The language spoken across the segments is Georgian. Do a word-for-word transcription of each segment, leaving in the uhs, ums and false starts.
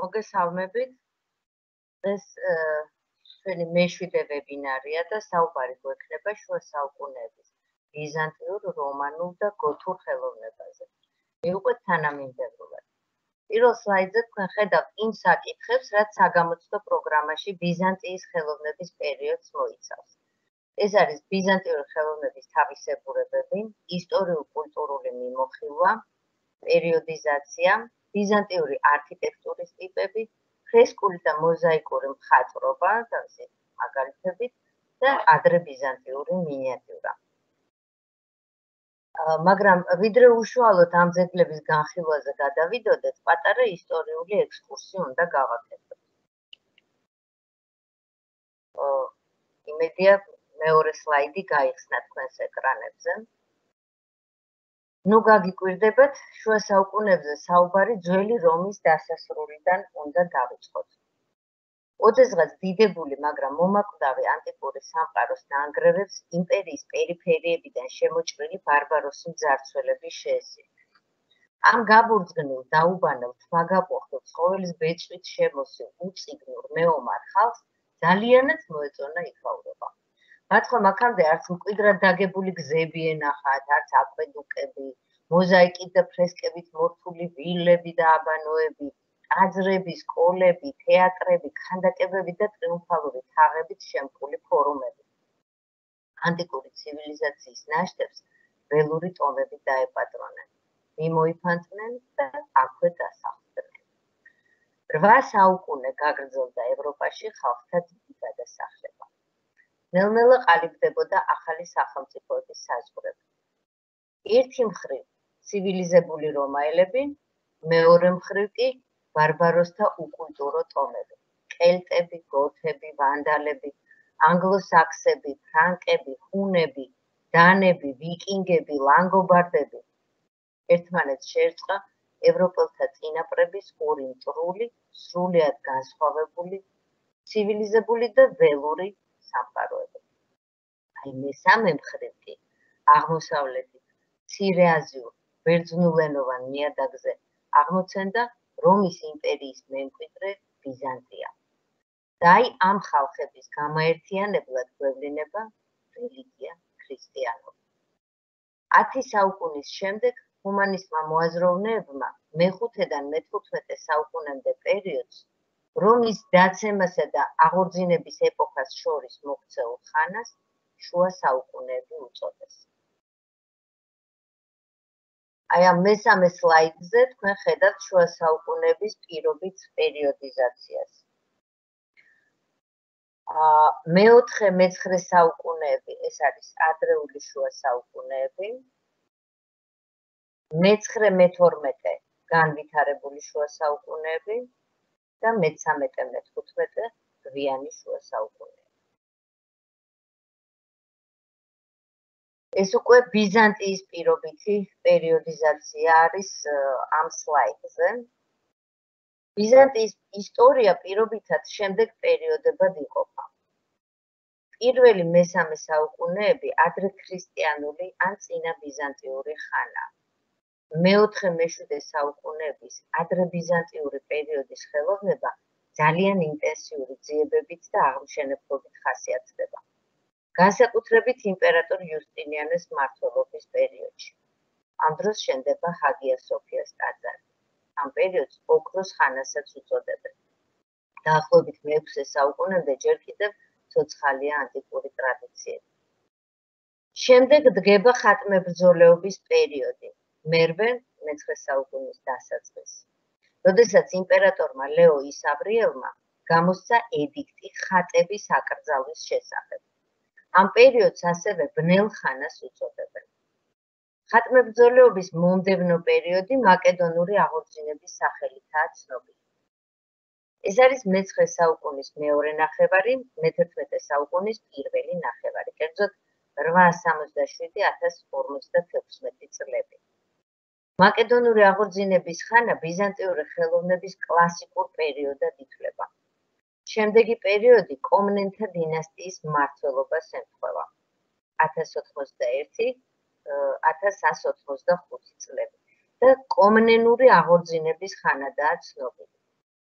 მოგესალმებით. ეს ჩვენი მეშვიდე ვებინარია და საუბარი გვექნება შუა საუკუნეების ბიზანტიურ, რომანულ და გოთურ ხელოვნებაზე. მივუყვეთ თანამიმდევრულად. პირველ სლაიდზე თქვენ ხედავთ იმ საკითხებს, რაც საგამოცდო პროგრამაში ბიზანტიის ხელოვნების პერიოდს მოიცავს. ეს არის ბიზანტიური ხელოვნების თავისებურებები, ისტორიულ-კულტურული მიმოხილვა, პერიოდიზაცია, ბიზანტიური არქიტექტურის ტიპები, ფრესკული და მოზაიკური მხატვრობა, თავისი მაგალითებით და ადრებიზანტიური მინიატიურა. მაგრამ ვიდრე უშუალოდ ამ ძეგლების განხილვაზე გადავიდოდეთ, პატარა ისტორიული ექსკურსი უნდა გავაკეთოთ. იმედია მეორე სლაიდი გაიხსნა თქვენს ეკრანებზე. ნუ გაგიკვირდებათ, შუა საუკუნეებზე საუბარი ძველი რომის დასასრულიდან უნდა დავიწყოთ. ოდესღაც დიდებული, მაგრამ მომაკვდავი ანტიკური სამყაროს ნანგრევებს იმპერიის პერიფერიებიდან შემოჭრილი ბარბაროსი მძარცველები შეესწირნენ. ამ გაბურძგნულ, დაუბანელ, თვაგაყოხილ, ცხოველის ბეწვით შემოსილ, უწიგნურ, მეომარ ხალხს ძალიანაც მოეწონა იქაურობა. მათ ხომ აქამდე არც მკვიდრად დაგებული გზები ენახათ, არც აკვედუკები, მოზაიკით და ფრესკებით მორთული ვილები და აბანოები, ტაძრები, სკოლები, თეატრები, ქანდაკებები და ტრიუმფალური თაღებით შემკული ფორუმები. ანტიკური ცივილიზაციის ნაშთებს ველური ტომები დაეპატრონენ, მიმოიფანტნენ და აქვე დასახლდნენ. რვა საუკუნე გაგრძელდა ევროპაში ხალხთა დიდი გადასახლება. ნელ-ნელა ყალიბდებოდა ახალი სახელმწიფოების საზღვრები. ერთი მხრივ ცივილიზებული რომაელები, მეორე მხრივ კი ბარბაროსთა უკულტურო ტომები, კელტები, გოთები, ვანდალები, ანგლოსაქსები, ფრანკები, ჰუნები, დანები, ვიკინგები, ლანგობარდები. ერთმანეთს შეერწყა ევროპელთა წინაპრების ორი მტრული, სრულიად განსხვავებული, ცივილიზებული და ველური სამყაროები. აი მესამე მხრივ კი აღმოსავლეთით მცირე აზიურ ბერძნულენოვან ნიადაგზე აღმოცენდა რომის იმპერიის მემკვიდრე ბიზანტია. და აი ამ ხალხების გამაერთიანებლად გვევლინება რელიგია ქრისტიანობა. ათი საუკუნის შემდეგ ჰუმანისტმა მოაზროვნეებმა მეხუთედან მეთოთხმეტე საუკუნემდე პერიოდს რომის დაცემასა და აღორძინების ეპოქას შორის მოქცეულ ხანას შუა საუკუნეები უწოდეს. აი ამ მესამე სლაიდზე თქვენ ხედავთ შუა საუკუნეების პირობით პერიოდიზაციას. მეოთხე, მეცხრე საუკუნეები ეს არის ადრეული შუა საუკუნეები. მეცხრე, მეთორმეტე განვითარებული შუა საუკუნეები და მეცამეტე, მეთოთხმეტე გვიანი შუა საუკუნეები. ეს უკვე ბიზანტიის პირობითი პერიოდიზაცია არის ამ სლაიდზე. ბიზანტიის ისტორია პირობითად შემდეგ პერიოდებად იყოფა. პირველი მესამე საუკუნეები ადრე ქრისტიანული ან წინა ბიზანტიური ხანა. მეოთხე, მეშვიდე საუკუნეების ადრე ბიზანტიური პერიოდის ხელოვნება ძალიან ინტენსიური ძიებებით და აღმშენებლობით ხასიათდება. განსაკუთრებით იმპერატორ იუსტინიანეს მმართველობის პერიოდში. ამ დროს შენდება ჰაგია სოფიას ტაძარი. ამ პერიოდს ოქროს ხანასაც უწოდებენ. დაახლოებით მეექვსე საუკუნემდე ჯერ კიდევ ცოცხალია ანტიკური ტრადიციები. შემდეგ დგება ხატმებრძოლეობის პერიოდი, მერვე, მეცხრე საუკუნის დასაწყისი. როდესაც იმპერატორმა ლეო ისავრიელმა გამოსცა ედიქტი ხატების აკრძალვის შესახებ. ამ პერიოდს ასევე ბნელ ხანას უწოდებენ. ხატმებრძოლეობის მომდევნო პერიოდი მაკედონური აღორძინების სახელითაა ცნობილი. ეს არის მეცხრე საუკუნის მეორე ნახევარი, მეთერთმეტე საუკუნის პირველი ნახევარი, კერძოდ რვაას სამოცდაშვიდი ათას ორმოცდათექვსმეტი წლები. მაკედონური აღორძინების ხანა ბიზანტიური ხელოვნების კლასიკურ პერიოდად ითვლება. შემდეგი პერიოდი კომნენთა დინასტიის მმართველობას ემთხვევა. ათას ოთხმოცდაერთი ათას ასი ოცდახუთი წლები და კომნენური აღორძინების ხანადაა ცნობილი.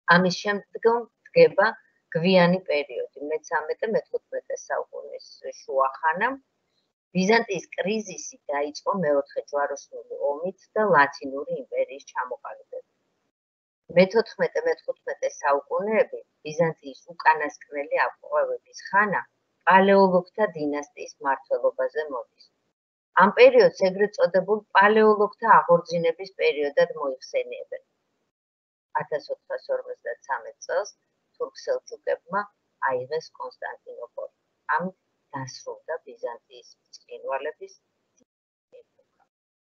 ამის შემდგომ დგება გვიანი პერიოდი, მეთერთმეტე მეთოთხმეტე საუკუნის შუა ხანა. ბიზანტიის კრიზისი დაიწყო მეოთხე ჯვაროსნული ომით და ლათინური იმპერიის ჩამოყალიბებით. მეთოთხმეტე მეთოთხმეტე საუკუნეები ბიზანტიის უკანასკნელი აპყრობების ხანა პალეოლოგთა დინასტიის მმართველობაზე მოდის. ამ პერიოდს ეგრეთ წოდებულ პალეოლოგთა აღორძინების პერიოდად მოიხსენიებენ. ათას ოთხას ორმოცდათვრამეტ წელს თურქ-სელჩუკებმა აიღეს კონსტანტინოპოლი. ამით დასრულდა ბიზანტიის ბრწყინვალების ეპოქა.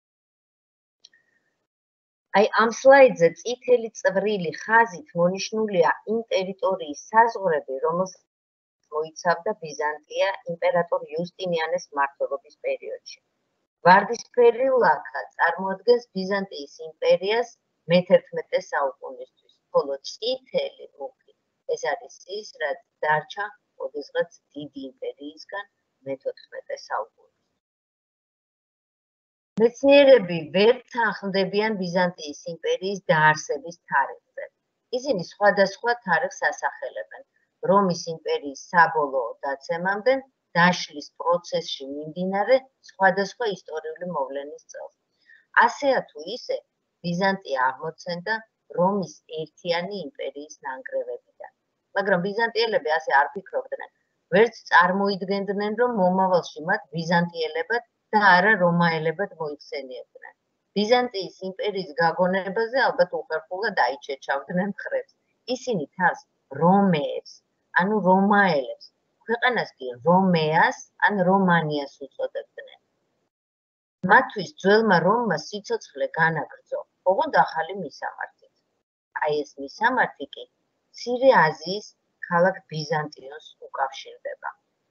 აი ამ სლაიდზე წითელი წვრილი ხაზით მონიშნულია იმ ტერიტორიის საზღვრები, რომელსაც მოიცავდა ბიზანტია იმპერატორ იუსტინიანეს მმართველობის პერიოდში. ვარდისფერი ლაქა წარმოადგენს ბიზანტიის იმპერიას მეთერთმეტე საუკუნისთვის, ხოლო წითელი მუქი ეს არის ის, რაც დარჩა ოდესღაც დიდი იმპერიისგან მეთოთხმეტე საუკუნში. მეცნიერები ვერ თანხმდებიან ბიზანტიის იმპერიის დაარსების თარიღზე. ისინი სხვადასხვა თარიღს ასახელებენ, რომის იმპერიის საბოლოო დაცემამდე დაშლის პროცესში მიმდინარე სხვადასხვა ისტორიული მოვლენის წელს. ასეა თუ ისე, ბიზანტია აღმოცენდა რომის ერთიანი იმპერიის ნანგრევებიდან. მაგრამ ბიზანტიელები ასე არ ფიქრობდნენ, ვერც წარმოიდგენდნენ, რომ მომავალში მათ ბიზანტიელებად და არა რომაელებად მოიხსენიებდნენ. ბიზანტიის იმპერიის გაგონებაზე ალბათ უხერხულად აიჩეჩავდნენ მხრებს. ისინი თავს რომეებს, ანუ რომაელებს, ქვეყანას კი რომეას ან რომანიას უწოდებდნენ. მათთვის ძველმა რომმა სიცოცხლე განაგრძო, ოღონდ ახალი მისამართით. აი ეს მისამართი კი მცირე აზიის ქალაქ ბიზანტიონს უკავშირდება.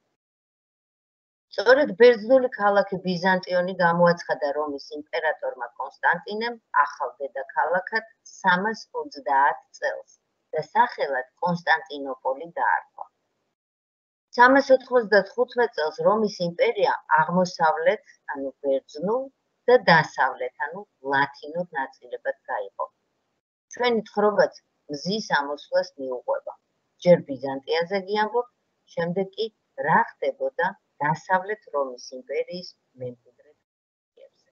სწორედ ბერძნული ქალაქი ბიზანტიონი გამოაცხადა რომის იმპერატორმა კონსტანტინემ ახალ დედაქალაქად სამას ოცდაათ წელს და სახელად კონსტანტინოპოლი დაარქვა. სამას ოთხმოცდათხუთმეტ წელს რომის იმპერია აღმოსავლეთ, ანუ ბერძნულ და დასავლეთ, ანუ ლათინურ ნაწილებად გაიყო. ჩვენი თხრობაც მზის ამოსვლას მიუყვება. ჯერ ბიზანტიაზე გიამბობ, შემდეგ კი რა ხდებოდა დასავლეთ რომის იმპერიის მემკვიდრე ქალაქებზე.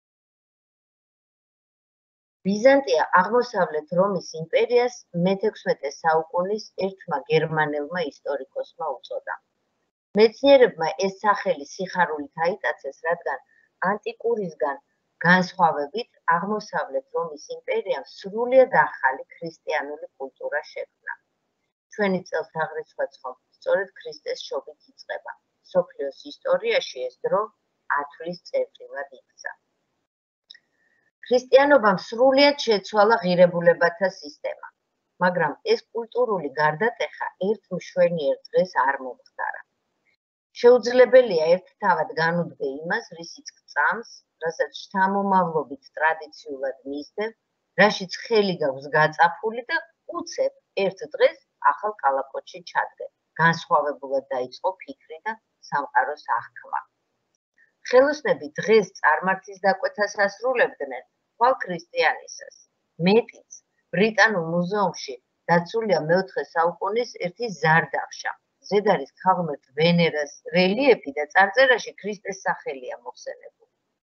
ბიზანტია აღმოსავლეთ რომის იმპერიას მეთექვსმეტე საუკუნის ერთმა გერმანელმა ისტორიკოსმა უწოდა. მეცნიერებმა ეს სახელი სიხარულით აიტაცეს, რადგან ანტიკურისგან განსხვავებით აღმოსავლეთ რომის იმპერიამ სრულიად ახალი ქრისტიანული კულტურა შექმნა. ჩვენი წელთაღრიცხვაც ხომ სწორედ ქრისტეს შობით იწყება. მსოფლიოს ისტორიაში ეს დრო ათვლის წერტილად იქცა. ქრისტიანობამ სრულიად შეცვალა ღირებულებათა სისტემა, მაგრამ ეს კულტურული გარდატეხა ერთ მშვენიერ დღეს არ მომხდარა. შეუძლებელია ერთთავად განუდგე იმას, რისიც გწამს, რასაც შთამომავლობით ტრადიციულად მისდევ, რაშიც ხელი გაქვს გაწაფული და უცებ ერთ დღეს ახალ კალაპოტში ჩადგე. განსხვავებულად დაიწყო ფიქრი და სამყაროს აღქმა. ხელოსნები დღეს წარმართის დაკვეთას ასრულებდნენ ხვალ ქრისტიანისას. მეტიც, ბრიტანულ მუზეუმში დაცულია მეოთხე საუკუნის ერთი ზარდახშა. ზედ არის ქალღმერთ ვენერას რელიეფი და წარწერაში ქრისტეს სახელია მოხსენებული.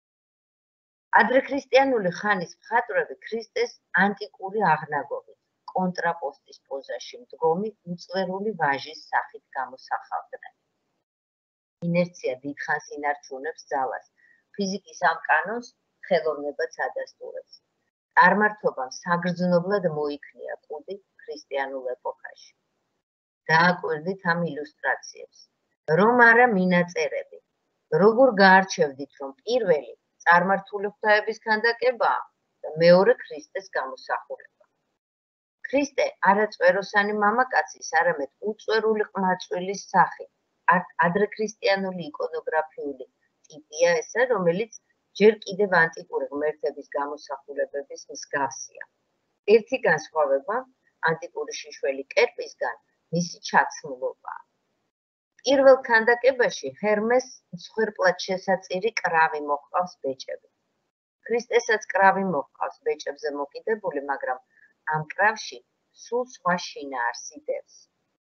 ადრექრისტიანული ხანის მხატვრები ქრისტეს ანტიკური აღნაგობით, კონტრაპოსტის პოზაში მდგომი უწვერული ვაჟის სახით გამოსახავდნენ. ინერცია დიდხანს ინარჩუნებს ძალას, ფიზიკის ამ კანონს ხელოვნებაც ადასტურებს. წარმართობამ საგრძნობლად მოიქნია კუდი ქრისტიანულ ეპოქაში. დააკვირდით ამ ილუსტრაციებს. რომ არა მინაწერები. როგორ გაარჩევდით, რომ პირველი წარმართული ღვთაების ქანდაკებაა და მეორე ქრისტეს გამოსახულება. ქრისტე არა წვეროსანი მამაკაცის, არამედ უწვერული ყმაწვილის სახით. ადრექრისტიანული იკონოგრაფიული ტიპია ესა, რომელიც ჯერ კიდევ ანტიკური ღმერთების გამოსახულებების მსგავსია. ერთი განსხვავება ანტიკური შიშველი კერპისგან მისი ჩაცმულობაა. პირველ ქანდაკებაში ჰერმეს მსხვერპლად შესაწირი კრავი მოჰყავს ბეჭები. ქრისტესაც კრავი მოჰყავს ბეჭებზე მოკიდებული, მაგრამ ამ კრავში სულ სხვა შინაარსი დევს.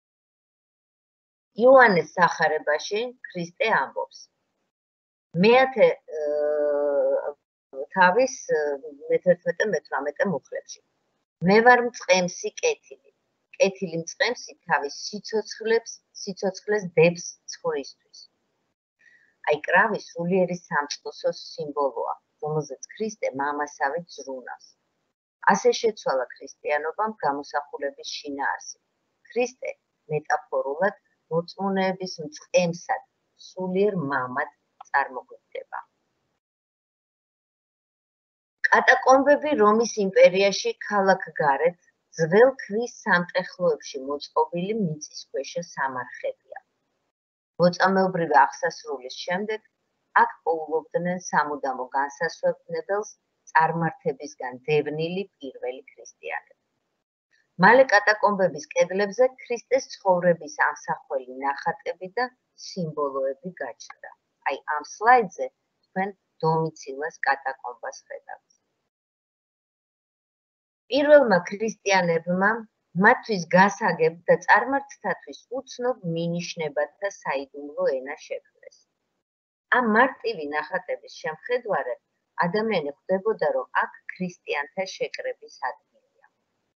იოანეს სახარებაში ქრისტე ამბობს: მეათე თავის მეთერთმეტე მეთვრამეტე მუხლებში. მე ვარ მწყემსი კეთილი. კეთილი მწყემსი თავის სიცოცხლებს, სიცოცხლეს დებს ცხვრისთვის. აი კრავი სულიერი სამწყლოსოს სიმბოლოა, რომელზეც ქრისტე მამასავით ზრუნავს. ასე შეცვალა ქრისტიანობამ გამოსახულების შინაარსი. ქრისტე მეტაფორულად მოწმუნეების მწყემსად, სულიერ მამად წარმოგვიდგება. კატაკომბები რომის იმპერიაში ქალაქგარეთ ძველ ქვის სამტეხლოებში მოწყობილი მიწისქვეშა სამარხებია. მოწამეობრივი აღსასრულის შემდეგ აქ პოულობდნენ სამუდამო განსასვენებელს წარმართებისგან დევნილი პირველი ქრისტიანები. მალე კატაკომბების კედლებზე ქრისტეს ცხოვრების ამსახველი ნახატები და სიმბოლოები გაჩნდა. აი ამ სლაიდზე თქვენ დომიცილას კატაკომბას ხედავთ. პირველმა ქრისტიანებმა მათთვის გასაგებ და წარმართთათვის უცნობ მინიშნებათა საიდუმლო ენა შექმნეს. ამ მარტივი ნახატების შემხედვარედ ადამიანი ხვდებოდა, რომ აქ ქრისტიანთა შეკრების ადგილია.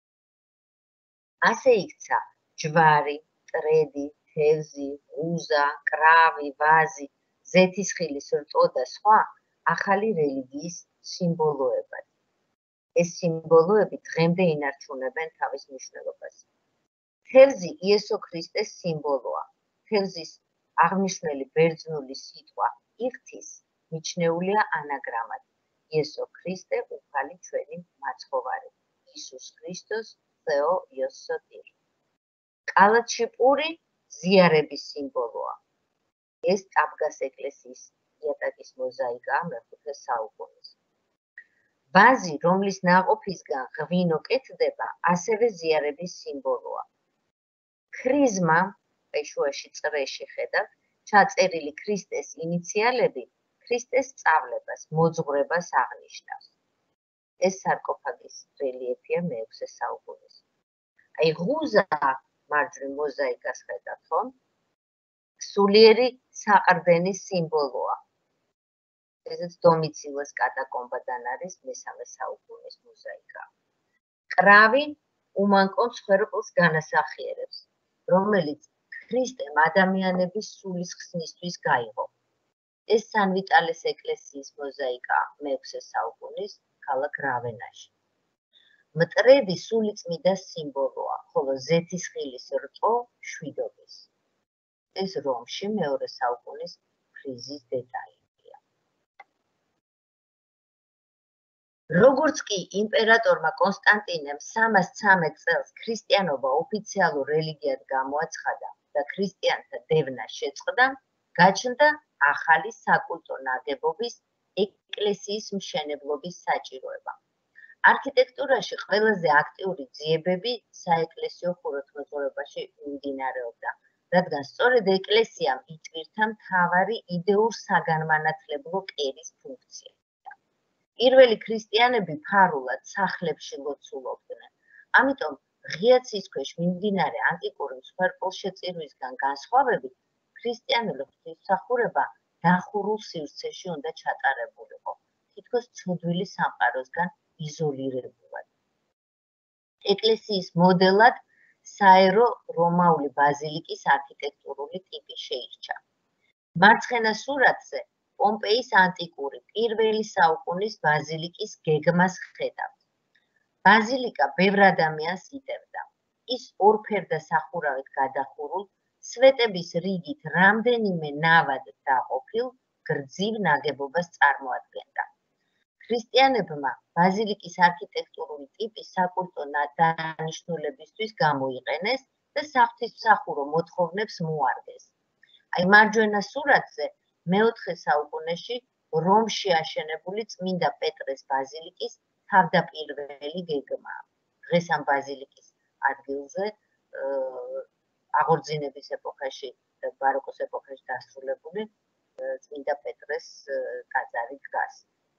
ასე იქცა ჯვარი, ტრედი, თევზი, ღუზა, კრავი, ვაზი, ზეთისხილის რტო და სხვა ახალი რელიგიის სიმბოლოებად. ეს სიმბოლოები დღემდე ინარჩუნებენ თავის მნიშვნელობას. თევზი იესო ქრისტეს სიმბოლოა. თევზის აღნიშნული ბერძნული სიტყვა იხთის მიჩნეულია ანაგრამად. იესო ქრისტე უფალი ჩვენი მაცხოვარი. იესოს ქრისტოს θεό იოსოტირ. კალათში პური ზიარების სიმბოლოა. ეს ტაბგას ეკლესიის იატაკის მოზაიკაა მეხუთე საუკუნის. ვაზი, რომლის ნაყოფისგან ღვინო კეთდება, ასევე ზიარების სიმბოლოა. ქრიზმა, აი შუაში წრეში ხედავთ, ჩაწერილი ქრისტეს ინიციალები ქრისტეს სწავლებას, მოძღვრებას აღნიშნავს. ეს სარკოფაგის რელიეფია მეექვსე საუკუნის. აი ღუზა მარჯვნივ მოზაიკას ხედავთ, ხო? სულიერი საყრდენის სიმბოლოა. ესეც დომიცილას კატაკომბადან არის მესამე საუკუნის მოზაიკა. კრავი უმანკო მსხვერპლს განასახიერებს, რომელიც ქრისტემ ადამიანების სულის ხსნისთვის გაიღო. ეს სან-ვიტალეს ეკლესიის მოზაიკა მეექვსე საუკუნის ქალაქ რავენაში. მტრედი სულიწმიდა სიმბოლოა, ხოლო ზეთისხილის რტო შვიდობის. ეს რომში მეორე საუკუნის ფრიზის დეტალია. როგორც კი იმპერატორმა კონსტანტინემ სამას ცამეტ წელს ქრისტიანობა ოფიციალურ რელიგიად გამოაცხადა და ქრისტიანთა დევნა შეწყდა, გაჩნდა ახალი საკულტო ნაგებობის ეკლესიის მშენებლობის საჭიროება. არქიტექტურაში ყველაზე აქტიური ძიებები საეკლესიო ხუროთმოძღვრებაში მიმდინარეობდა, რადგან სწორედ ეკლესიამ იტვირთა მთავარი იდეურ-საგანმანათლებლო კერის ფუნქცია. პირველი ქრისტიანები ფარულად სახლებში ლოცულობდნენ. ამიტომ ღია ცისქვეშ მიმდინარე ანტიკური მსხვერპლშეწირვისგან განსხვავებით, ქრისტიანული ღვთისმსახურება დახურულ სივრცეში უნდა ჩატარებულიყო, თითქოს ცოდვილი სამყაროსგან იზოლირებულად. ეკლესიის მოდელად საერო რომაული ბაზილიკის არქიტექტურული ტიპი შეირჩა. მარცხენა სურათზე პომპეის ანტიკური პირველი საუკუნის ბაზილიკის გეგმას ხედავთ. ბაზილიკა ბევრ ადამიანს იტევდა. ის ორფერდა სახურავით გადახურულ, სვეტების რიგით რამდენიმე ნავად დაყოფილ გრძივ ნაგებობას წარმოადგენდა. ქრისტიანებმა ბაზილიკის არქიტექტურული ტიპი საკულტო დანიშნულებისთვის გამოიყენეს და საღვთისმსახურო მოთხოვნებს მოარგეს. აი მარჯვენა სურათზე მეოთხე საუკუნეში რომში აშენებული წმინდა პეტრეს ბაზილიკის თავდაპირველი გეგმაა. დღეს ამ ბაზილიკის ადგილზე აღორძინების ეპოქაში და ბაროკოს ეპოქაში დასრულებული წმინდა პეტრეს ტაძარი დგას.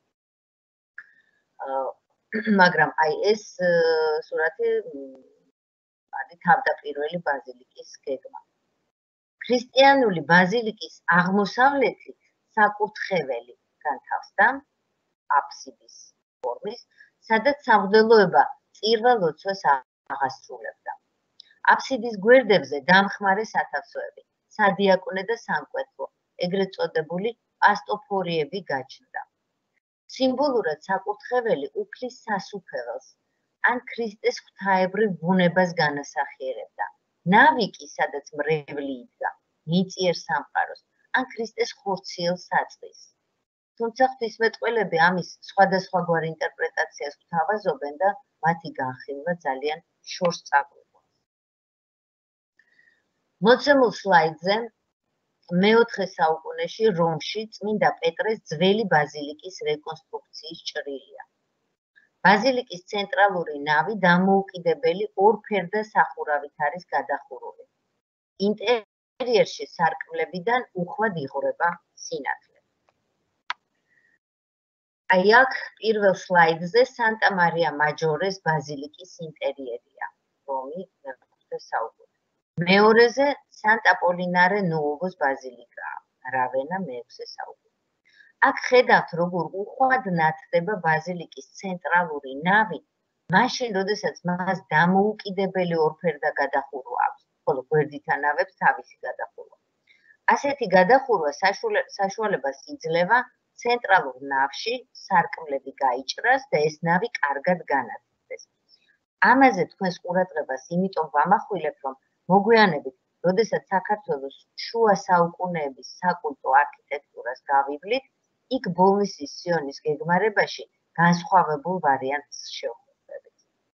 მაგრამ აი ეს სურათი ari თავდაპირველი ბაზილიკის გეგმა. ქრისტიანული ბაზილიკის აღმოსავლეთით საკურთხეველი განთავსდა აფსიდის ფორმის, სადაც სამღვდელოება წირვა ლოცვას აღასრულებდა. აფსიდის გვერდებზე დამხმარე სათავსოები, სადიაკვნე და სამკვეთლო, ეგრეთ წოდებული პასტოფორიები გაჩნდა. სიმბოლურად საკურთხეველი უფლის სასუფეველს ან ქრისტეს ღვთაებრივ ბუნებას განასახიერებდა. ნავი კი, სადაც მრევლი იდგა, მიწიერ სამყაროს ან ქრისტეს ხორციელ საწყის. თუმცა ღვთისმეტყველები ამის სხვადასხვაგვარ ინტერპრეტაციას გვთავაზობენ და მათი განხილვა ძალიან შორს წაგვიყვანს. მოცემულ სლაიდზე მეოთხე საუკუნეში რომში წმინდა პეტრეს ძველი ბაზილიკის რეკონსტრუქციის ჭრილია. ბაზილიკის ცენტრალური ნავი დამოუკიდებელი ორფერდა სახურავით არის გადახურული. ინტერიერში სარკმლებიდან უხვად იღვრება სინათლე. აი აქ პირველ სლაიდზე სანტა მარია მაჯორეს ბაზილიკის ინტერიერია, რომი მეხუთე საუკუნე. მეორეზე სანტა პოლინარე ნუოვოს ბაზილიკაა, რავენა მეექვსე საუკუნე. აქ ხედავთ, როგორ უხვად ნათდება ბაზილიკის ცენტრალური ნავი, მაშინ, როდესაც მას დამოუკიდებელი ორფერდა გადახურვა აქვს, ხოლო გვერდითა ნავებს თავისი გადახურვა. ასეთი გადახურვა საშუალებას იძლევა ცენტრალურ ნავში სარკმლები გაიჭრას და ეს ნავი კარგად განათდეს. ამაზე თქვენს ყურადღებას იმიტომ ვამახვილებ, რომ მოგვიანებით, როდესაც საქართველოს შუა საუკუნეების საკულტო არქიტექტურას გავივლით, იქ ბოლნისის სიონის გეგმარებაში განსხვავებულ ვარიანტს შევხვდებით.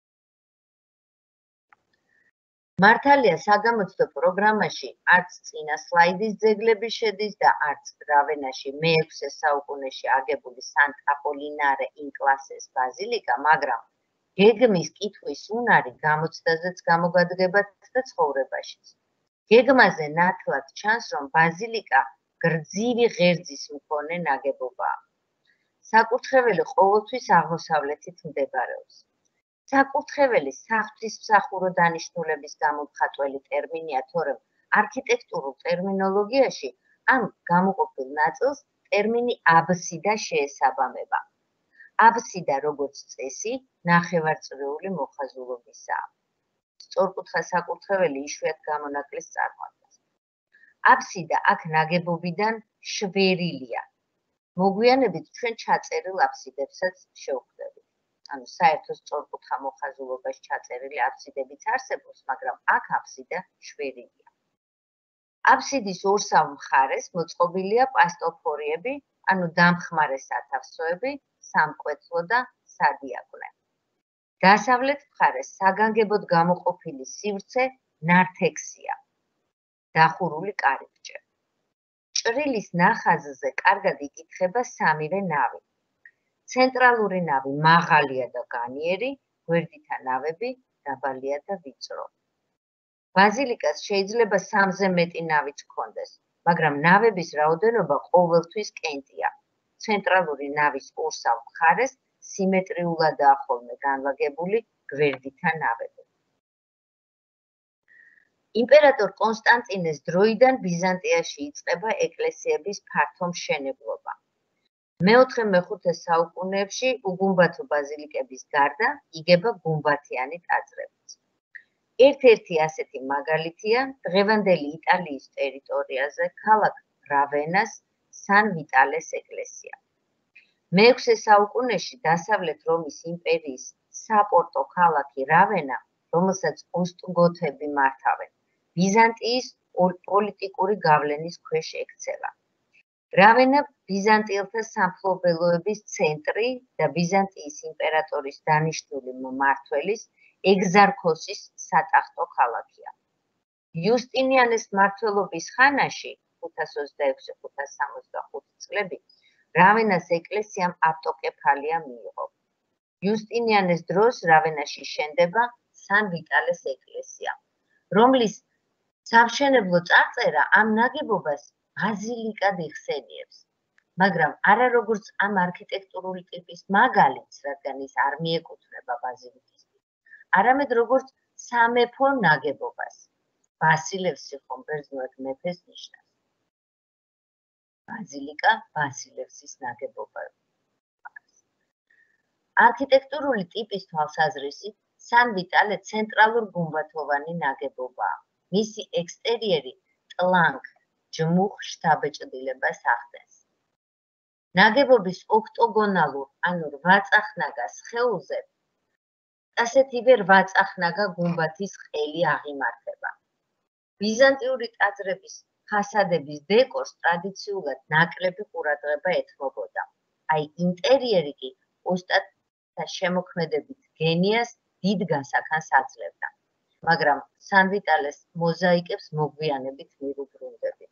მართალია საგამოცდო პროგრამაში არც წინა სლაიდის ძეგლები შედის და არც რავენაში მეექვსე საუკუნეში აგებული სანტა პოლინარე ინ კლასეს ბაზილიკა, მაგრამ გეგმის კითხვის უნარი გამოცდაზეც გამოგადგებათ და ცხოვრებაშიც. გეგმაზე ნათლად ჩანს, რომ ბაზილიკა გრძივი ღერძის მქონე ნაგებობაა. საკურთხეველი ყოველთვის აღმოსავლეთით მდებარეობს. საკურთხეველი საღვთისმსახურო დანიშნულების გამომხატველი ტერმინია, თორემ არქიტექტურულ ტერმინოლოგიაში ამ გამოყოფილ ნაწილს ტერმინი აბსიდა შეესაბამება. აბსიდა, როგორც წესი, ნახევარწრიული მოხაზულობისაა. სწორკუთხა საკურთხეველი იშვიათ გამონაკლისს წარმოადგენს. აბსიდა აქ ნაგებობიდან შვერილია. მოგვიანებით ჩვენ ჩაწერილ აბსიდებსაც შევხვდებით. ანუ საერთო სწორკუთხა მოხაზულობაში ჩაწერილი აბსიდებიც არსებობს, მაგრამ აქ აბსიდა შვერილია. აბსიდის ორსავ მხარეს მოწყობილია პასტოფორიები, ანუ დამხმარე სათავსოები, სამკვეთლო და სადიაკვნე. დასავლეთ მხარეს საგანგებოდ გამოყოფილი სივრცე ნართექსია. დახურული კარიბჭე. ჭრილის ნახაზზე კარგად იკითხება სამივე ნავი. ცენტრალური ნავი მაღალია და განიერი, გვერდითა ნავები დაბალია და ვიწრო. ბაზილიკას შეიძლება სამზე მეტი ნავიც ჰქონდეს, მაგრამ ნავების რაოდენობა ყოველთვის კენტია. ცენტრალური ნავის ორსავ მხარეს სიმეტრიულადაა ხოლმე განლაგებული გვერდითა ნავები. იმპერატორ კონსტანტინეს დროიდან ბიზანტიაში იწყება ეკლესიების ფართო მშენებლობა. მეოთხე მეხუთე საუკუნეებში უგუმბათო ბაზილიკების გარდა იგება გუმბათიანი ტაძრებიც. ერთ-ერთი ასეთი მაგალითია დღევანდელი იტალიის ტერიტორიაზე ქალაქ რავენას სან ვიტალეს ეკლესია. მეექვსე საუკუნეში დასავლეთ რომის იმპერიის საპორტო ქალაქი რავენა, რომელსაც ოსტგოთები მართავენ, ბიზანტიის პოლიტიკური გავლენის ქვეშ ექცევა. რავენა ბიზანტიელთა სამფლობელოების ცენტრი და ბიზანტიის იმპერატორის დანიშნული მმართველის ეგზარქოსის სატახტო ქალაქია. იუსტინიანეს მმართველობის ხანაში ხუთას ოცდაექვსი ხუთას სამოცდახუთი წლები რავენას ეკლესიამ ავტოკეფალია მიიღო. იუსტინიანეს დროს რავენაში შენდება სან ვიტალეს ეკლესია, რომლის სამშენებლო წარწერა ამ ნაგებობას ბაზილიკად იხსენიებს, მაგრამ არა როგორც ამ არქიტექტურული ტიპის მაგალითს, რადგან ის არ მიეკუთვნება ბაზილიკის ტიპს, არამედ როგორც სამეფო ნაგებობას. ბასილევს სიხომ ბერძნულად მეფეს ნიშნავს. ბაზილიკა ბასილევსის ნაგებობა. არქიტექტურული ტიპის თვალსაზრისით სან-ვიტალე ცენტრალურ გუმბათოვანი ნაგებობაა. მისი ექსტერიერი ტლანქ ჯმუხ შთაბეჭდილებას ახდენს. ნაგებობის ოქტოგონალურ, ანუ რვაწახნაგა სხეულზე ასეთივე რვაწახნაგა გუმბათის ყელი აღიმართება. ბიზანტიური ტაძრების ფასადების დეკორს ტრადიციულად ნაკლები ყურადღება ეთმობოდა. აი ინტერიერი კი ოსტატთა შემოქმედებით გენიას დიდ გასახანს აძლევდა. მაგრამ სან-ვიტალეს მოზაიკებს მოგვიანებით მივუბრუნდებით.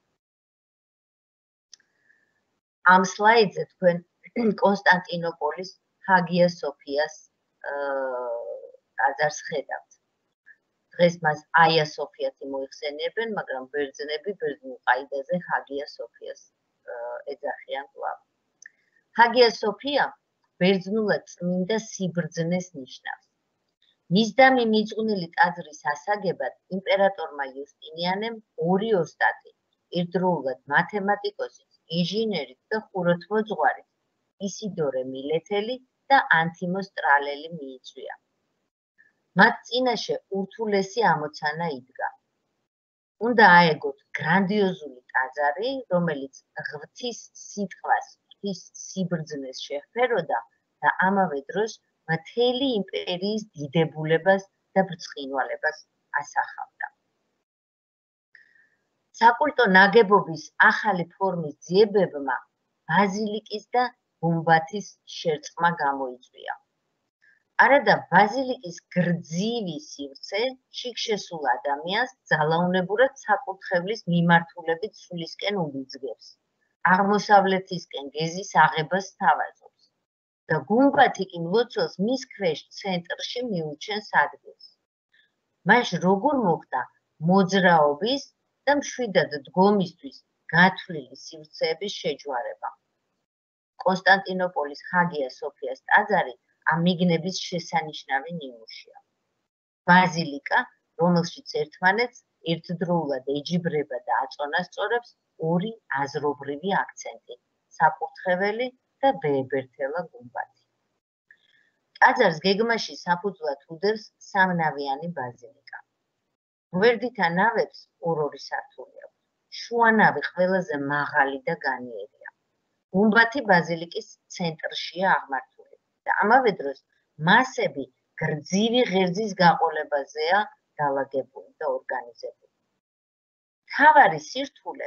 ამ სლაიდზე თქვენ კონსტანტინოპოლის ჰაგია სოფიას ტაძარს ხედავთ. დღეს მას აია სოფიათი მოიხსენიებენ, მაგრამ ბერძნები ბერძნულ ყაიდაზე ჰაგია სოფიას ეძახიან კვლავ. ჰაგია სოფია ბერძნულად წმინდა სიბრძნეს ნიშნავს. მისდამი მიძღვნილი ტაძრის ასაგებად იმპერატორმა იუსტინიანემ ორი ოსტატი, ერთდროულად მათემატიკოსი, ინჟინერი და ხუროთმოძღვარი, ისიდორე მილეთელი და ანთიმოს ტრალელი მიიწვია. მათ წინაშე ურთულესი ამოცანა იდგა. უნდა აეგოთ გრანდიოზული ტაძარი, რომელიც ღვთის სიტყვას, ღვთის სიბრძნეს შეჰფეროდა და ამავე დროს მთელი იმპერიის დიდებულებას და ბრწყინვალებას ასახავდა. საკულტო ნაგებობის ახალი ფორმის ძიებებმა ბაზილიკის და გუმბათის შერწყმა გამოიწვია. არადა ბაზილიკის გრძივი სივრცე შიგ-შესულ ადამიანს ძალაუნებურად საკურთხევლის მიმართულებით სულისკენ უბიძგებს, აღმოსავლეთისკენ გეზის აღებას სთავაზობს და გუმბათი კი მლოცველს მის ქვეშ ცენტრში მიუჩენს ადგილს. მას როგორ მოხდა მოძრაობის და მშვიდად დგომისთვის გათვლილი სივრცეების შეჯვარება. კონსტანტინოპოლის ჰაგია სოფიას ტაძარი ამ მიგნების შესანიშნავი ნიმუშია. ბაზილიკა, რომელშიც ერთმანეთს ერთდროულად ეჯიბრება და აწონასწორებს ორი აზრობრივი აქცენტი, საკურთხეველი და ვეებერთელა გუმბათი. ტაძარს გეგმაში საფუძვლად უდევს სამნავიანი ბაზილიკა. გვერდითა ნავებს ორ-ორი სართული აქვს. შუა ნავი ყველაზე მაღალი და განიერია. გუმბათი ბაზილიკის ცენტრშია აღმართული და ამავე დროს მასები გრძივი ღერძის გაყოლებაზეა დალაგებული და ორგანიზებული. მთავარი სირთულე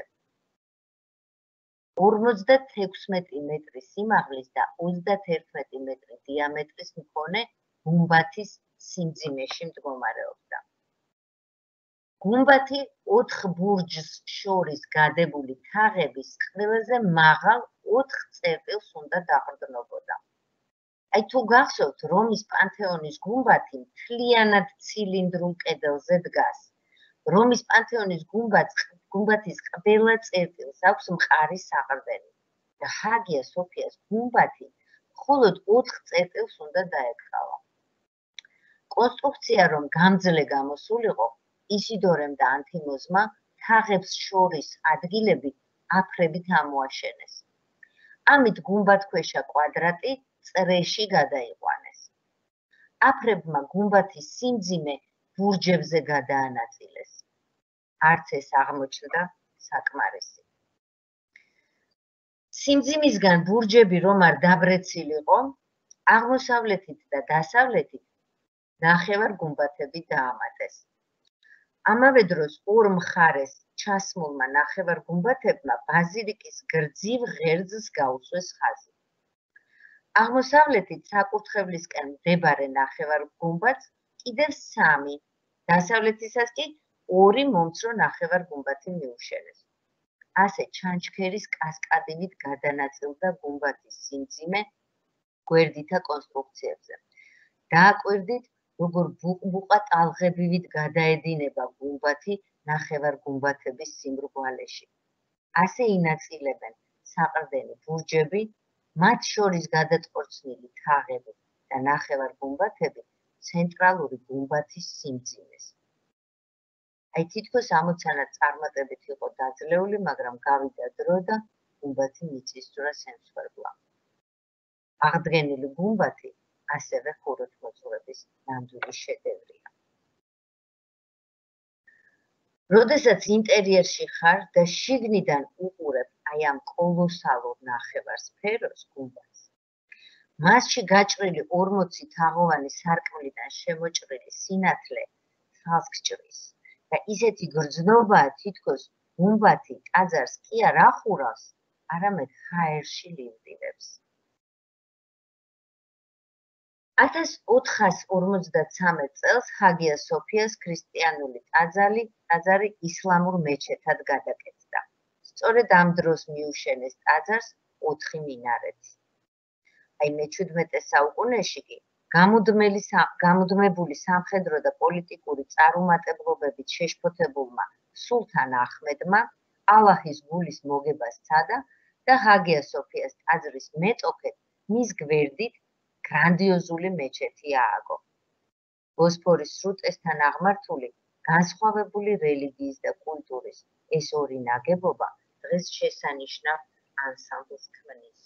ორმოცდათექვსმეტი მეტრი სიმაღლის და ოცდაათერთმეტი მეტრი დიამეტრის მქონე გუმბათის სიმძიმეში მდგომარეობდა. გუმბათი ოთხ ბურჯს შორის გადებული თაღების ყველაზე მაღალ ოთხ წერტილს უნდა დაყრდნობოდა. აი თუ გახსოვთ, რომის პანთეონის გუმბათი მთლიანად ცილინდრულ კედელზე დგას. რომის პანთეონის გუმბათის ყველა წერტილს აქვს მყარი საყრდენი და ჰაგია სოფიას გუმბათი მხოლოდ ოთხ წერტილს უნდა დაეკავა. კონსტრუქცია რომ გამძლე გამოსულიყო, ისიდორემ და ანთიმოზმა თაღებს შორის ადგილები აფრებით ამოაშენეს. ამით გუმბათქვეშა კვადრატი წრეში გადაიყვანეს. აფრებმა გუმბათის სიმძიმე ბურჯებზე გადაანაწილეს. არც ეს აღმოჩნდა საკმარისი. სიმძიმისგან ბურჯები რომ არ დაბრეცილიყო, აღმოსავლეთით და დასავლეთით ნახევარ გუმბათები დაამატეს. ამავე დროს ორ მხარეს ჩასმულმა ნახევარ გუმბათებმა ბაზილიკის გრძივ ღერძს გაუწვეს ხაზი. აღმოსავლეთით საკურთხევლისკენ მდებარე ნახევარ გუმბათს კიდევ სამი, დასავლეთისას კი ორი მომცრო ნახევარ გუმბათი მიუშენეს. ასე ჩანჩქერის კასკადილით გადანაწილდა გუმბათის სიმძიმე გვერდითა კონსტრუქციებზე. დააკვირდით, როგორ ბუყბუყა ტალღებივით გადაედინება გუმბათი ნახევარ გუმბათების სიმრგვალეში. ასე ინაწილებენ საყრდენი ბურჯები, მათ შორის გადაწყვეტილი თაღები და ნახევარ გუმბათები ცენტრალური გუმბათის სიმძიმეს. აი თითქოს ამოცანა წარმატებით იყო დაძლეული, მაგრამ გავიდა დრო და გუმბათი მიწისძვრა შემსხვერპლა. აღდგენილი გუმბათი ასევე ხუროთმოძღვრების ნამდვილი შედევრია. როდესაც ინტერიერში ხარ და შიგნიდან უყურებ აი ამ კოლოსალურ ნახევარსფეროს გუმბათს, მასში გაჭრილი ორმოცი თაღოვანი სარკმლიდან შემოჭრილი სინათლე თვალს გჭრის და ისეთი გრძნობაა თითქოს გუმბათი ტაძარს კი არ ახურავს, არამედ ჰაერში ლივდივებს. ათას ოთხას ორმოცდათსამეტ წელს ჰაგია სოფიას ქრისტიანული ტაძარი, ტაძარი ისლამურ მეჩეთად გადაკეთდა. სწორედ ამ დროს მიუშენეს ტაძარს ოთხი მინარეთი. აი მეჩვიდმეტე საუკუნეში კი გამუდმელი გამუდმებული სამხედრო და პოლიტიკური წარუმატებლობებით შეშფოთებულმა სულთან აჰმედმა ალაჰის გულის მოგება სცადა და ჰაგია სოფიას ტაძრის მეტოქედ მის გვერდით გრანდიოზული მეჩეთი ააგო. ბოსფორის სრუტესთან აღმართული განსხვავებული რელიგიის და კულტურის ეს ორი ნაგებობა დღეს შესანიშნავ ანსამბლს ქმნის.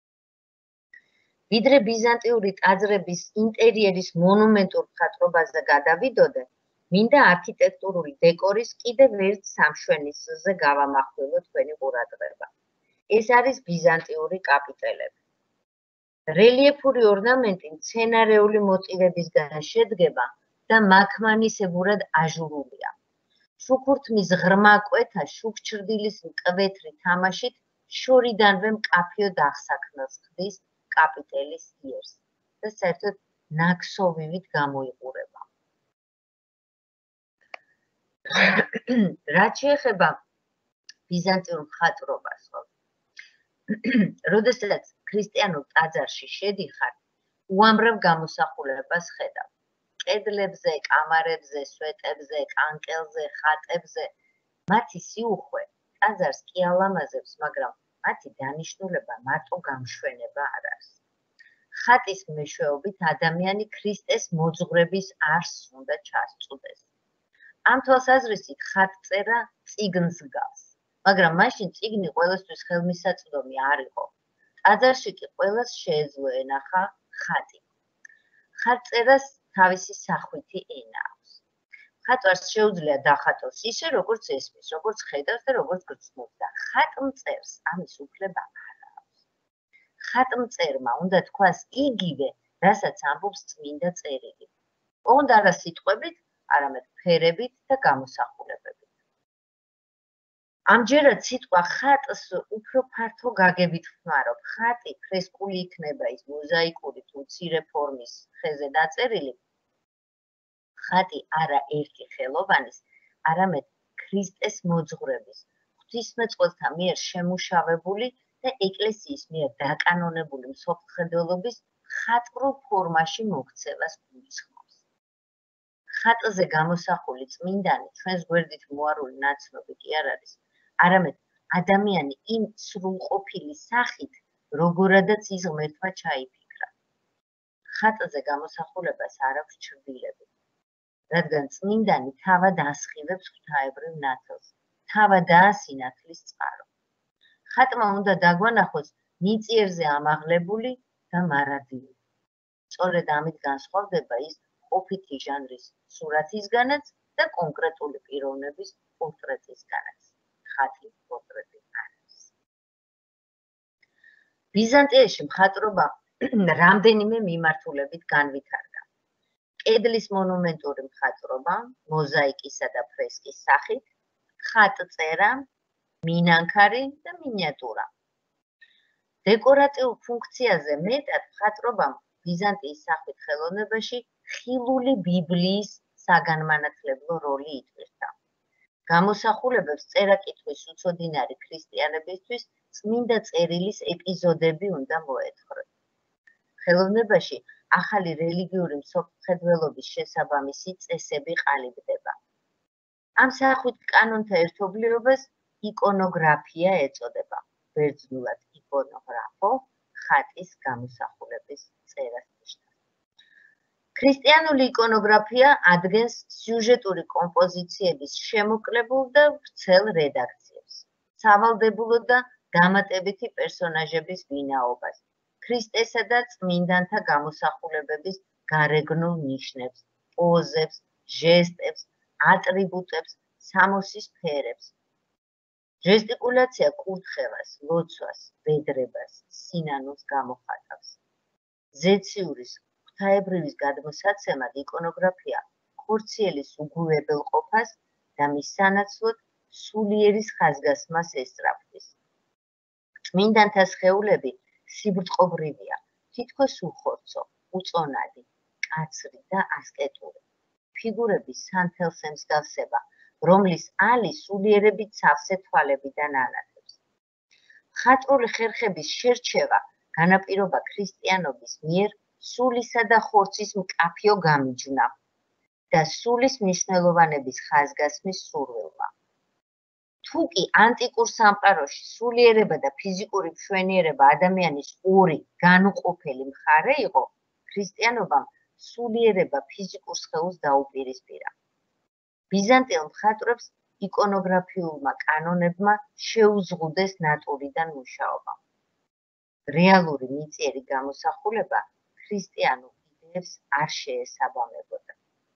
ვიდრე ბიზანტიური ტაძრების ინტერიერის მონუმენტურ მხატვრობაზე გადავიდოდე, მინდა არქიტექტურული დეკორის კიდევ ერთ სამშვენისზე გავამახვილო თქვენი ყურადღება. ეს არის ბიზანტიური კაპიტელები. რელიეფური ორნამენტი მცენარეული მოტივებისგან შედგება და მაქმანისებურად აჟურულია. შუქურთმის ღრმა კვეთა შუქჩრდილის მკვეთრი თამაშით შორიდანვე მკაფიო აღსაქმელს ხდის კაპიტელის იერს და საერთოდ ნაქსოვივით გამოიყურება. რაც შეეხება ბიზანტიურ მხატვრობას, როდესაც ქრისტიანულ ტაძარში შედიხარ, უამრავ გამოსახულებას ხედავ. კედლებზე, კამარებზე, სვეტებზე, კანკელზე, ხატებზე. მათი სიუხვე ტაძარს კი ალამაზებს, მაგრამ მათი დანიშნულება მარტო გამშვენება არ არის. ხატის მეშვეობით ადამიანი ქრისტეს მოძღვრების არსს უნდა ჩასწუდეს. ამ თვალსაზრისით ხატწერა წიგნს გავს, მაგრამ მაშინ წიგნი ყველასთვის ხელმისაწვდომი არ იყო. ტაძარში კი ყველას შეეძლო ენახა ხატი. ხატწერას თავისი სახვითი ენა აქვს. ხატვარს შეუძლია დახატოს ისე, როგორც ესმის, როგორც ხედავს და როგორც გრძნობს და ხატმწერს ამის უფლება არ აქვს. ხატმწერმა უნდა თქვას იგივე, რასაც ამბობს წმინდა წერილი. ოღონდ არა სიტყვებით, არამედ ფერებით და გამოსახულებებით. ამჯერად სიტყვა ხატს უფრო ფართო გაგებით ვხმარობ. ხატი ფრესკული იქნება, ის მოზაიკური თუ მცირე ფორმის ხეზე დაწერილი. ხატი არა ერთი ხელოვანის, არამედ ქრისტეს მოძღვრების, ღვთისმეტყველთა მიერ შემუშავებული და ეკლესიის მიერ დაკანონებული მსოფლმხედველობის ხატვრულ ფორმაში მოქცევას გულისხმობს. ხატზე გამოსახული წმინდანი ჩვენს გვერდით მოარული ნაცნობი კი არ არის, არამედ ადამიანი იმ სრულყოფილი სახით, როგორადაც ის ღმერთმა ჩაიფიქრა. ხატზე გამოსახულებას არ აქვს ჩრდილები, რადგან წმინდანი თავად ასხივებს ღვთაებრივ ნათელს, თავადაა სინათლის წყარო. ხატმა უნდა დაგვანახოს მიწიერზე ამაღლებული და მარადიული. სწორედ ამით განსხვავდება ის ყოფითი ჟანრის სურათისგანაც და კონკრეტული პიროვნების პორტრეტისგანაც. ხატი პორტრეტი არის. ბიზანტიაში მხატვრობა რამდენიმე მიმართულებით განვითარდა. კედლის მონუმენტური მხატვრობა, მოზაიკისა და ფრესკის სახით, ხატწერა, მინანქარი და მინიატურა. დეკორატიულ ფუნქციაზე მეტად მხატვრობამ ბიზანტიის სახით ხელოვნებაში ხილული ბიბლიის საგანმანათლებლო როლი ითვლებოდა. გამოსახულებებს წერა-კითხვის უცოდინარი ქრისტიანებისთვის წმინდა წერილის ეპიზოდები უნდა მოეთხროთ. ხელოვნებაში ახალი რელიგიური მსოფლმხედველობის შესაბამისი წესები ყალიბდება. ამ სახით კანონთა ერთობლიობას იკონოგრაფია ეწოდება. ბერძნულად იკონოგრაფო, ხატის გამოსახულების წერას ნიშნავს. ქრისტიანული იკონოგრაფია ადგენს სიუჟეტური კომპოზიციების შემოკლებულ და ვრცელ რედაქციებს, სავალდებულო და დამატებითი პერსონაჟების ვინაობას, ქრისტესა და წმინდანთა გამოსახულებების გარეგნულ ნიშნებს, პოზებს, ჟესტებს, ატრიბუტებს, სამოსის ფერებს. ჟესტიკულაცია კურთხევას, ლოცვას, ბედრებას, სინანულს გამოხატავს. ზეციურის ღვთაებრივის გადმოსაცემად იკონოგრაფია ხორციელის უგულებელყოფას და მის სანაცვლოდ სულიერის ხაზგასმას ესწრაფვის. წმინდანთა სხეულები სიბრწყობრივია, თითქოს უხორცო, უწონადი, კაცრი და ასკეტური. ფიგურების სანთელს ემსგავსება, რომლის ალი სულიერებით სავსე თვალებიდან ანათებს. მხატვრული ხერხების შერჩევა განაპირობა ქრისტიანობის მიერ სულისა და ხორცის მკაფიო გამიჯვნა და სულის მნიშვნელოვანების ხაზგასმის სურვილმა. თუკი ანტიკურ სამყაროში სულიერება და ფიზიკური მშვენიერება ადამიანის ორი განუყოფელი მხარე იყო, ქრისტიანობამ სულიერება ფიზიკურ სხეულს დაუპირისპირა. ბიზანტიელ მხატვრებს იკონოგრაფიულმა კანონებმა შეუზღუდეს ნატურიდან მუშაობა. რეალური მიწიერი გამოსახულება ქრისტიანულ იდეებს არ შეესაბამებოდა.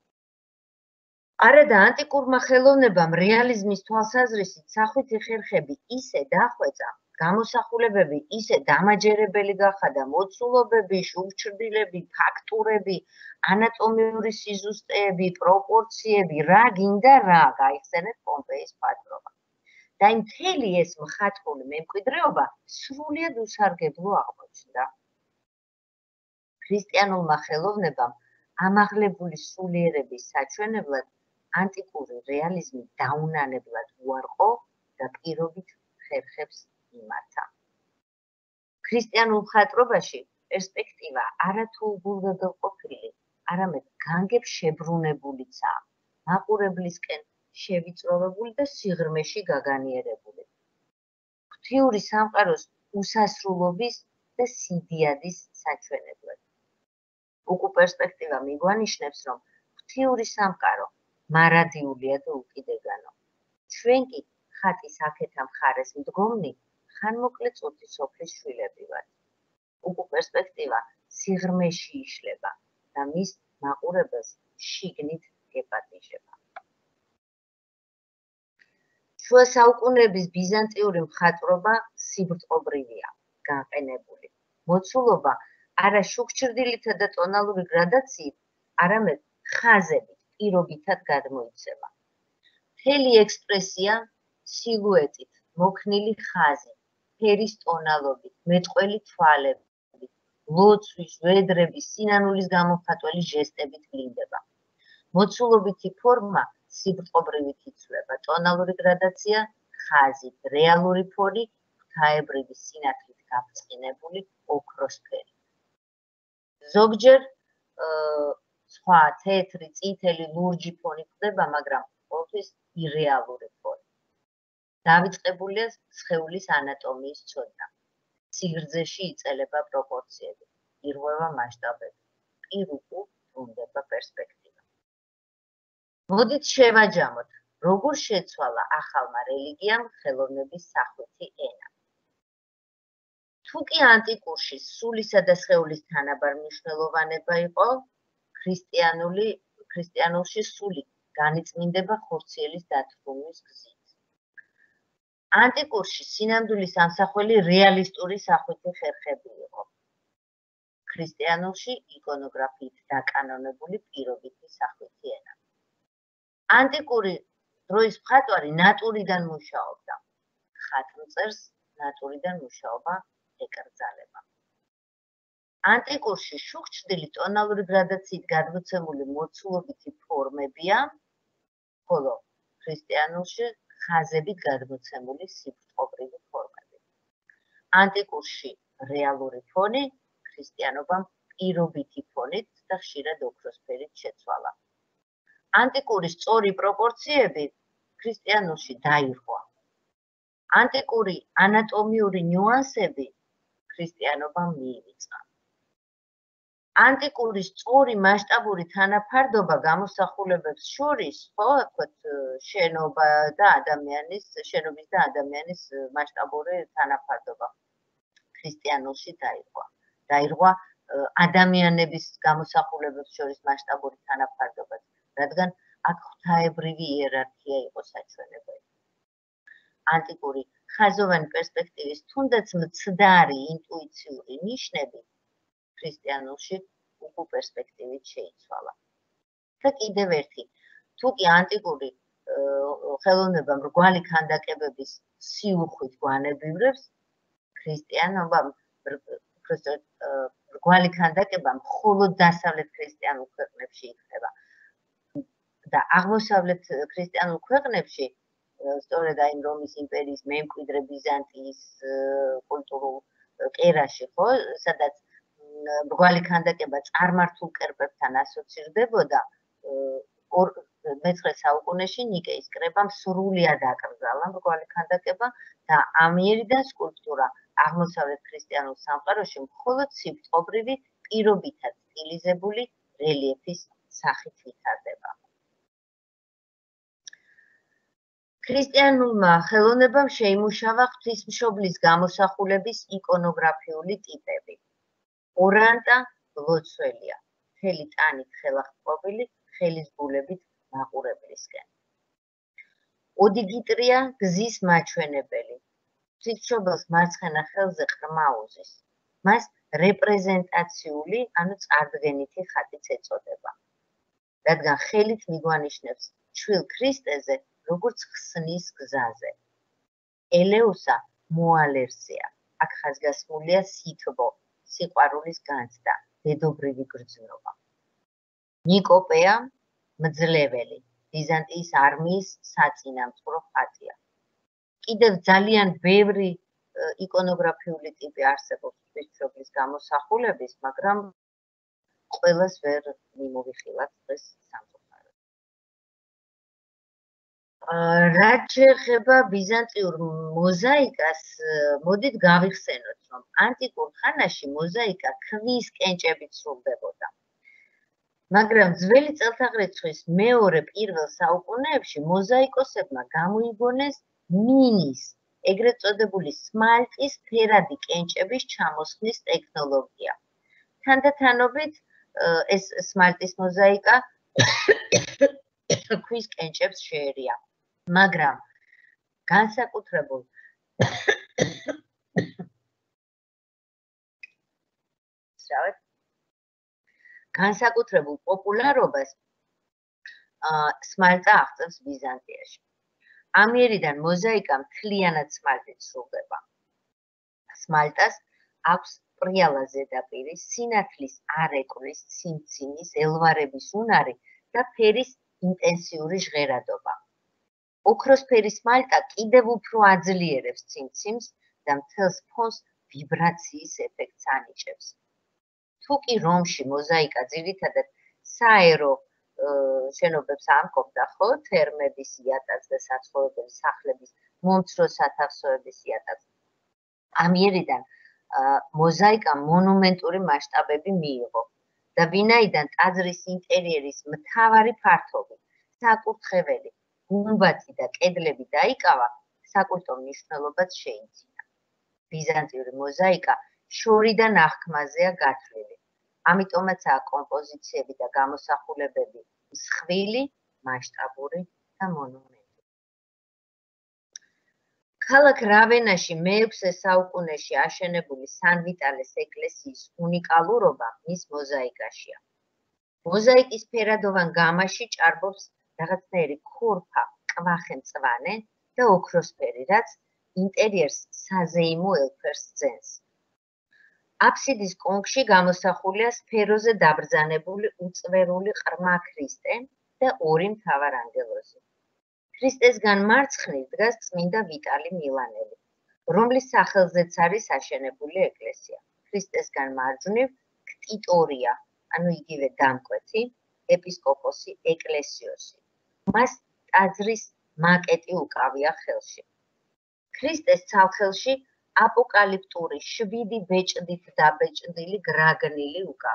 არადა ანტიკურმა ხელოვნებამ რეალიზმის თვალსაზრისით სახვითი ხერხები ისე დახვეწა, გამოსახულებები ისე დამაჯერებელი გახადა, მოცულობები, შუბჩრდილები, ფაქტურები, ანატომიური სიზუსტეები, პროპორციები, რა გინდა რა, გაიხსენეთ პომპეის მხატვრობა. და იმ მთელი ეს მხატვრული მემკვიდრეობა სრულიად უსარგებლო აღმოჩნდა. ქრისტიანულმა ხელოვნებამ ამაღლებული სულიერების საჩვენებლად ანტიკური რეალიზმი დაუნანებლად უარყო და პირობით ხერხებს იმართა. ქრისტიანულ მხატვრობაში პერსპექტივა არათუ უგულვებელყოფილი, არამედ განგებ შებრუნებულიცაა, მაყურებლისკენ შევიწროვებული და სიღრმეში გაგანიერებული. ღვთიური სამყაროს უსასრულობის და სიდიადის საჩვენებლად. უკუ პერსპექტივა მიგვანიშნებს, რომ ღვთიური სამყარო მარადიულია და უკიდეგანო. ჩვენ კი ხატის აქეთა მხარეს მდგომნი ხანმოკლე წუთი სოფლის შვილები ვართ. უკუ პერსპექტივა სიღრმეში იშლება და მის მაყურებელს შიგნით გეპატიჟება. შუა საუკუნეების ბიზანტიური მხატვრობა სიბრწყობრივია, განყენებული. მოცულობა არა შუქჩრდილითა და ტონალური გრადაციით, არამედ ხაზებით, პირობითად გადმოიცემა. მთელი ექსპრესია სილუეტით, მოქნილი ხაზით, ფერის ტონალობით, მეტყველი თვალებით, ლოცვის, ვედრების, სინანულის გამოხატველი ჟესტებით ვლინდება. მოცულობითი ფორმა სიბრწყობრივით იცვლება, ტონალური გრადაცია ხაზით, რეალური ფონი ღვთაებრივი სინათლით გაბრწყინებული ოქროსფერი. ზოგჯერ სხვა თეთრი, წითელი, ლურჯი ფონი ხდება, მაგრამ ყოველთვის ირეალური ფონი. დავიწყებულია სხეულის ანატომიის ცოდნა. სიგრძეში იწერება პროპორციები, ირღვევა მასშტაბები, პირ უკუ ბრუნდება პერსპექტივა. მოდით შევაჯამოთ, როგორ შეცვალა ახალმა რელიგიამ ხელოვნების სახვითი ენა. თუკი ანტიკურში სულისა და სხეულის თანაბარ მნიშვნელოვანება იყო, ქრისტიანული ქრისტიანულში სული განიწმინდება ხორციელის დათრგუნვის გზით. ანტიკურში სინამდვილის ამსახველი რეალისტური სახვითი ხერხები იყო. ქრისტიანულში იკონოგრაფიით დაკანონებული პირობითი სახვითი ენა. ანტიკური დროის მხატვარი ნატურიდან მუშაობდა. ხატმწერს ნატურიდან მუშაობა ეკრძალება. ანტიკურში შუქჩრდილი ტონალური გრადაციით გადმოცემული მოცულობითი ფორმებია, ხოლო ქრისტიანულში ხაზებით გადმოცემული სიბრწყობრივი ფორმები. ანტიკურში რეალური ფონი, ქრისტიანობამ პირობითი ფონით და ხშირად ოქროსფერით შეცვალა. ანტიკური სწორი პროპორციები ქრისტიანულში დაირღვა. ანტიკური ანატომიური ნიუანსები ქრისტიანობამ მიივიწყა. ანტიკური სწორი მასშტაბური თანაფარდობა გამოსახულებებს შორის, ხო, ვთქვათ, შენობა და ადამიანის, შენობის და ადამიანის მასშტაბური თანაფარდობა ქრისტიანულში დაირღვა. დაირღვა ადამიანების გამოსახულებებს შორის მასშტაბური თანაფარდობა, რადგან აქ ღვთაებრივი იერარქია იყო საჩვენებელი. ანტიკური ხაზოვანი პერსპექტივის თუნდაც მცდარი ინტუიციური ნიშნები ქრისტიანულში უკუ პერსპექტივით შეიცვალა. და კიდევ ერთი, თუ კი ანტიკური ხელოვნება მრგვალი ქანდაკებების სიუხვით გვანებივრებს, ქრისტიანობამ მრგვალი ქანდაკება მხოლოდ დასავლეთ ქრისტიანულ ქვეყნებში იქნება. და აღმოსავლეთ ქრისტიანულ ქვეყნებში, სწორედ აი რომის იმპერიის მემკვიდრე ბიზანტიის კულტურულ კერაში, ხო, სადაც მრგვალი ქანდაკება წარმართულ კერპებთან ასოცირდებოდა, მეცხრე საუკუნეში ნიკეის კრებამ სრულიად აკრძალა მრგვალი ქანდაკება და ამიერიდან სკულპტურა აღმოსავლეთ ქრისტიანულ სამყაროში მხოლოდ სიფტყობრივი პირობითად სტილიზებული რელიეფის სახით ვითარდება. ქრისტიანულმა ხელოვნებამ შეიმუშავა ღვთისმშობლის გამოსახულების იკონოგრაფიული ტიპები. ორანტა ლოცველია, მთელი ტანით ხელახტყოფილი, ხელის გულებით მაყურებლისკენ. ოდიგიტრია გზის მაჩვენებელი, ღვთისმშობელს მარცხენა ხელზე ყრმა უზის. მას რეპრეზენტაციული, ანუ წარდგენითი ხატიც ეწოდება. რადგან ხელით მიგვანიშნებს ჩვილ ქრისტეზე, როგორც ხსნის გზაზე. ელეუსა მოალერსია, აქ ხაზგასმულია სითბო, სიყვარულის განცდა, დედობრივი გრძნობა. ნიკოპეა მძლეველი, ბიზანტიის არმიის საწინამწყრო ხატია. კიდევ ძალიან ბევრი იკონოგრაფიული ტიპი არსებობს ღვთისმშობლის გამოსახულების, მაგრამ ყველას ვერ მიმოვიხილავთ დღეს სამწუხაროდ. რაც შეეხება ბიზანტიურ მოზაიკას, მოდით გავიხსენოთ, რომ ანტიკურ ხანაში მოზაიკა ქვის კენჭებით სრულდებოდა. მაგრამ ძველი წელთაღრიცხვის მეორე პირველ საუკუნეებში მოზაიკოსებმა გამოიგონეს მინის, ეგრეთ წოდებული სმალტის ფერადი კენჭების ჩამოსხმის ტექნოლოგია. თანდათანობით ეს სმალტის მოზაიკა ქვის კენჭებს შეერია. მაგრამ განსაკუთრებულ განსაკუთრებულ პოპულარობას სმალტა აღწევს ბიზანტიაში. ამიერიდან მოზაიკა მთლიანად სმალტით სრულდება. სმალტას აქვს პრიალა ზედაპირი, სინათლის არეკვის, ციმცინის, ელვარების უნარი და ფერის ინტენსიური ჟღერადობა. ოქროსფერი სმალტა კიდევ უფრო აძლიერებს ციმციმს და მთელს ფონს ვიბრაციის ეფექტს ანიჭებს. თუ კი რომში მოზაიკა ძირითადად საერო შენობებს ამკობდა, ხო, თერმების იატაკს და საცხოვრებელი სახლების მომცრო სათავსოების იატაკს. ამიერიდან მოზაიკა მონუმენტური მასშტაბები მიიღო და ვინაიდან ტაძრის ინტერიერის მთავარი ფართობი, საკურთხეველი, გუმბათი და კედლები დაიკავა, საკულტო მნიშვნელობაც შეიძინა. ბიზანტიური მოზაიკა შორიდან აღქმაზეა გათვლილი. ამიტომაცაა კომპოზიციები და გამოსახულებები მსხვილი, მასშტაბური და მონუმენტური. ქალაქ რავენაში მეექვსე საუკუნეში აშენებული სან-ვიტალეს ეკლესიის უნიკალურობა მის მოზაიკაშია. მოზაიკის ფერადოვან გამაში ჭარბობს რაღაცნაირი ქორფა, კვახე-მწვანე და ოქროსფერი, რაც ინტერიერს საზეიმო ელფერს ძენს. აფსიდის კონქში გამოსახულია სფეროზე დაბრძანებული უწვერული ყრმა ქრისტე და ორი მთავარანგელოზი. ქრისტესგან მარცხნივ დგას წმინდა ვიტალი მილანელი, რომლის სახელზეც არის აშენებული ეკლესია. ქრისტესგან მარჯვნივ ქტიტორია, ანუ იგივე დამკვეთი, ეპისკოპოსი, ეკლესიოსი. მას ტაძრის მაკეტი უკავია ხელში. ქრისტეს ცალხელში აპოკალიფტური შვიდი ბეჭდით დაბეჭდილი გრაგნილი უკავია.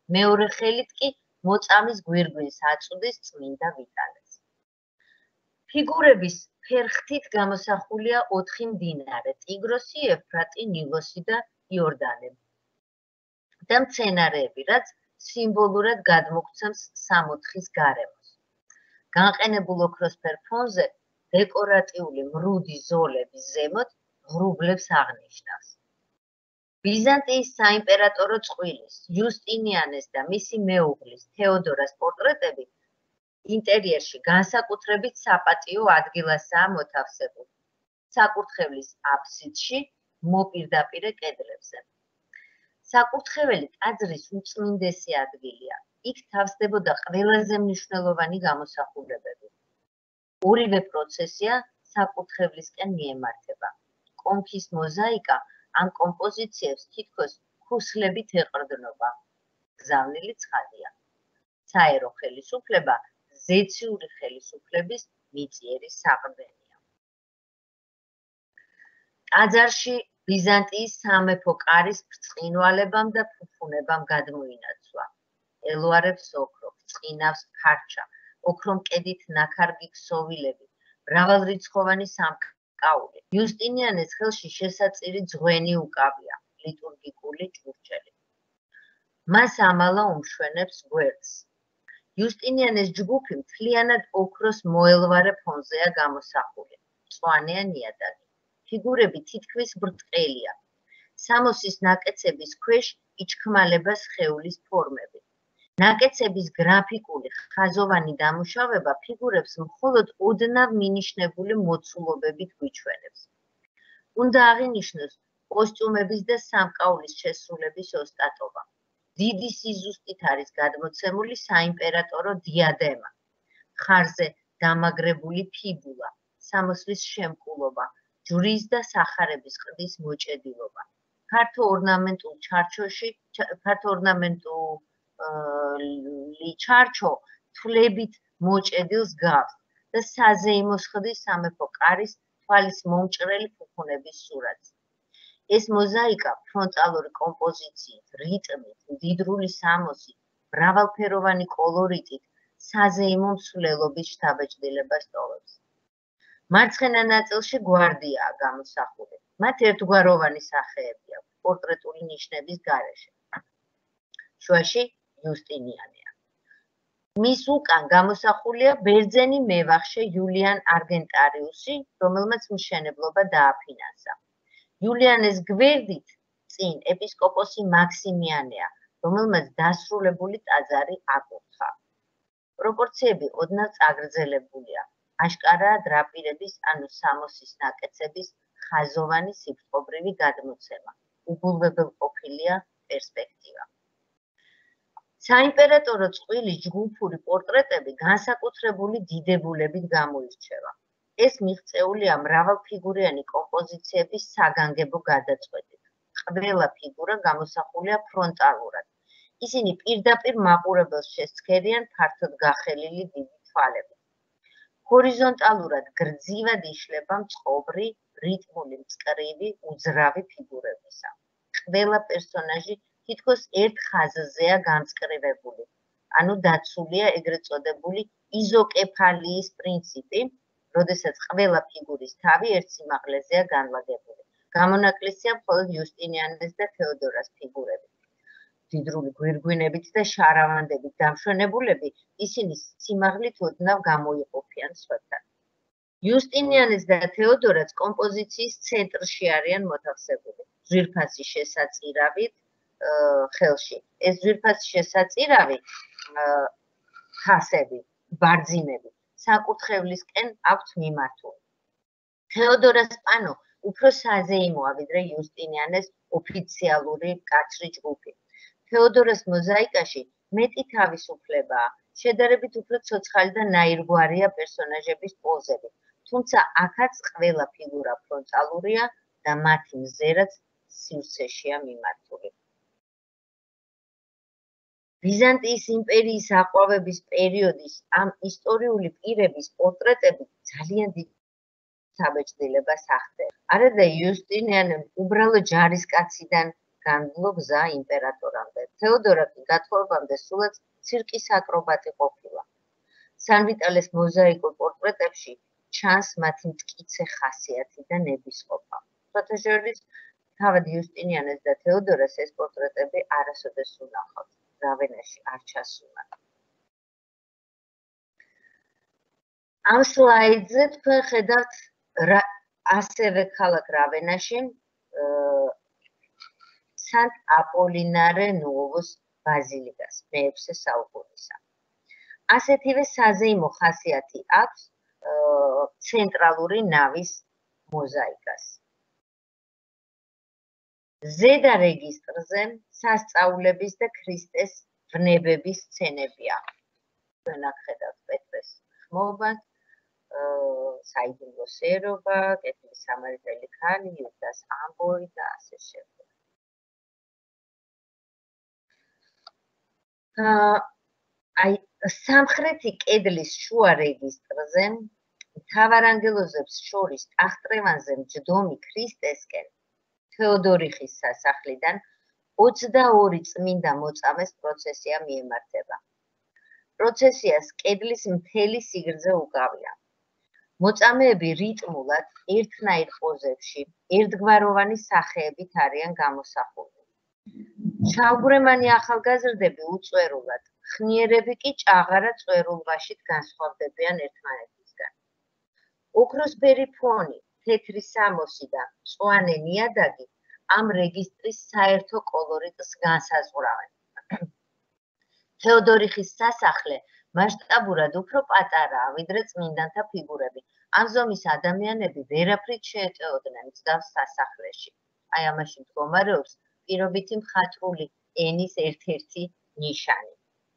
მეორე ხელით კი მოწამის გვირგვინს აწვდის წმინდა ვიტალეს. ფიგურების ფერხთით გამოსახულია ოთხი მდინარე: ტიგროსი, ეფრატი, ნილოსი და იორდანე და მცენარეები, რაც სიმბოლურად გადმოგვცემს სამოთხის გარემოს. განყენებულ ოქროსფერ ფონზე დეკორატიული მრუდი ზოლების ზემოთ ღრუბლებს აღნიშნავს. ბიზანტიის საიმპერატორო წყვილის, იუსტინიანეს და მისი მეუღლის, თეოდორას პორტრეტები ინტერიერში განსაკუთრებით საპატიო ადგილასაა მოთავსებული. საკურთხევლის აფსიდში, მოპირდაპირე კედლებზე. საკურთხეველი ტაძრის უწმინდესი ადგილია. იქ თავსდებოდა ყველაზე მნიშვნელოვანი გამოსახულებები. ორივე პროცესია საკურთხევლისკენ მიემართება. კონქის მოზაიკა ამ კომპოზიციებს თითქოს ქუსლებით ეყრდნობა. გზავნილი ცხადია. საერო ხელისუფლება ზეციური ხელისუფლების მიწიერი საყრდენია. ტაძარში ბიზანტიის სამეფო კარის ბრწყინვალებამ და ფუფუნებამ გადმოინაცვლა. ელოარებს ოქრო, ბრწყინავს ქარჩა, ოქრომკედით ნაქარგი ქსოვილები, მრავალრიცხოვანი სამკაული. იუსტინიანეს ხელში შესაწირი ძღვენი უკავია, ლიტურგიკული ჭურჭელი. მას ამალა უმშვენებს გვერდს. იუსტინიანეს ჯგუფი მთლიანად ოქროს მოელვარე ფონზეა გამოსახული. მწვანეა ნიადაგი. ფიგურები თითქმის ბრტყელია. სამოსის ნაკეცების ქვეშ იჩქმალება სხეულის ფორმები. ნაკეცების გრაფიკული ხაზოვანი დამუშავება ფიგურებს მხოლოდ ოდნავ მინიშნებული მოცულობებით გვიჩვენებს. უნდა აღინიშნოს კოსტიუმების და სამკაულის შესრულების ოსტატობა. დიდი სიზუსტით არის გადმოცემული საიმპერატორო დიადემა, ხარზე დამაგრებული ფიბულა, სამოსლის შემკულობა, ჯვრის და სახარების ყდის მოჭედილობა. ფართო ორნამენტულ ჩარჩოში, ფართო ორნამენტული ჩარჩო თვლებით მოჭედილს გავს და საზეიმოს ხდის სამეფო კარის თვალის მომჭრელი ფუფუნების სურათს. ეს მოზაიკა ფრონტალური კომპოზიციით, რიტმით, მდიდრული სამოსით, მრავალფეროვანი კოლორიტით საზეიმო მსვლელობის შთაბეჭდილებას ტოვებს. მარცხენა ნაწილში გვარდიაა გამოსახული. მათ ერთგვაროვანი სახეები აქვს პორტრეტული ნიშნების გარეშე. შუაში იუსტინიანეა. მის უკან გამოსახულია ბერძენი მევახშე იულიან არგენტარიუსი, რომელმაც მშენებლობა დააფინანსა. იულიანეს გვერდით წინ ეპისკოპოსი მაქსიმიანეა, რომელმაც დასრულებული ტაძარი აკურთხა. პროპორციები ოდნავ წაგრძელებულია. აშკარაა დრაპირების ანუ სამოსის ნაკეცების ხაზოვანი სიბრტყობრივი გადმოცემა. უგულვებელყოფილია პერსპექტივა. საიმპერატორო წყვილის ჯგუფური პორტრეტები განსაკუთრებული დიდებულებით გამოირჩევა. ეს მიღწეულია მრავალფიგურიანი კომპოზიციების საგანგებო გადაწყვეტით. ყველა ფიგურა გამოსახულია ფრონტალურად. ისინი პირდაპირ მაყურებელს შესცქერიან ფართოდ გახელილი დიდი თვალებით. ჰორიზონტალურად გრძივად იშლება მწყობრი, რიტმული, მწკრივი, უძრავი ფიგურებისა. ყველა პერსონაჟი თითქოს ერთ ხაზზეა გამწკრივებული, ანუ დაცულია ეგრეთ წოდებული იზოკეფალიის პრინციპი, როდესაც ყველა ფიგურის თავი ერთ სიმაღლეზეა განლაგებული. გამონაკლისია მხოლოდ იუსტინიანეს და თეოდორას ფიგურები. მდიდრული გვირგვინებით და შარავანდებით დამშვენებულები, ისინი სიმაღლით ოდნავ გამოიყოფიან სხვებთან. იუსტინიანეს და თეოდორაც კომპოზიციის ცენტრში არიან მოთავსებული, ძვირფასი შესაწირავით ხელში. ეს ძვირფასი შესაწირავი ხასები, ბარძიმები საკურთხევლისკენ აქვთ მიმართული. თეოდორას პანო უფრო საზეიმოა, ვიდრე იუსტინიანეს ოფიციალური მკაცრი ჯგუფი. თეოდორას მოზაიკაში მეტი თავისუფლებაა, შედარებით უფრო ცოცხალი და ნაირგვარია პერსონაჟების პოზები, თუმცა აქაც ყველა ფიგურა ფრონტალურია და მათი მზერაც სივრცეშია მიმართული. ბიზანტიის იმპერიის აყვავების პერიოდის ამ ისტორიული პირების პორტრეტები ძალიან დიდ საბეჭდილებას ახდენს. არა და იუსტინიანემ უბრალო ჯარისკაციდან განვლო გზა იმპერატორამდე. თეოდორა კი გათხოვებამდე სულაც ცირკის აკრობატი ყოფილა. სან-ვიტალეს მოზაიკურ პორტრეტებში ჩანს მათი მტკიცე ხასიათი და ნებისყოფა. ფოტოჟურნალის თავად იუსტინიანეს და თეოდორას ეს პორტრეტები არასოდეს უნახავთ. რავენაში არ ჩასულა. ამ სლაიდზე თქვენ ხედავთ ასევე ქალაქ რავენაში სანტ აპოლინარე ნუოვოს ბაზილიკას მეექვსე საუკუნისა. ასეთივე საზეიმო ხასიათი აქვს ცენტრალური ნავის მოზაიკას. ზედა რეგისტრზე სასწაულების და ქრისტეს ვნებების სცენებია. თქვენ აქ ხედავთ პეტრეს ხმოვანს, საიდუმლო სერობა, კეთილი სამარიტელი ქალი, იუდას ამბოი და ასე შემდეგ. აი სამხრეთი კედლის შუა რეგისტრზე მთავარანგელოზებს შორის ტახტრევანზე მჯდომი ქრისტესკენ თეოდორიხის სასახლიდან ოცდაორი წმინდა მოწამეს პროცესია მიემართება. პროცესიას კედლის მთელი სიგრძე უკავია. მოწამეები რიტმულად ერთნაირ პოზებში, ერთგვაროვანი სახეებით არიან გამოსახულნი. ჩავგვრემანი ახალგაზრდები უწვერულად, ხნიერები კი ჭაღარა წვერულვაშით განსხვავდებიან ერთმანეთისგან. ოქროსფერი ფონი, თეთრი სამოსი და მწვანე ნიადაგი ამ რეგისტრის საერთო კოლორიტს განსაზღვრავენ. თეოდორიხის სასახლე მასშტაბურად უფრო პატარაა, ვიდრე წმინდანთა ფიგურები. ამ ზომის ადამიანები ვერაფრით შეეტეოდნენ მსგავს სასახლეში. აი ამაში მდგომარეობს პირობითი მხატვრული ენის ერთ-ერთი ნიშანი.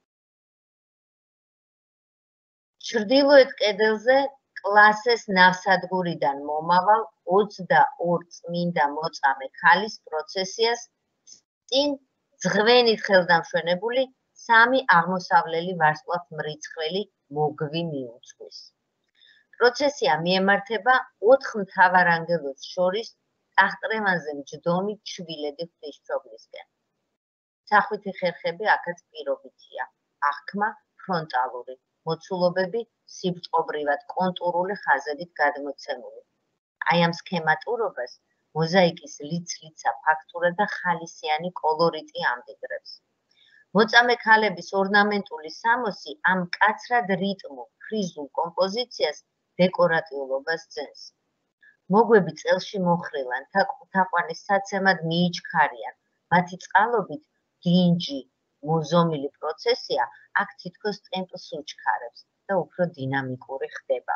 ჩრდილოეთ კედელზე კლასეს ნავსადგურიდან მომავალ ოცდაორ წმინდა მოწამე ქალის პროცესიას წინ ძღვენით ხელდამშვენებული სამი აღმოსავლელი ვარსკვლავ მრიცხველი მოგვი მიუძღვის. პროცესია მიემართება ოთხ მთავარანგელოზს შორის ტახტრევანზე მჯდომი ჩვილედი ღვთისმშობლისკენ. სახვითი ხერხები აქაც პირობითია, აღქმა ფრონტალური, მოცულობები სიბწყობრივად კონტურული ხაზებით გადმოცემული. აი ამ სქემატურობას მოზაიკის ლიცლიცა ფაქტურა და ხალისიანი კოლორიტი ამდიდრებს. მოწამე ქალების ორნამენტული სამოსი ამ მკაცრად რიტმულ ფრიზულ კომპოზიციას დეკორატიულობას ძენს. მოგვები წელში მოხრილან, თაყვანის საცემად მიიჩქარიან, მათი წყალობით დინჯი მოზომილი პროცესია აქ თითქოს ტემპს უჩქარებს და უფრო დინამიკური ხდება.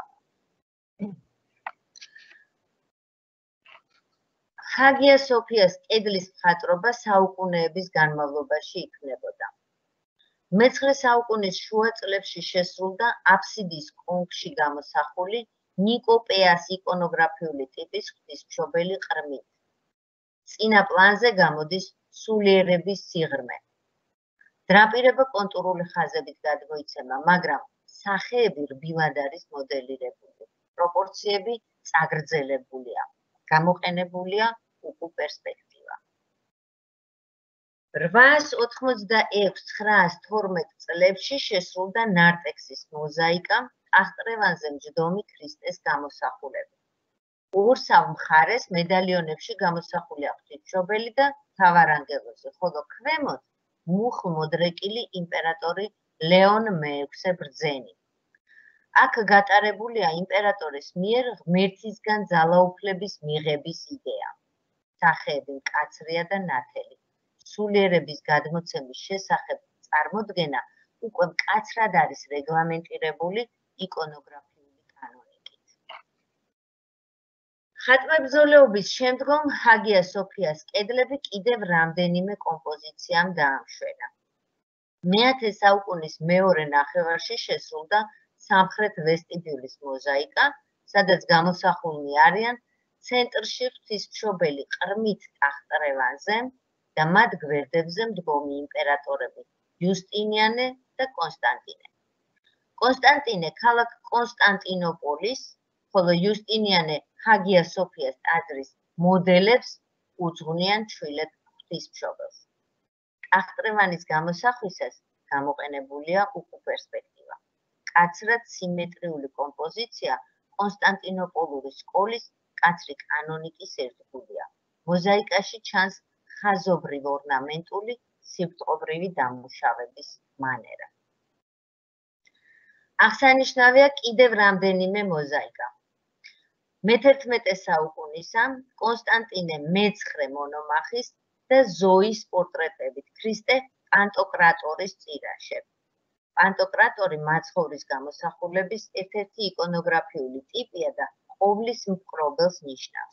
ჰაგია სოფიას კედლის მხატვრობა საუკუნეების განმავლობაში იქნებოდა. მეცხრე საუკუნის შუა წლებში შესრულდა აფსიდის კონქში გამოსახული ნიკოპეას იკონოგრაფიული ტიპის ღვთისმშობელი ყრმით. წინა პლანზე გამოდის სულიერების სიღრმე. დრაპირება კონტურული ხაზებით გადმოიცემა, მაგრამ სახეები რბილად არის მოდელირებული. პროპორციები წაგრძელებულია. გამოყენებულია უკუ პერსპექტივა. რვაას ოთხმოცდაექვს ცხრაას თორმეტ წლებში შესრულდა ნარტექსის მოზაიკა ტახტრევანზე მჯდომი ქრისტეს გამოსახულები. ორსავ მხარეს მედალიონებში გამოსახულია ღვთისმშობელი და მთავარანგელოზი, ხოლო ქვემოთ მუხლ-მოდრეკილი იმპერატორი ლეონ მეექვსე ბრძენი. აქ გატარებულია იმპერატორის მიერ ღმერთისგან ძალაუფლების მიღების იდეა. სახეები მკაცრია და ნათელი. სულიერების გადმოცემის შესახებ წარმოდგენა უკვე მკაცრად არის რეგლამენტირებული იკონოგრაფიული კანონიკით. ხატმებრძოლეობის შემდგომ ჰაგია სოფიას კედლები კიდევ რამდენიმე კომპოზიციამ დაამშვენა. მეათე საუკუნის მეორე ნახევარში შესრულდა სამხრეთ ვესტიბიულის მოზაიკა, სადაც გამოსახულნი არიან ცენტრში ღვთისმშობელი ყრმით ტახტრევანზე და მათ გვერდებზე მდგომი იმპერატორები იუსტინიანე და კონსტანტინე. კონსტანტინე ქალაქ კონსტანტინოპოლის, ხოლო იუსტინიანე ჰაგია სოფიას ტაძრის მოდელებს უძღვნიან ჩვილად ღვთისმშობელს. კახტრევანის გამოსახვისას გამოყენებულია უკუ პერსპექტივა. კაცრად სიმეტრიული კომპოზიცია კონსტანტინოპოლური სკოლის კაცრი კანონიკის ერთგულია. მოზაიკაში ჩანს ხაზობრივ ორნამენტული სიბრტყობრივი დამუშავების მანერა. აღსანიშნავია კიდევ რამდენიმე მოზაიკა. მეთერთმეტე საუკუნისა კონსტანტინე მეცხრე მონომახის და ზოის პორტრეტებით ქრისტე პანტოკრატორის წირაშე. პანტოკრატორი მაცხოვრის გამოსახულების ერთ-ერთი იკონოგრაფიული ტიპია და ყოვლის მპყრობელს ნიშნავს.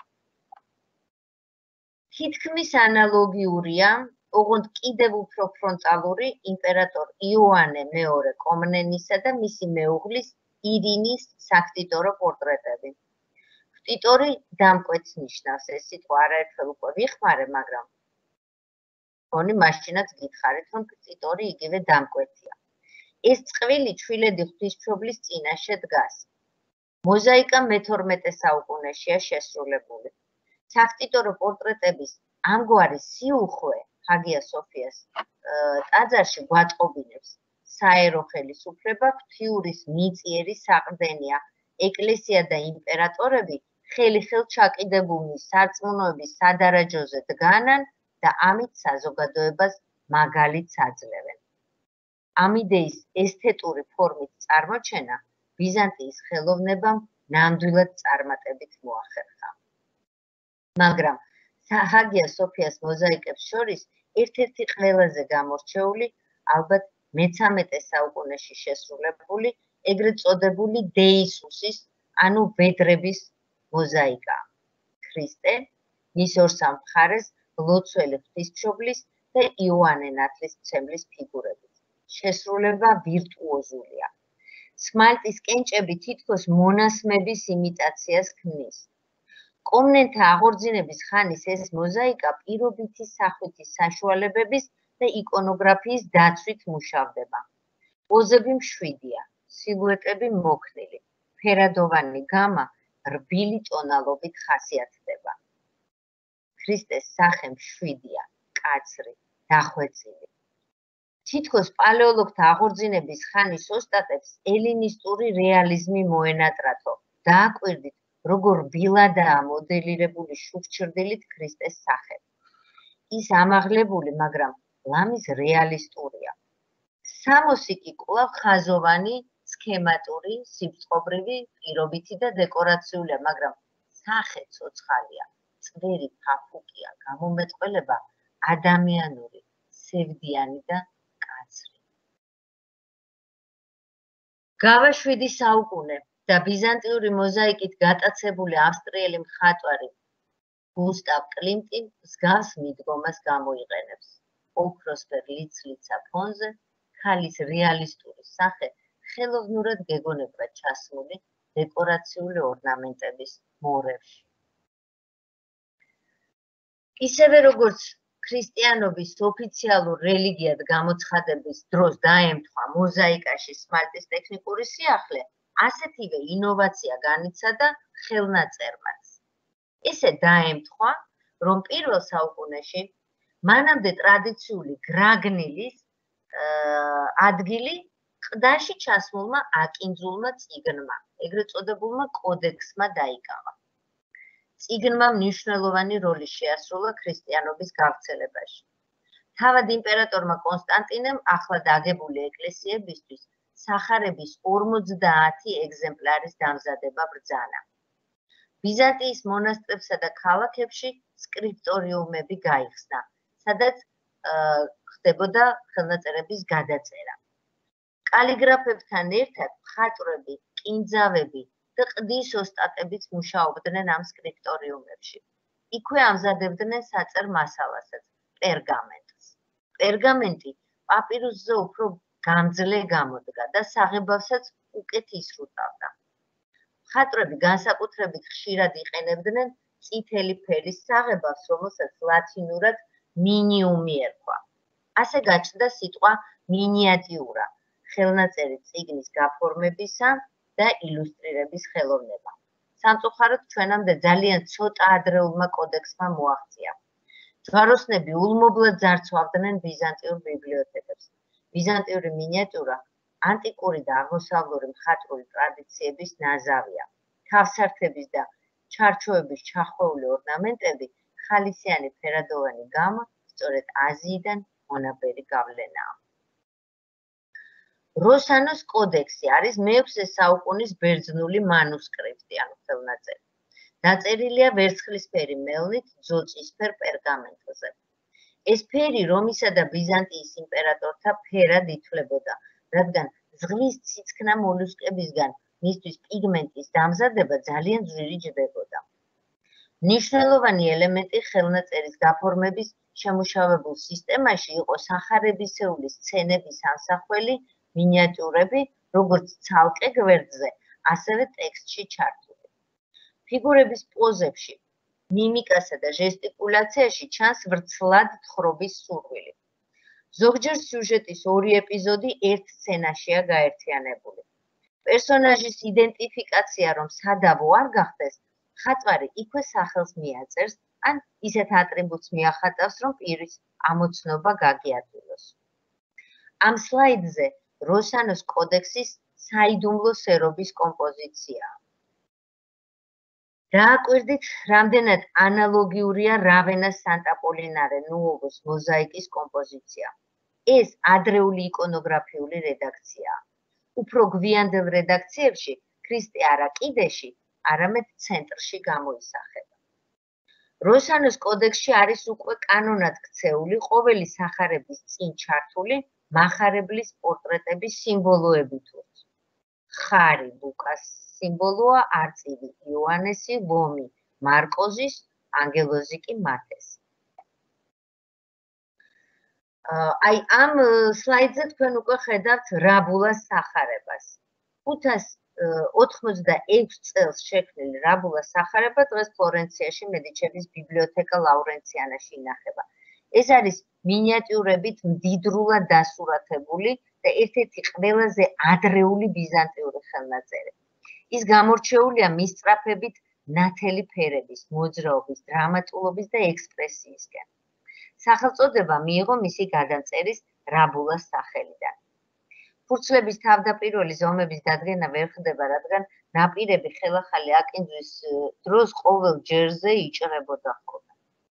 თითქმის ანალოგიურია, ოღონდ კიდევ უფრო ფრონტალური იმპერატორ იოანე მეორე კომნენისა და მისი მეუღლის ირინის საქტიტორო პორტრეტები. ქტიტორი დამკვეთს ნიშნავს, ეს სიტყვა არაერთხელ უკვე ვიხმარე, მაგრამ გონი მაშინაც გითხარით, რომ ქტიტორი იგივე დამკვეთია. ეს წყვილი ჩვილედი ღვთისმშობლის წინაშე დგას. მოზაიკა მეთორმეტე საუკუნეშია შესრულებული. საქტიტორო პორტრეტების ამგვარი სიუხვე ჰაგია სოფიას ტაძარში გვატყობინებს საერო ხელისუფლება, ღვთიურის მიწიერი საყრდენია, ეკლესია და იმპერატორები ხელი-ხელთ ჩაკიდებულნი სარწმუნოების სადარაჯოზე დგანან და ამით საზოგადოებას მაგალითს აძლევენ. ამ იდეის ესთეტური ფორმით წარმოჩენა ბიზანტიის ხელოვნებამ ნამდვილად წარმატებით მოახერხა. მაგრამ ჰაგია სოფიას მოზაიკებს შორის ერთ-ერთი ყველაზე გამორჩეული, ალბათ მეთორმეტე საუკუნეში შესრულებული, ეგრეთ წოდებული დეისუსის, ანუ ვედრების მოზაიკა. ქრისტე, მის ორ სამხარეს ლოცველი ღვთისმშობლის და იოანე ნათლისმცემლის ფიგურებით. შესრულება ვირტუოზულია. სმალტის კენჭები თითქოს მონასმების იმიტაციას ქმნის. კომნენთა აღორძინების ხანის ეს მოზაიკა პირობითი სახვითი საშუალებების და იკონოგრაფიის დაცვით მუშავდება. პოზები მშვიდია, სილუეტები მოქნილი, ფერადოვანი გამა რბილი ტონალობით ხასიათდება. ქრისტეს სახე მშვიდია, კაცრი, დახვეწილი. თითქოს პალეოლოგთა აღორძინების ხანის ოსტატებს ელინისტური რეალიზმი მოენატრათო. დააკვირდით, როგორ რბილადაა მოდელირებული შუქჩრდილით ქრისტეს სახე. ის ამაღლებული, მაგრამ ლამის რეალისტურია. სამოსი კი კვლავ ხაზოვანი, სქემატური, სიბრტყობრივი, პირობითი და დეკორაციულია, მაგრამ სახე ცოცხალია, წვერი ფაფუკია, გამომეტყველება ადამიანური, სევდიანი და კაცრი. გავა შვიდი საუკუნე და ბიზანტიური მოზაიკით გატაცებული ავსტრიელი მხატვარი გუსტავ კლიმტი მსგავს მიდგომას გამოიყენებს. ოქროსფერ ლიცლიცა ფონზე ქალის რეალისტური სახე ხელოვნურად გეგონებად ჩასმული დეკორაციული ორნამენტების მორევში. ისევე როგორც ქრისტიანობის ოფიციალურ რელიგიად გამოცხადების დროს დაემთხვა მოზაიკაში სმალტის ტექნიკური სიახლე, ასეთივე ინოვაცია განიცადა ხელნაწერმაც. ესე დაემთხვა, რომ პირველ საუკუნეში მანამდე ტრადიციული გრაგნილის ადგილი ყდაში ჩასმულმა აკინძულმა წიგნმა, ეგრეთ წოდებულმა კოდექსმა დაიკავა. წიგნმა მნიშვნელოვანი როლი შეასრულა ქრისტიანობის გავრცელებაში. თავად იმპერატორმა კონსტანტინემ ახლად აგებული ეკლესიებისთვის სახარების ორმოცდაათი ეგზემპლარის დამზადება ბრძანა. ბიზანტიის მონასტრებსა და ქალაქებში სკრიპტორიუმები გაიხსნა, სადაც ხდებოდა ხელნაწერების გადაწერა. კალიგრაფებთან ერთად მხატვრები, კინძავები და ყდის ოსტატებიც მუშაობდნენ ამ სკრიპტორიუმებში. იქვე ამზადებდნენ საწერ მასალასაც, პერგამენტს. პერგამენტი პაპირუსზე უფრო გამძლე გამოდგა და საღებავსაც უკეთ ისრუტავდა. მხატვრები განსაკუთრებით ხშირად იყენებდნენ წითელი ფერის საღებავს, რომელსაც ლათინურად მინიუმი ერქვა. ასე გაჩნდა სიტყვა მინიატიურა, ხელნაწერი წიგნის გაფორმებისა და ილუსტრირების ხელოვნება. სამწუხაროდ ჩვენამდე ძალიან ცოტა ადრეულმა კოდექსმა მოაღწია. ჯვაროსნები ულმობლად ძარცვავდნენ ბიზანტიურ ბიბლიოთეკებს. ბიზანტიური მინიატურა ანტიკური და აღმოსავლური მხატვრული ტრადიციების ნაზავია. თავსართების და ჩარჩოების ჩახვეული ორნამენტები ხალისიანი ფერადოვანი გამა სწორედ აზიიდან მონაბერი გავლენაა. როსანოს კოდექსი არის მეექვსე საუკუნის ბერძნული მანუსკრიპტი, ანუ ხელნაწერი. დაწერილია ვერცხლისფერი მელნით ძოწისფერ პერგამენტზე. ეს ფერი რომისა და ბიზანტიის იმპერატორთა ფერად ითვლებოდა, რადგან ზღვის ციცქნა მოლუსკებისგან მისთვის პიგმენტის დამზადება ძალიან ძვირი ჯდებოდა. მნიშვნელოვანი ელემენტი ხელნაწერის გაფორმების შემუშავებულ სისტემაში იყო სახარებისეული სცენების ამსახველი მინიატიურები, როგორც ცალკე გვერდზე, ასევე ტექსტში ჩართული. ფიგურების პოზებში, მიმიკასა და ჟესტიკულაციაში ჩანს ვრცლად თხრობის სურვილი. ზოგჯერ სიუჟეტის ორი ეპიზოდი ერთ სცენაშია გაერთიანებული. პერსონაჟის იდენტიფიკაცია რომ სადავო არ გახდეს, მხატვარი იქვე სახელს მიაწერს, ან ისეთ ატრიბუტს მიახატავს, რომ პირის ამოცნობა გაგიადვილოს. ამ სლაიდზე როსანოს კოდექსის საიდუმლო სერობის კომპოზიციაა. დააკვირდით, რამდენად ანალოგიურია რავენას სანტა-პოლინარე ნუოვოს მოზაიკის კომპოზიცია. ეს ადრეული იკონოგრაფიული რედაქციაა. უფრო გვიანდელ რედაქციებში ქრისტე არა კიდეში, არამედ ცენტრში გამოისახება. როსანოს კოდექსში არის უკვე კანონად ქცეული ყოველი სახარების წინ ჩართული მახარებლის პორტრეტების სიმბოლოები თურთ. ხარი ლუკას სიმბოლოა, არწივი იოანესი, ლომი მარკოზის, ანგელოზი კი მათეს. აი ამ სლაიდზე თქვენ უკვე ხედავთ რაბულას სახარებას. ხუთას ოცდაექვს წელს შექმნილი რაბულას სახარება დღეს ფლორენციაში მედიჩების ბიბლიოთეკა ლავრენციანაში ინახება. ეს არის მინიატიურებით მდიდრულად დასურათებული და ერთ-ერთი ყველაზე ადრეული ბიზანტიური ხელნაწერი. ის გამორჩეულია მისწრაფებით ნათელი ფერების, მოძრაობის, დრამატულობის და ექსპრესიისგან. სახელწოდება მიიღო მისი გადამწერის რაბულას სახელიდან. ფურცლების თავდაპირველი ზომების დადგენა ვერ ხდება, რადგან ნაპირები ხელახალი აკინძვის დროს ყოველ ჯერზე იჭრებოდა ჰქონდა.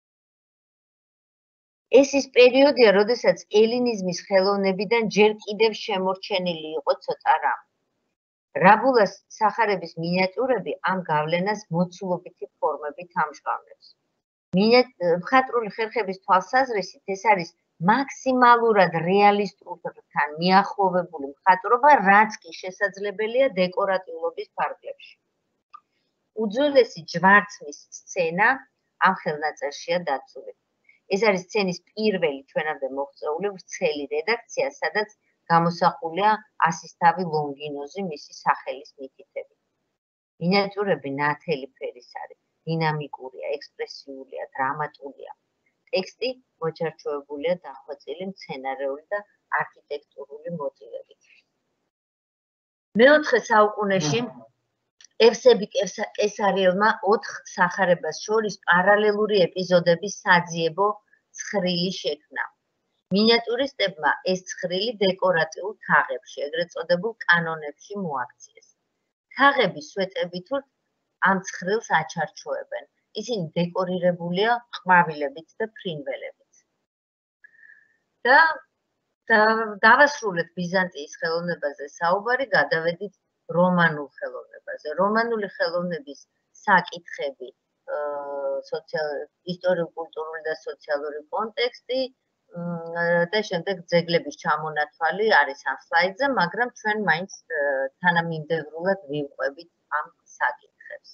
ეს ის პერიოდია, როდესაც ელინიზმის ხელოვნებიდან ჯერ კიდევ შემორჩენილი იყო ცოტა რამ. რაბულას სახარების მინიატიურები ამ გავლენას მოცულობითი ფორმებით ამჟღავნებს. მხატვრული ხერხების თვალსაზრისით ეს არის მაქსიმალურად რეალისტურთან მიახლოვებული მხატვრობა, რაც კი შესაძლებელია დეკორატიულობის ფარგლებში. უძველესი ჯვარცმის სცენა ამ ხელნაწერშია დაცული. ეს არის სცენის პირველი ჩვენამდე მოღწეული ვრცელი რედაქცია, სადაც გამოსახულია ასისთავი ლონგინოზი მისი სახელის მითითებით. მინიატიურები ნათელი ფერის არის, დინამიკურია, ექსპრესიულია, დრამატულია. ტექსტი მოჩარჩოებულია დახვეწილი მცენარეული და არქიტექტურული მოტივებით. მეოთხე საუკუნეში ევსები კესარიელმა ოთხ სახარებას შორის პარალელური ეპიზოდების საძიებო ცხრილი შექმნა. მინიატურისტებმა ეს ცხრილი დეკორატიულ თაღებში, ეგრეთ წოდებულ კანონებში მოაქციეს. თაღები სვეტებით ამ ცხრილს აჩარჩოებენ. ისინი დეკორირებულია ყვავილებით და ფრინველებით. და დავასრულეთ ბიზანტიის ხელოვნებაზე საუბარი, გადავედით რომანულ ხელოვნებაზე. რომანული ხელოვნების საკითხები, ისტორიულ-კულტურული და სოციალური კონტექსტი და შემდეგ ძეგლების ჩამონათვალი არის ამ სლაიდზე, მაგრამ ჩვენ მაინც თანამიმდევრულად ვივყვებით ამ საკითხებს.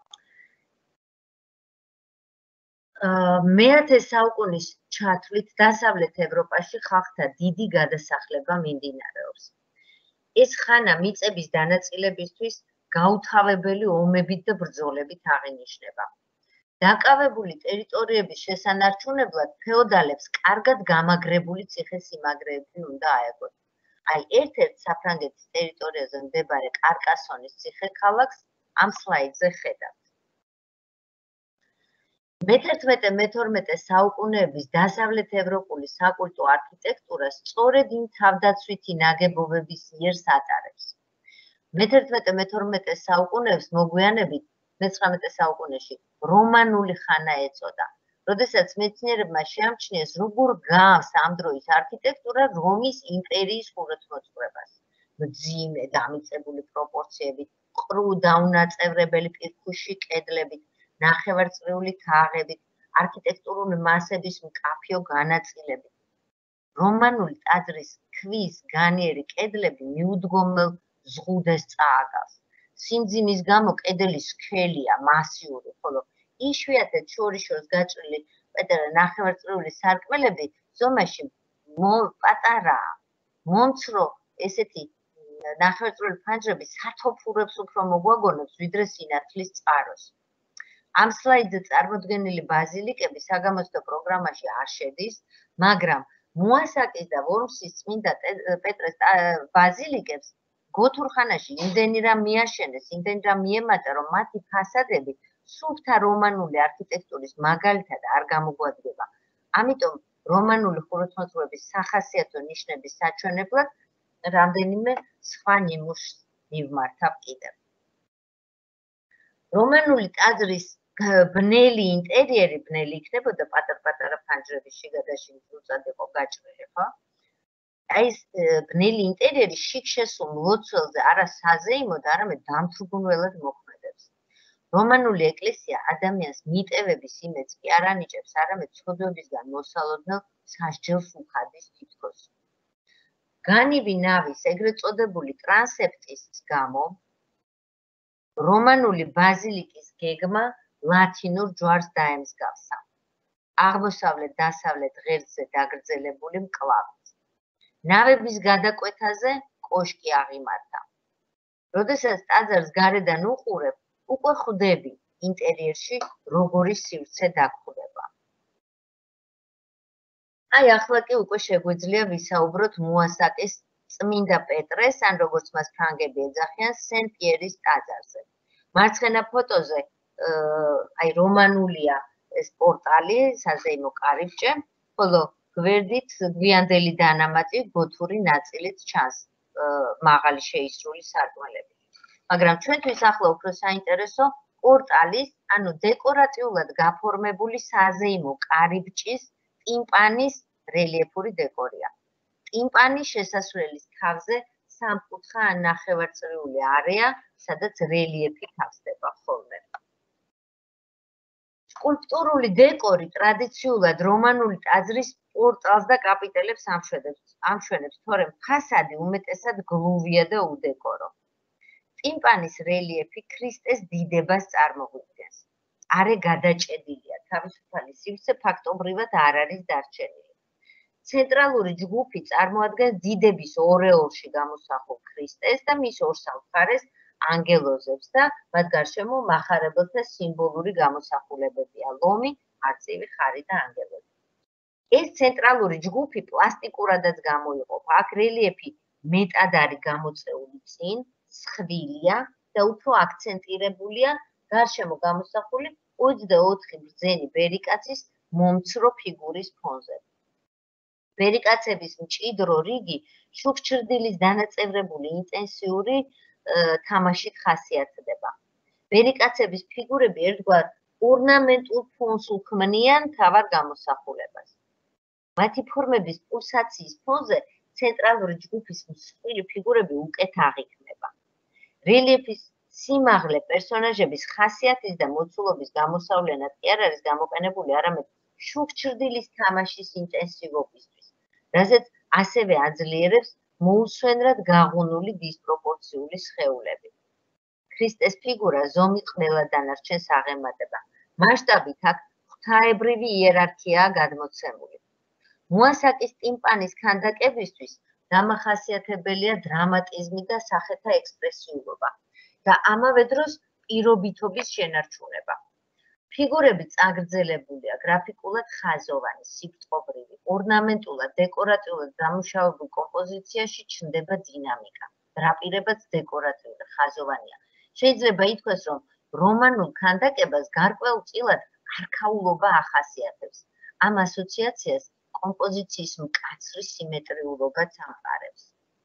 მეათე საუკუნის ჩათვლით დასავლეთ ევროპაში ხალხთა დიდი გადასახლება მიმდინარეობს. ეს ხანა მიწების დანაწილებისთვის გაუთავებელი ომებით და ბრძოლებით აღინიშნება. დაკავებული ტერიტორიების შესანარჩუნებლად ფეოდალებს კარგად გამაგრებული ციხესიმაგრეები უნდა აეღოთ. აი ერთ-ერთ საფრანგეთის ტერიტორიაზე მდებარე კარკასონის ციხე-ქალაქს ამ სლაიდზე ხედავთ. მეთერთმეტე მეთორმეტე საუკუნეების დასავლეთ ევროპული საკულტო არქიტექტურა სწორედ იმ თავდაცვითი ნაგებობების იერს ატარებს. მეთერთმეტე მეთორმეტე საუკუნეებს მოგვიანებით მეცხრამეტე საუკუნეში რომანული ხანა ეწოდა. როდესაც მეცნიერებმა შეამჩნიეს, როგორ გავს ამ დროის არქიტექტურა რომის იმპერიის ხუროთმოძღვრებას. მძიმე, დამიწებული პროპორციებით, ყრუ დაუნაწევრებელი პირქუში კედლებით, ნახევარწრიული თაღებით, არქიტექტურული მასების მკაფიო განაწილებით. რომანული ტაძრის ქვის განიერი კედლები მიუდგომელ ზღუდეს წააგავს. სიმძიმის გამო კედელი სქელია, მასიური, ხოლო იშვიათად შორიშორს გაჭრილი პატარა ნახევარწრიული სარკმელები ზომაში პატარაა. მომცრო ესეთი ნახევარწრიული ფანჯრები სათოფურებს უფრო მოგვაგონებს, ვიდრე სინათლის წყაროს. ამ სლაიდზე წარმოდგენილი ბაზილიკები საგამოცდო პროგრამაში არ შედის, მაგრამ მოასაკის და ვორმსის წმინდა პეტრეს ბაზილიკებს გოთურ ხანაში იმდენი რამ მიაშენეს, იმდენი რამ მიემატა, რომ მათი ფასადები სუფთა რომანული არქიტექტურის მაგალითად არ გამოგვადგება. ამიტომ რომანული ხუროთმოძღვრების სახასიათო ნიშნების საჩვენებლად რამდენიმე სხვა ნიმუშს მივმართავ კიდევ. რომანული ტაძრის ბნელი ინტერიერი, ბნელი იქნებოდა პატარ-პატარა ფანჯრების შიგადაში უწად იყო გაჭრილი, ხო? აი ეს ბნელი ინტერიერი შიგ შესულ მლოცველზე არა საზეიმოდ, არამედ დამთრგუნველად მოქმედებს. რომანული ეკლესია ადამიანს მიტევების იმედს კი არ ანიჭებს, არამედ ცოდვებისგან მოსალოდნელ სასჯელს უხადის თითქოს. განივი ნავის ეგრეთ წოდებული ტრანსეპტის გამო რომანული ბაზილიკის გეგმა ლათინურ ჯვარს დაემსგავსა. აღმოსავლეთ-დასავლეთ ღერძზე დაგრძელებული მკლავით. ნავების გადაკვეთაზე კოშკი აღიმართა. როდესაც ტაძარს გარედან უყურებ, უკვე ხვდები ინტერიერში როგორი სივრცე დაგხვდება. აი ახლა კი უკვე შეგვიძლია ვისაუბროთ მოასაკის წმინდა პეტრეს, ან როგორც მას ფრანგები ეძახიან, სენ-პიერის ტაძარზე. მარცხენა ფოტოზე აი რომანულია ეს პორტალი, საზეიმო კარიბჭე, ხოლო გვერდით გვიანდელი დანამატი გოთური ნაწილით ჩანს მაღალი შეისრული სარკმელები. მაგრამ ჩვენთვის ახლა უფრო საინტერესო პორტალის, ანუ დეკორატიულად გაფორმებული საზეიმო კარიბჭის ტიმპანის რელიეფური დეკორია. ტიმპანის შესასვლელის თავზე სამკუთხა ან ნახევარწრიული არეა, სადაც რელიეფი თავსდება ხოლმე. სკულპტურული დეკორი ტრადიციულად რომანული ტაძრის პორტალს და კაპიტელებს ამშვენებს, თორემ ფასადი უმეტესად გლუვია და უდეკორო. ტიმპანის რელიეფი ქრისტეს დიდებას წარმოგვიდგენს. არე გადაჭედილია, თავისუფალი სივრცე ფაქტობრივად არ არის დარჩენილი. ცენტრალური ჯგუფი წარმოადგენს დიდების ორეოლში გამოსახულ ქრისტეს და მის ორსავ მხარეს ანგელოზებს და მათ გარშემო მახარებელთა სიმბოლური გამოსახულებებია: ლომი, არწივი, ხარი და ანგელოზი. ეს ცენტრალური ჯგუფი პლასტიკურადაც გამოიყოფა. აქ რელიეფი მეტად არის გამოწეული წინ, სხდილია და უფრო აქცენტირებულია გარშემო გამოსახული ოცდაოთხი ბრძენი ბერიკაცის მომცრო ფიგურის ფონზე. ბერიკაცების მჭიდრო რიგი შუქჩრდილის დანაწევრებული ინტენსიური თამაშით ხასიათდება. ბერიკაცების ფიგურები ერთგვარ ორნამენტულ ფონს უქმნიან მთავარ გამოსახულებას. მათი ფორმების პულსაციის ფონზე ცენტრალური ჯგუფის მსხვილი ფიგურები უკეთ აღიქმნება. რელიეფის სიმაღლე პერსონაჟების ხასიათის და მოცულობის გამოსავლენად კი არ არის გამოყენებული, არამედ შუქჩრდილის თამაშის ინტენსივობისთვის, რაზეც ასევე აძლიერებს მოუსვენრად გაღუნული დისპროპორციული სხეულები. ქრისტეს ფიგურა ზომით ყველა დანარჩენს აღემატება. მასშტაბით აქ ღვთაებრივი იერარქიაა გადმოცემული. მოასაკის ტიმპანის ქანდაკებისთვის დამახასიათებელია დრამატიზმი და სახეთა ექსპრესიულობა და ამავე დროს პირობითობის შენარჩუნება. ფიგურები წაგრძელებულია, გრაფიკულად ხაზოვანი, სიბრტყობრივი, ორნამენტულად, დეკორატიულად დამუშავებულ კომპოზიციაში ჩნდება დინამიკა. დრაპირებაც დეკორატიული, ხაზოვანია. შეიძლება ითქვას, რომ რომანულ ქანდაკებას გარკვეულწილად არქაულობა ახასიათებს. Ამ ასოციაციას კომპოზიციის მკაცრი სიმეტრიულობაც ამყარებს.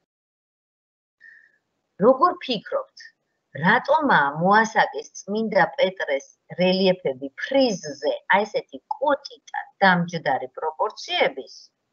როგორ ფიქრობთ, რატომაა მოასაკის წმინდა პეტრეს რელიეფები ფრიზზე აი ესეთი კოტიტად დამჯდარი პროპორციების,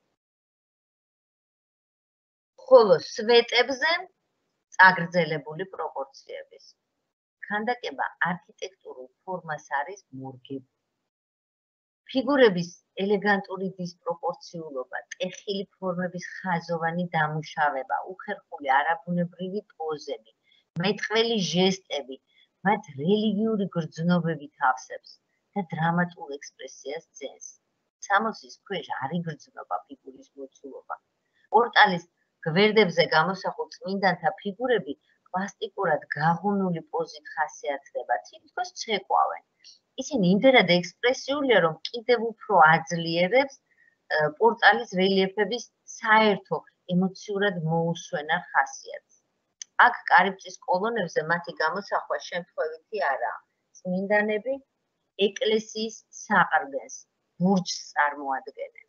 ხოლო სვეტებზე წაგრძელებული პროპორციების? ქანდაკება არქიტექტურულ ფორმას არის მორგებული. ფიგურების ელეგანტური დისპროპორციულობა, ტეხილი ფორმების ხაზოვანი დამუშავება, უხერხული არაბუნებრივი პოზები, მეტყველი ჟესტები, მათ რელიგიური გრძნობებით ავსებს და დრამატულ ექსპრესიას ძენს. სამოცის ქვეშ არ იგრძნობა ფიგურის მოცულობა. პორტალის გვერდებზე გამოსახულ წმინდანთა ფიგურები პლასტიკურად გაღუნული პოზით ხასიათდება, თითქოს ცეკვავენ. ისინი იმდენად ექსპრესიულია, რომ კიდევ უფრო აძლიერებს პორტალის რელიეფების საერთო ემოციურად მოუსვენარ ხასიათს. აქ კარიბჭის კოლონებზე მათი გამოსახვა შემთხვევითი არაა. წმინდანები ეკლესიის საყრდენს, ბურჯს წარმოადგენენ.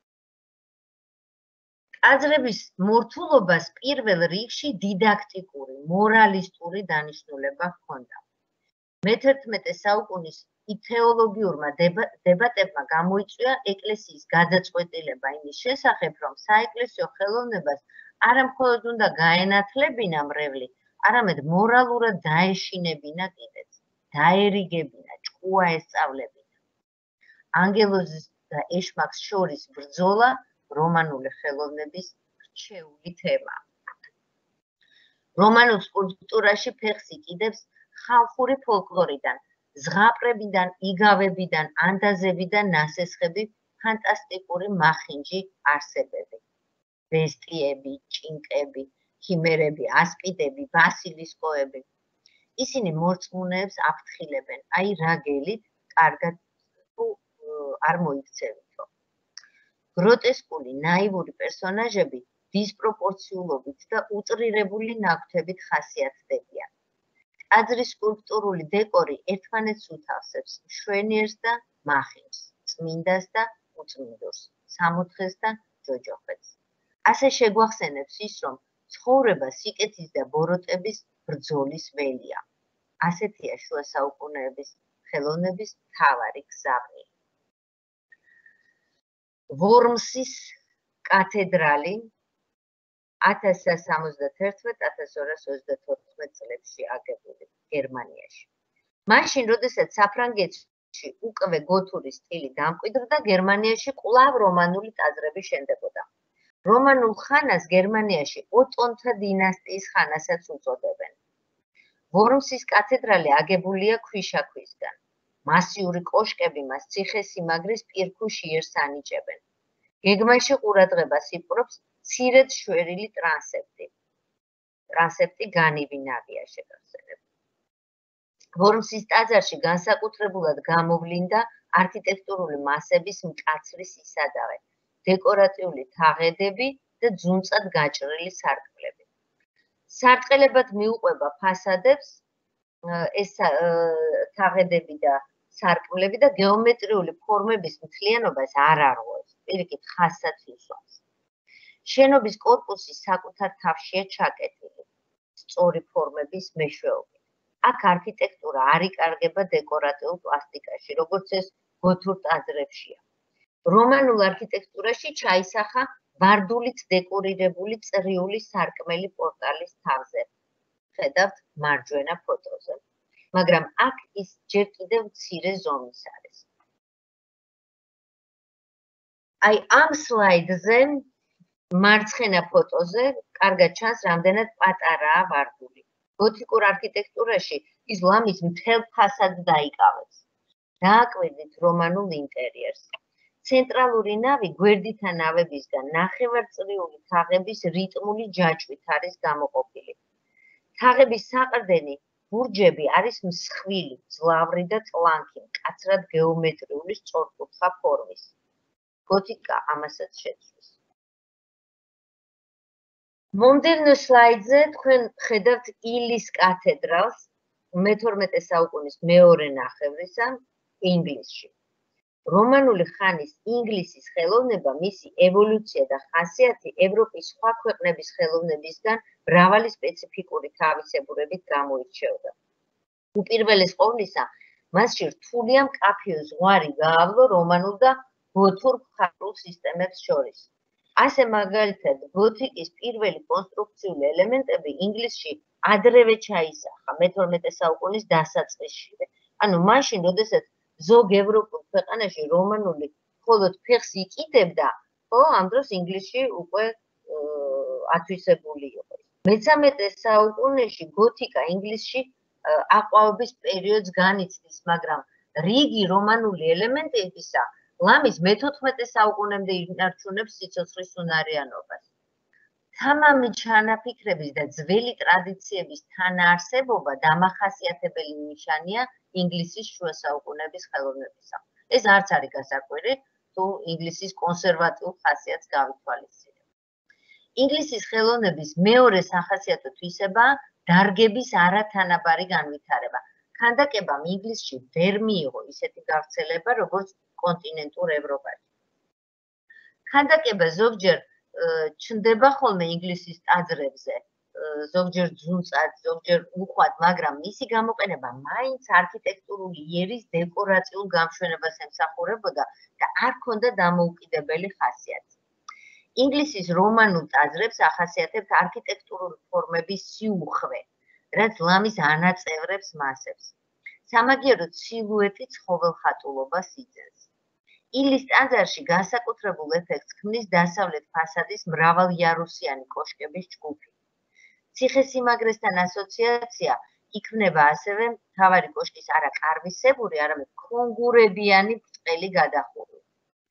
ტაძრების მორთულობას პირველ რიგში დიდაქტიკური, მორალისტური დანიშნულება ჰქონდა. მეთერთმეტე საუკუნის ითეოლოგიურმა დებატებმა გამოიწვია ეკლესიის გადაწყვეტილება იმის შესახებ, რომ საეკლესიო ხელოვნებას არა მხოლოდ უნდა გაენათლებინა მრევლი, არამედ მორალურად დაეშინებინა კიდეც, დაერიგებინა, ჭკუა ესწავლებინა. ანგელოზის და ეშმაკს შორის ბრძოლა რომანული ხელოვნების რჩეული თემა. რომანულ სკულპტურაში ფეხს იკიდებს ხალხური ფოლკლორიდან, ზღაპრებიდან, იგავებიდან, ანდაზებიდან ნასესხები ფანტასტიკური მახინჯი არსებები. ბესტიები, ჭინკები, ქიმერები, ასპიდები, ბასილისკოები. ისინი მორწმუნეებს აფრთხილებენ, აი რა გელით, კარგად თუ არ მოიქცევითო. გროტესკული, ნაივური პერსონაჟები დისპროპორციულობით და უწრირებული ნაკვთებით ხასიათდებიან. ტაძრის სკულპტურული დეკორი ერთმანეთს უთავსებს მშვენიერს და მახინჯს, წმინდას და უწმინდურს, სამოთხეს და ჯოჯოხეთს. ასე შეგვახსენებს ის, რომ ცხოვრება სიკეთის და ბოროტების ბრძოლის ველია. ასეთია შუა საუკუნეების ხელოვნების მთავარი გზავნილი. ვორმსის კათედრალი ათას ათას სამოცდათერთმეტ - ათას ორას ოცდათოთხმეტ წლებში აგებული გერმანიაში. მაშინ, როდესაც საფრანგეთში უკვე გოთური სტილი დამკვიდრდა, გერმანიაში კვლავ რომანული ტაძრები შენდებოდა. რომანულ ხანას გერმანიაში ოტონთა დინასტიის ხანასაც უწოდებენ. ვორმსის კათედრალი აგებულია ქვიშაქვისგან. მასიური კოშკები მას ციხესიმაგრის პირქუშ იერს ანიჭებენ. გეგმაში ყურადღებას იპყრობს მცირედ შვერილი ტრანსეპტი. ტრანსეპტი განივი ნავია შეგახსენებთ. ვორმსის ტაძარში განსაკუთრებულად გამოვლინდა არქიტექტურული მასების მკაცრი სისადავე, დეკორატიული თაღედები და ძუნწად გაჭრილი სარკმლები. სარტყელებად მიუყვება ფასადებს ეს თაღედები და სარკმლები და გეომეტრიული ფორმების მთლიანობას არ არღვევს, პირიქით ხაზსაც უსვამს. შენობის კორპუსი საკუთარ თავშია ჩაკეტილი, სწორი ფორმების მეშვეობით. აქ არქიტექტურა არ იკარგება დეკორატიულ პლასტიკაში, როგორც ეს გოთურ ტაძრებშია. რომანულ არქიტექტურაში ჩაისახა ვარდულით დეკორირებული წრიული სარკმელი პორტალის თავზე. ხედავთ მარჯვენა ფოტოზე. მაგრამ აქ ის ჯერ კიდევ მცირე ზომის არის. აი ამ სლაიდზე მარცხენა ფოტოზე კარგად ჩანს, რამდენად პატარაა ვარდული. გოთიკურ არქიტექტურაში ის ლამის მთელ ფასადს დაიკავებს. დააკვირდით რომანულ ინტერიერს. ცენტრალური ნავი გვერდითა ნავებისგან ნახევარწრიული თაღების რიტმული ჯაჭვით არის გამოყოფილი. თაღების საყრდენი ბურჯები არის მსხვილი, მძლავრი და ტლანქი, მკაცრად გეომეტრიული სწორკუთხა ფორმის. გოთიკა ამასაც შეცვლის. მომდევნო სლაიდზე თქვენ ხედავთ ილის კათედრალს, მეთორმეტე საუკუნის მეორე ნახევრისა, ინგლისში. რომანული ხანის ინგლისის ხელოვნება, მისი ევოლუცია და ხასიათი ევროპის სხვა ქვეყნების ხელოვნებისგან მრავალი სპეციფიკური თავისებურებით გამოირჩეოდა. უპირველეს ყოვლისა, მასში რთული ან მკაფიო ზღვარი გაავლო რომანულ და გოთურ მხატვრულ სისტემებს შორის. ასე მაგალითად, გოთიკის პირველი კონსტრუქციული ელემენტები ინგლისში ადრევე ჩაისახა, მეთორმეტე საუკუნის დასაწყისშივე. ანუ მაშინ, როდესაც ზოგ ევროპულ ქვეყანაში რომანული მხოლოდ ფეხს იკიდებდა, ხო, ამ დროს ინგლისში უკვე ათვისებული იყო. მესამედე საუკუნეში გოთიკა ინგლისში აყვავების პერიოდს განიცდის, მაგრამ რიგი რომანული ელემენტებისა ლამის მეთოთხმეტე საუკუნემდე ინარჩუნებს სიცოცხლის უნარიანობას. თამამი ჩანაფიქრების და ძველი ტრადიციების თანაარსებობა დამახასიათებელი ნიშანია ინგლისის შუა საუკუნეების ხელოვნებისა. ეს არც არის გასაკვირი, თუ ინგლისის კონსერვატიულ ხასიათს გავითვალისწინებთ. ინგლისის ხელოვნების მეორე სახასიათო თვისებაა დარგების არათანაბარი განვითარება. ქანდაკებამ ინგლისში ვერ მიიღო ისეთი გავრცელება, როგორც კონტინენტურ ევროპაში. ქანდაკება ზოგჯერ ჩნდება ხოლმე ინგლისის ტაძრებზე, ზოგჯერ ძუნწად, ზოგჯერ უხვად, მაგრამ მისი გამოყენება მაინც არქიტექტურული იერის დეკორაციულ გამშვენებას ემსახურებოდა და არ ჰქონდა დამოუკიდებელი ხასიათი. ინგლისის რომანულ ტაძრებს ახასიათებთ არქიტექტურული ფორმების სიუხვე, რაც ლამის ანაწევრებს მასებს. სამაგიეროდ სილუეტი ცხოველხატულობას იძენს. ილის ტაძარში განსაკუთრებულ ეფექტს ქმნის დასავლეთ ფასადის მრავალიარუსიანი კოშკების ჯგუფი. ციხესიმაგრესთან ასოციაცია იქმნება ასევე მთავარი კოშკის არა კარვისებური, არამედ ქონგურებიანი ბრტყელი გადახურვით.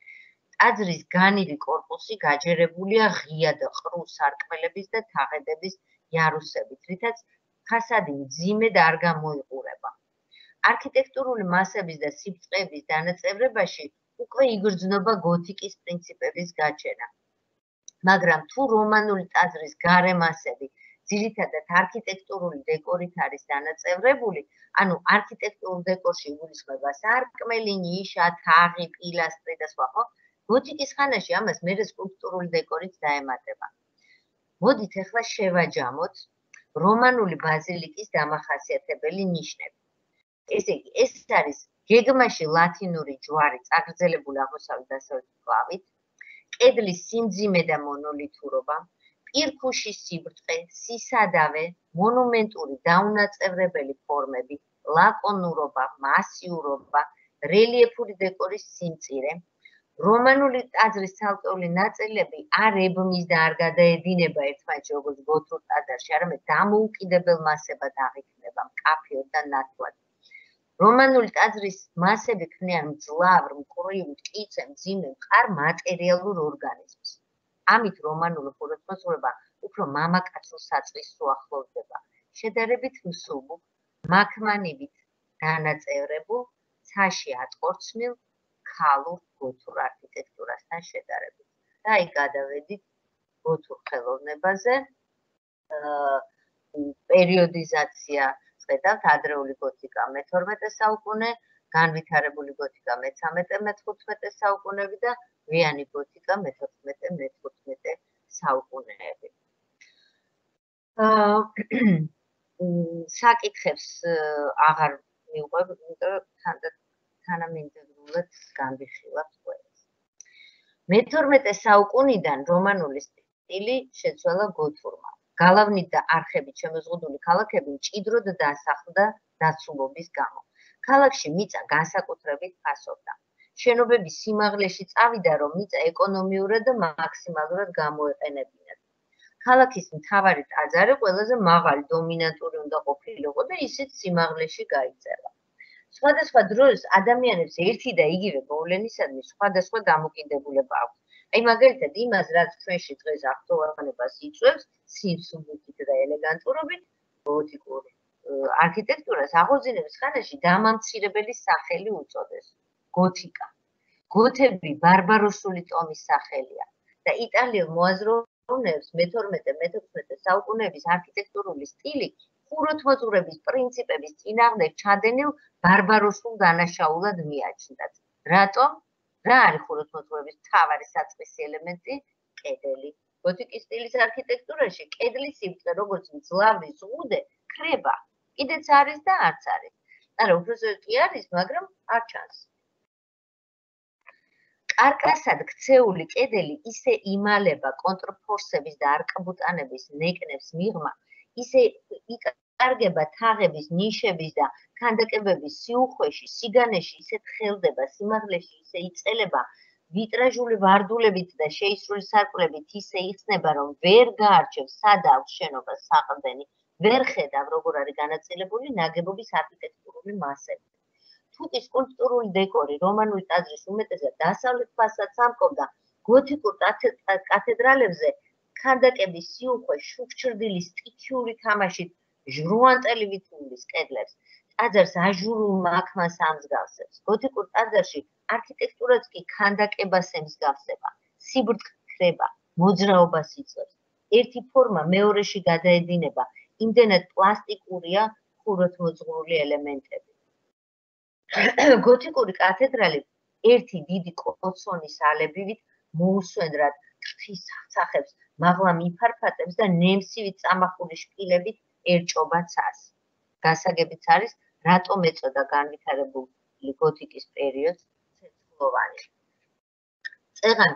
ტაძრის განივი კორპუსი გაჯერებულია ღია და ყრუ სარკმელების და თაღედების იარუსებით, რითაც ფასადი მძიმედ არ გამოიყურება. არქიტექტურული მასების და სიბრტყეების დანაწევრებაში უკვე იგრძნობა გოთიკის პრინციპების გაჩენა. მაგრამ თუ რომანული ტაძრის გარე მასები ძირითადად არქიტექტურული დეკორით არის დანაწევრებული, ანუ არქიტექტურულ დეკორში იგულისხმება სარკმელი, ნიშა, თაღი, პილასტრი და სხვა, ხო? გოთიკის ხანაში ამას მერე სკულპტურული დეკორით დაემატება. მოდით ახლა შევაჯამოთ რომანული ბაზილიკის დამახასიათებელი ნიშნები. ესე იგი, ეს არის გეგმაში ლათინური ჯვარი წაგრძელებული აღმოსავლეთ-დასავლეთ მკლავით, კედლის სიმძიმე და მონოლითურობა, პირქუშის სიბრტყე, სისადავე, მონუმენტური დაუნაწევრებელი ფორმები, ლაკონურობა, მასიურობა, რელიეფური დეკორის სიმწირე. რომანული ტაძრის ცალკეული ნაწილები არ ებმის და არ გადაედინება ერთმანეთში როგორც გოთურ ტაძარში, არამედ დამოუკიდებელ მასებად აღიქმება, მკაფიოდ და ნათლად. რომანული ტაძრის მასები ქმნიან მძლავრ, მკვრივ, მტკიცე, მძიმე, მყარ მატერიალურ ორგანიზმს. ამით რომანული ხუროთმოძღვრება უფრო მამაკაცურ საწყისს უახლოვდება, შედარებით მსუბუქ, მაქმანივით დანაწევრებულ, ცაში ატყორცმილ, ქალურ გოთურ არქიტექტურასთან შედარებით. და აი გადავედით გოთურ ხელოვნებაზე. პერიოდიზაცია ხედავთ ადრეული გოთიკა მეთორმეტე საუკუნე, განვითარებული გოთიკა მესამედე მეხუთმეტე საუკუნეები და გვიანი გოთიკა მეთოთხმეტე მეთხუთმეტე საუკუნეები. საკითხებს აღარ მივყვებ, იმიტომ რომ თანამიმდევრულად განვიხილავთ ყველას. მეთორმეტე საუკუნიდან რომანული სტილი შეცვალა გოთურმა. გალავნით და არხებით შემოზღუდული ქალაქები მჭიდროდ დასახლდა დაცულობის გამო. ქალაქში მიწა განსაკუთრებით ფასობდა. შენობების სიმაღლეში წავიდა, რომ მიწა ეკონომიურად და მაქსიმალურად გამოეყენებინათ. ქალაქის მთავარი ტაძარი ყველაზე მაღალი დომინანტური უნდა ყოფილიყო და ისიც სიმაღლეში გაიწერა. სხვადასხვა დროს ადამიანებს ერთი და იგივე მოვლენისადმი სხვადასხვა დამოკიდებულება აქვს. აი მაგალითად იმას, რაც ჩვენში დღეს აქტუალობას იწვევს, სიმსუბუქით და ელეგანტურობით, გოთიკურ არქიტექტურას აღორძინების ხანაში დამამცირებელი სახელი უწოდეს გოთიკა. გოთები ბარბაროსული ტომის სახელია და იტალიელ მოაზროვნეებს მეთორმეტე მეთოთხმეტე საუკუნეების არქიტექტურული სტილი ხუროთმოძღვრების პრინციპების წინააღმდეგ ჩადენილ ბარბაროსულ დანაშაულად მიაჩნდათ. რატომ? რა არის ხუროთმოძღვრების მთავარი საწყისი ელემენტი? კედელი. გოთიკის სტილის არქიტექტურაში კედლის სიბრტყე, როგორც მძლავრი ზღუდე, ქრება. კიდეც არის და არც არის. არა, უბრალოდ კი არის, მაგრამ არ ჩანს. კარკასად ქცეული კედელი ისე იმალება კონტრფორსების და არკბუტანების ნეკნებს მიღმა, ისე იკარგება თაღების, ნიშების და ქანდაკებების სიუხვეში, სიგანეში, ისე თხელდება, სიმაღლეში ისე იწელება, ვიტრაჟული ვარდულებით და შეისრული სარკმლებით ისე იხსნება, რომ ვერ გაარჩევს სადავ შენობას საყრდენი, ვერ ხედავ, როგორ არის განაწილებული ნაგებობის არქიტექტურული მასები. თუკი სკულპტურული დეკორი რომანული ტაძრის უმეტესად დასავლეთ ფასადს ამკობდა, გოთიკურ კათედრალებზე ქანდაკების სიუხვე შუქჩრდილის სტიქიური თამაშით ჟრუანტელი ვითმის კედლებს, ტაძარს აჟურულ მაქმას ამსგავსებს. გოთიკურ ტაძარში არქიტექტურაც კი ქანდაკებას ემსგავსება, სიბრტყე ქრება, მოძრაობას იწვევს. ერთი ფორმა მეორეში გადაედინება, იმდენად პლასტიკურია ხუროთმოძღვრული ელემენტები. გოთიკური კათედრალი ერთი დიდი კოცონის ალებივით მოუსვენრად თხის სახებს, მაღლა მიფარფატებს და ნემსივით წამახული შპილებით ერჭობა ცას. გასაგებიც არის, რატომ ეწოდა განვითარებული გოთიკის პერიოდს ცეცხლოვანი. წეღან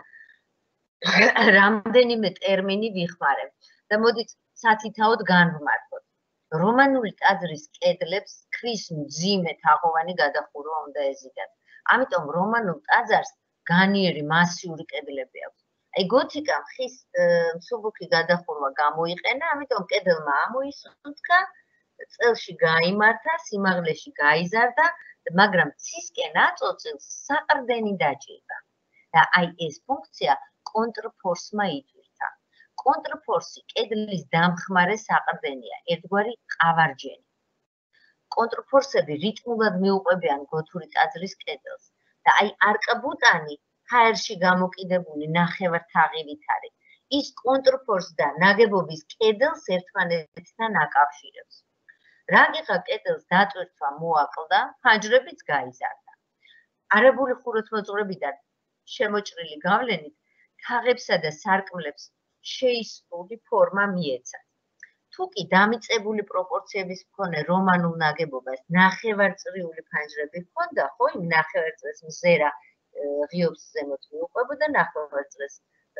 რამდენიმე ტერმინი ვიხმარებ და მოდით სათითაოდ განვმართოთ. რომანული ტაძრის კედლებს ქვის მძიმე თაღოვანი გადახურვა უნდა ეზიდათ. ამიტომ რომანულ ტაძარს განიერი მასიური კედლები აქვს. აი გოთიკამ ხის მსუბუქი გადახურვა გამოიყენა, ამიტომ კედელმა ამოისუნთქა, წელში გაიმართა, სიმაღლეში გაიზარდა, მაგრამ ცისკენ აწოცილს საყრდენი დაჭირდა. და აი ეს ფუნქცია კონტრფორსმა იტვირთა. კონტრფორსი კედლის დამხმარე საყრდენია, ერთგვარი ყავარჯენი. კონტრფორსები რიტმულად მიუყვებიან გოთური ტაძრის კედელს და აი არკბუტანი ჰაერში გამოკიდებული ნახევართაღივით არის. ის კონტრფორსს და ნაგებობის კედელს ერთმანეთთან აკავშირებს. რაგიღა კედელს დატვირთვა მოაკლდა, ფანჯრებიც გაიზარდა. არაბული ხუროთმოძღვრებიდან შემოჭრილი გავლენით თაღებსა და სარკმლებს შეისრული ფორმა მიეცათ. თუკი დამიწებული პროპორციების მქონე რომანულ ნაგებობას ნახევარწრიული ფანჯრები ჰქონდა, ხო, იმ ნახევარწრეს მზერა ღიობს ზემოთ მიუყვებოდა, ნახევარწრეს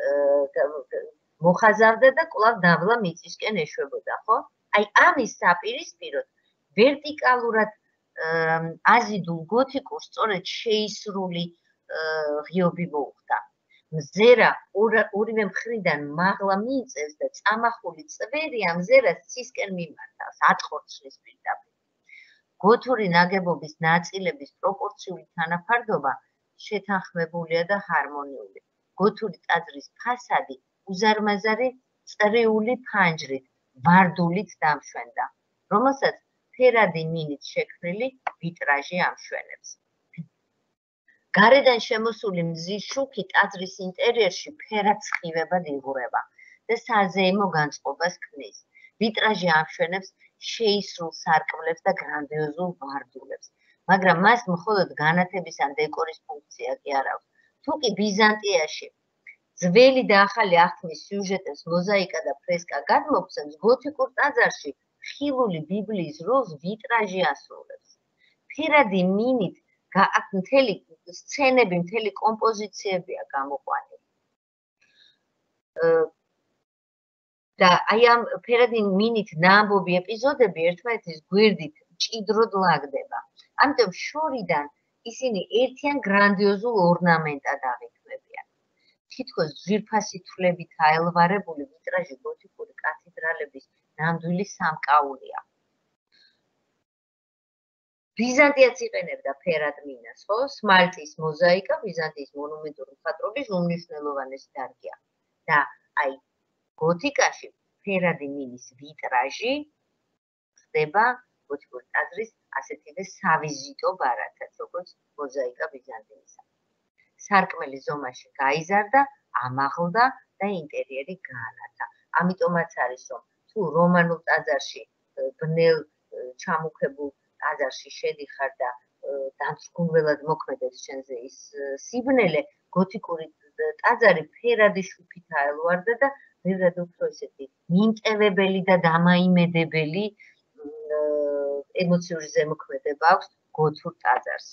მოხაზავდა და კვლავ დაბლა მიწისკენ ეშვებოდა, ხო? აი ამის საპირისპიროდ ვერტიკალურად აზიდულ გოთიკურს სწორედ შეისრული ღიობი მოუხდა. მზერა ორივე მხრიდან მაღლა მიიწევს და წამახული წვერი ამ მზერას ცისკენ მიმართავს, ატყორცნის პირდაპირ. გოთური ნაგებობის ნაწილების პროპორციული თანაფარდობა შეთანხმებულია და ჰარმონიული. გოთური ტაძრის ფასადი უზარმაზარი წრიული ფანჯრით, ვარდულით დამშვენდა, რომელსაც ფერადი მინით შექმნილი ვიტრაჟი ამშვენებს. გარედან შემოსული მზის შუქი ტაძრის ინტერიერში ფერად სხივებად იღურება და საზეიმო განწყობას ქმნის. ვიტრაჟი ამშვენებს შეისრულ სარკმლებს და გრანდიოზულ ვარდულებს, მაგრამ მას მხოლოდ განათების ან დეკორის ფუნქცია კი არ აქვს. თუკი ბიზანტიაში ძველი და ახალი აღთქმის სიუჟეტებს მოზაიკა და ფრესკა გადმოგვცემს, გოთიკურ ტაძარში ხილული ბიბლიის როლს ვიტრაჟი ასრულებს. ფერადი მინით აქ მთელი სცენები, მთელი კომპოზიციებია გამოყვანილი. და აი ამ ფერადი მინით ნაამბობი ეპიზოდები ერთმანეთის გვერდით მჭიდროდ ლაგდება. ამიტომ შორიდან ისინი ერთიან გრანდიოზულ ორნამენტად აღიქმებიან. თითქოს ძვირფასი თვლებით აელვარებული ვიტრაჟი გოთიკური კათედრალების ნამდვილი სამკაულია. ბიზანტიაც იყენებდა ფერად მინას, ხო? სმალტის მოზაიკა ბიზანტიის მონუმენტური მხატვრობის უმნიშვნელოვანესი დარგია. და აი გოთიკაში ფერადი მინის ვიტრაჟი ხდება გოთიკური ტაძრის ასეთივე სავიზიტო ბარათად, როგორც მოზაიკა ბიზანტიისა. სარკმელი ზომაში გაიზარდა, ამაღლდა და ინტერიერი გაანათა. ამიტომაც არის, რომ თუ რომანულ ტაძარში ბნელ ჩამუქებულ ტაძარში შედიხარ და დამსგუნველად მოქმედებს შენზე ის სიბნელე, გოთიკური ტაძარი ფერადი შუქით აელვარდა და ვიღად უფრო ესეთი მიმტევებელი და დამაიმედებელი ემოციური ზემოქმედება აქვს გოთურ ტაძარს.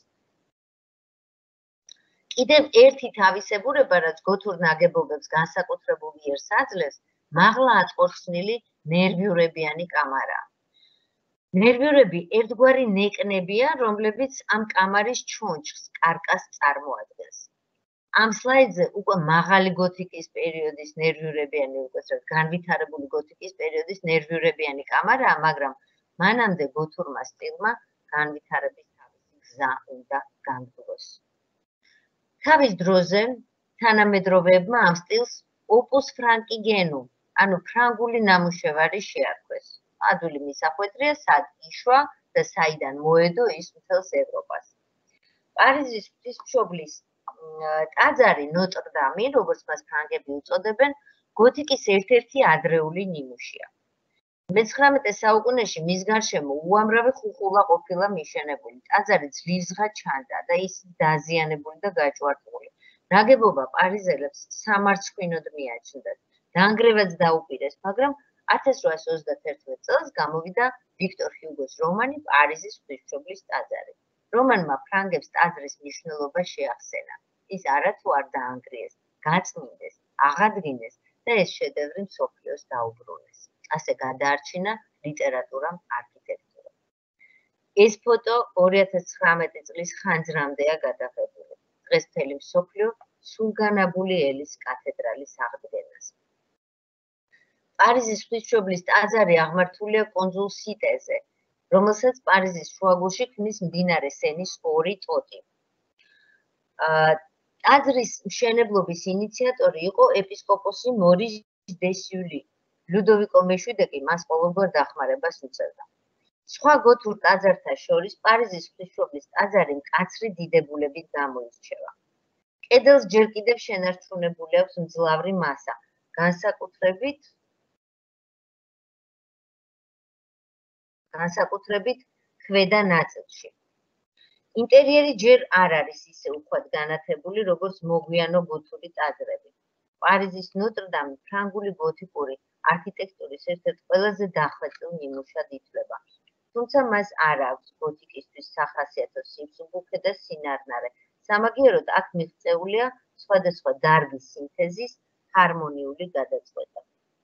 კიდევ ერთი თავისებურება, რაც გოთურ ნაგებობებს განსაკუთრებულ იერს აძლევს, მაღლა აწორხსნილი ნერვიურებიანი კამარაა. ნერვიურები ერთგვარი ნეკნებია, რომლებიც ამ კამარის ჩონჩხს, კარკას წარმოადგენს. ამ სლაიდზე უკვე მაღალი გოთიკის პერიოდის ნერვიურებიანი, უბრალოდ განვითარებული გოთიკის პერიოდის ნერვიურებიანი კამარაა, მაგრამ მანამდე გოთურმა სტილმა განვითარების თავისი გზა უნდა განგდოს. თავის დროზე თანამედროვეებმა ამ სტილს opus francigenum, ანუ ფრანგული ნამუშევარი შეარქვეს. ადვილი მისახვედრია, სად იშვა და საიდან მოედო ის მთელს ევროპას. პარიზის ღვთისმშობლის ტაძარი ნოტრ-დამი, როგორც მას ფრანგები უწოდებენ, გოთიკის ერთ-ერთი ადრეული ნიმუშია. მეცხრამეტე საუკუნეში მის გარშემო უამრავი ხუხულა ყოფილა მიშენებული. ტაძარი ძლივსღა ჩანდა და ის დაზიანებული და გაჭვარტული. ნაგებობა პარიზელებს სამარცხვინოდ მიაჩნდათ. დაანგრევაც დაუპირეს, მაგრამ ათას რვაას ოცდაათერთმეტ წელს გამოვიდა ვიქტორ ჰიუგოს რომანი პარიზის ღვთისმშობლის ტაძარი. რომანმა ფრანგებს ტაძრის მნიშვნელობა შეახსენა. ის არათუ არ დაანგრიეს, გაწმინდეს, აღადგინეს და ეს შედევრი მსოფლიოს დაუბრუნეს. ასე გადაარჩინა ლიტერატურამ, არქიტექტურამ. ეს ფოტო ორი ათას ცხრამეტი წლის ხანძრამდეა გადაღებული. დღეს მთელი მსოფლიო სულგანაბული ელის კათედრალის აღდგენას. პარიზის ღვთისმშობლის ტაძარი აღმართულია კუნძულ სიტეზე, რომელსაც პარიზის შუაგულში ქმნის მდინარე სენის ორი ტოტი. ტაძრის მშენებლობის ინიციატორი იყო ეპისკოპოსი მორის დე სიული. ლუდოვიკო მეშვიდე კი მას ყოველგვარ დახმარებას უწევდა. სხვა გოთურ ტაძართა შორის პარიზის ღვთისმშობლის ტაძარი მკაცრი დიდებულებით გამოირჩევა. კედელს ჯერ კიდევ შენარჩუნებული აქვს მძლავრი მასა, განსაკუთრებით განსაკუთრებით ქვედა ნაწილში. ინტერიერი ჯერ არ არის ისე უხვად განათებული, როგორც მოგვიანო გოთური ტაძრები. პარიზის ნოტრ-დამი ფრანგული გოთიკური არქიტექტურის ერთ-ერთ ყველაზე დახვეწილ ნიმუშად ითვლება. თუმცა მას არ აქვს გოთიკისთვის სახასიათო სიმსუბუქე და სინარნარე. სამაგიეროდ აქ მიღწეულია სხვადასხვა დარგის სინთეზის ჰარმონიული გადაწყვეტა.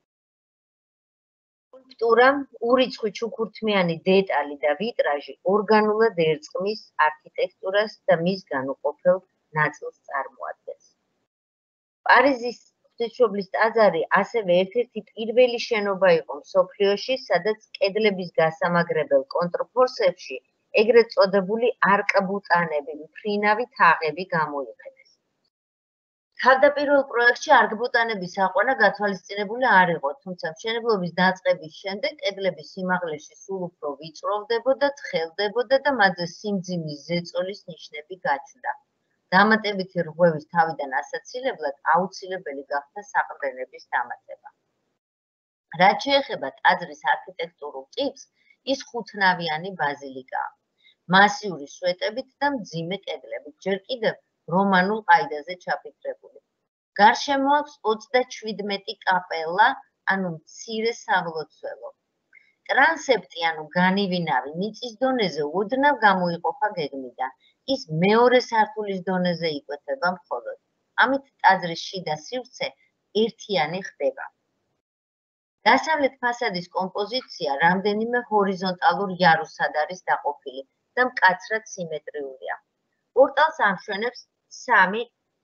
სკულპტურა, ურიცხვი ჩუქურთმიანი დეტალი და ვიტრაჟი ორგანულად ერწყმის არქიტექტურას და მის განუყოფელ ნაწილს წარმოადგენს. პარიზის ღვთისმშობლის ტაძარი ასევე ერთ-ერთი პირველი შენობა იყო მსოფლიოში, სადაც კედლების გასამაგრებელ კონტრფორსებში ეგრეთ წოდებული არკბუტანები, მფრინავი თაღები გამოიყენეს. თავდაპირველ პროექტში არკბუტანების აყვანა გათვალისწინებული არ იყო, თუმცა მშენებლობის დაწყების შემდეგ კედლების სიმაღლეში სულ უფრო ვიწროვდებოდა, თხელდებოდა და მათზე სიმძიმის ზეწოლის ნიშნები გაჩნდა. დამატებითი რღვევის თავიდან ასაცილებლად აუცილებელი გახდა საყრდენების დამატება. რაც შეეხება ტაძრის არქიტექტურულ ტიპს, ის ხუთნავიანი ბაზილიკაა. მასიური სვეტებით და მძიმე კედლებით, ჯერ კიდევ რომანულ ყაიდაზე ჩაფიქრებული. გარშემო აქვს ოცდაჩვიდმეტი კაპელა, ანუ მცირე სამლოცველო. ტრანსეპტი, ანუ განივი ნავი, მიწის დონეზე ოდნავ გამოიყოფა გეგმიდან. ის მეორე სართულის დონეზე იკვეთება მხოლოდ. ამით ტაძრის შიდა სივრცე ერთიანი ხდება. დასავლეთ ფასადის კომპოზიცია რამდენიმე ჰორიზონტალურ იარუსად არის დაყოფილი და მკაცრად სიმეტრიულია. პორტალს ამშვენებს სამი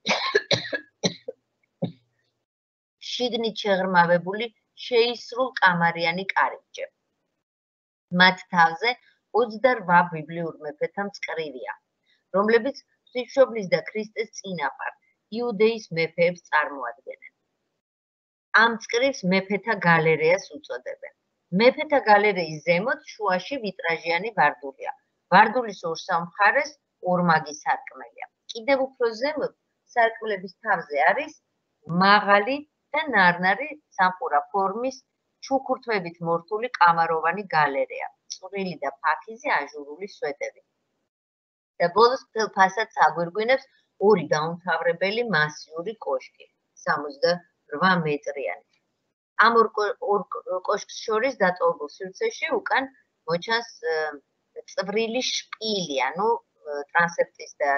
შიგნით შეღრმავებული შეისრულ კამარიანი კარიბჭე. მათ თავზე ოცდარვა ბიბლიურ მეფეთა მწკრივია, რომლებიც ღვთისმშობლის და ქრისტეს წინაპარ იუდეის მეფეებს წარმოადგენენ. ამ მწკრივს მეფეთა გალერეას უწოდებენ. მეფეთა გალერეის ზემოთ შუაში ვიტრაჟიანი ვარდულია. ვარდულის ორსავ მხარეს ორმაგი სარკმელია. კიდევ უფრო ზემოთ სარკმლების თავზე არის მაღალი და ნარნარი სამყურა ფორმის ჩუქურთმებით მორთული კამაროვანი გალერეა, წვრილი და ფაქიზი აჟურული სვეტები. და ბოლოს მთელ ფასადს აგვირგვინებს ორი დაუმთავრებელი მასიური კოშკი, სამოცდაოთხ მეტრიანი. ამ ორ კოშკს შორის დატოვებულ სივრცეში უკან მოჩანს წვრილი შპილი, ანუ ტრანსეპტის და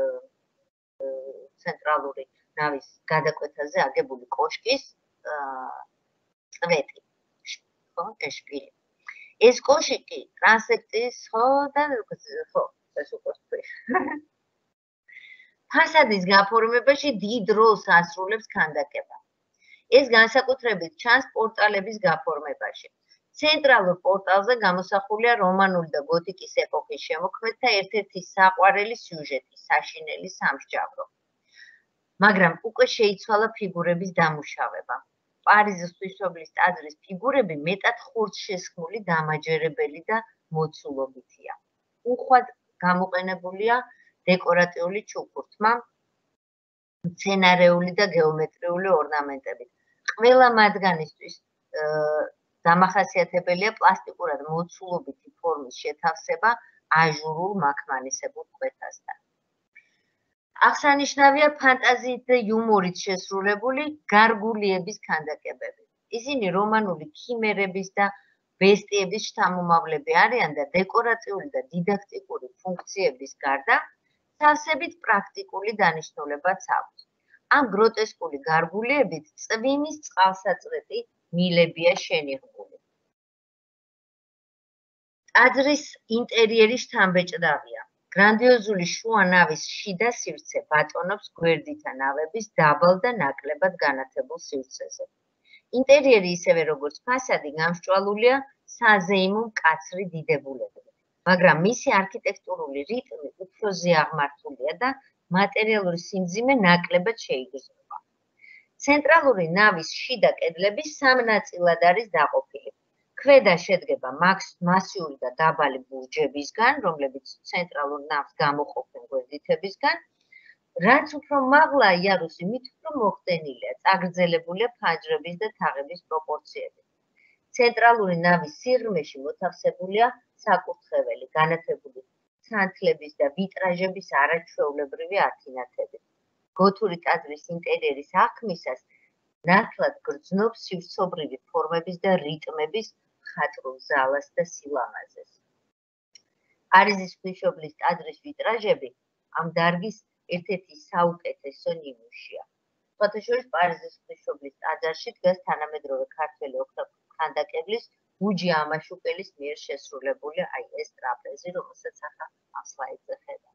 ცენტრალური ნავის გადაკვეთაზე აგებული კოშკის წვეტი, ხო, შპილი. ეს კოშკი ტრანსეპტის, ხო, და ხო, ეს უკვე თქვი. ფასადის გაფორმებაში დიდ როლს ასრულებს ქანდაკება. ეს განსაკუთრებით ჩანს პორტალების გაფორმებაში. ცენტრალურ პორტალზე გამოსახულია რომანული და გოთიკის ეპოქის შემოქმედთა ერთ-ერთი საყვარელი სიუჟეტი, საშინელი სამსჯავრო. მაგრამ უკვე შეიცვალა ფიგურების დამუშავება. პარიზის ღვთისმშობლის ტაძრის ფიგურები მეტად ხურცშესხმული, დამაჯერებელი და მოცულობითია. უხვად გამოყენებულია დეკორატიული ჩუქურთმა, მცენარეული და გეომეტრიული ორნამენტებით. ყველა მათგანისთვის დამახასიათებელია პლასტიკურად მოცულობითი ფორმის შეთავსება აჟურულ მაქმანისებურ კვეთასთან. აღსანიშნავია ფანტაზიით და იუმორით შესრულებული გარგულიების ქანდაკებები. ისინი რომანული ქიმერების და ბესტიების შთამომავლები არიან და დეკორატიული და დიდაქტიკური ფუნქციების გარდა სავსებით პრაქტიკული დანიშნულებაც აქვს. ამ გროტესკული გარგულიებით წვიმის წყალსაწვეტი მილებია შენიღბული. ტაძრის ინტერიერი შთამბეჭდავია. გრანდიოზული შუა ნავის შიდა სივრცე ბატონობს გვერდითა ნავების დაბალ და ნაკლებად განათებულ სივრცეზე. ინტერიერი ისევე როგორც ფასადი გამსჭვალულია საზეიმო მკაცრი დიდებულებით, მაგრამ მისი არქიტექტურული რიტმი უფრო ზეაღმართულია და მატერიალური სიმძიმე ნაკლებად შეიგრძნობა. ცენტრალური ნავის შიდა კედლები სამ ნაწილად არის დაყოფილი. ქვედა შედგება მასიური და დაბალი ბურჯებისგან, რომლებიც ცენტრალურ ნავს გამოყოფენ გვერდითებისგან. რაც უფრო მაღლა იარუსი, მით უფრო მოხდენილია, წაგრძელებულია ფანჯრების და თაღების პროპორციები. ცენტრალური ნავის სიღრმეში მოთავსებულია საკურთხეველი, განათებული სანთლების და ვიტრაჟების არაჩვეულებრივი ათინათები. გოთური ტაძრის ინტერიერის აღქმისას ნათლად გრძნობს სივრცობრივი ფორმების და რიტმების მხატვრულ ზალას და სილამაზეს. პარიზის ღვთისმშობლის ტაძრის ვიტრაჟები ამ დარგის ერთ-ერთი საუკეთესო ნიმუშია. სხვათა შორის პარიზის ღვთისმშობლის ტაძარში დგას თანამედროვე ქართველი ქანდაკებლის ბუჯი ამაშუკელის მიერ შესრულებული აი ეს ტრაპეზი, რომელსაც ახლა ამ სლაიდზე ხედავთ.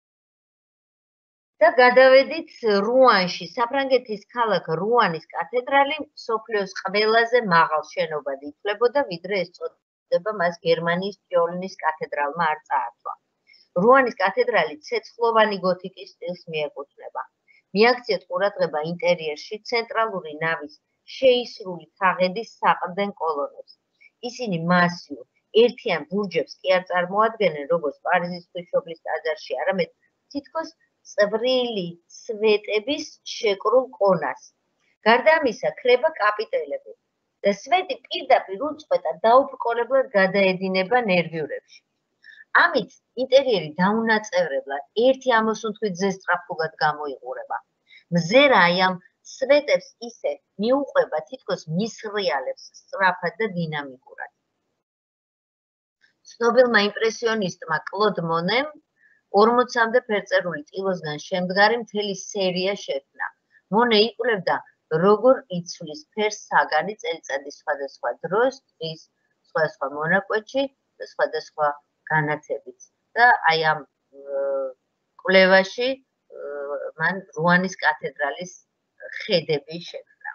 და გადავედით რუანში. საფრანგეთის ქალაქ რუანის კათედრალი მსოფლიოს ყველაზე მაღალ შენობად ითვლებოდა, ვიდრე ეწოდება მას გერმანიის ტიოლინის კათედრალმა არ წაართვა. რუანის კათედრალი ცეცხლოვანი გოთიკის სტილს მიეკუთვნება. მიაქციეთ ყურადღება ინტერიერში ცენტრალური ნავის შეისრული თაღედის საყრდენ კოლონებს. ისინი მასიურ, ერთიან ბურჯებს კი არ წარმოადგენენ, როგორც პარიზის ღვთისმშობლის ტაძარში, არამედ თითქოს წვრილი სვეტების შეკრულ კონას. გარდა ამისა, ქრება კაპიტელები და სვეტი პირდაპირ უწყვეტად დაუბრკოლებლად გადაედინება ნერვიურებში. ამით ინტერიერი დაუნაწევრებლად ერთი ამოსუნთქვით ზესწრაფულად გამოიყურება. მზერა აი ამ სვეტებს ისე მიუყვება, თითქოს მისრიალებს სწრაფად და დინამიკურად. ცნობილმა იმპრესიონისტმა კლოდ მონემ ორმოცამდე ფერწერული ტილოსგან შემდგარი მთელი სერია შექმნა. მონე იკვლევდა, როგორ იცვლის ფერს საგანი წელიწადის სხვადასხვა დროს, დღის სხვადასხვა მონაკვეთში და სხვადასხვა განათებით. და აი ამ კვლევაში მან რუანის კათედრალის ხედები შექმნა.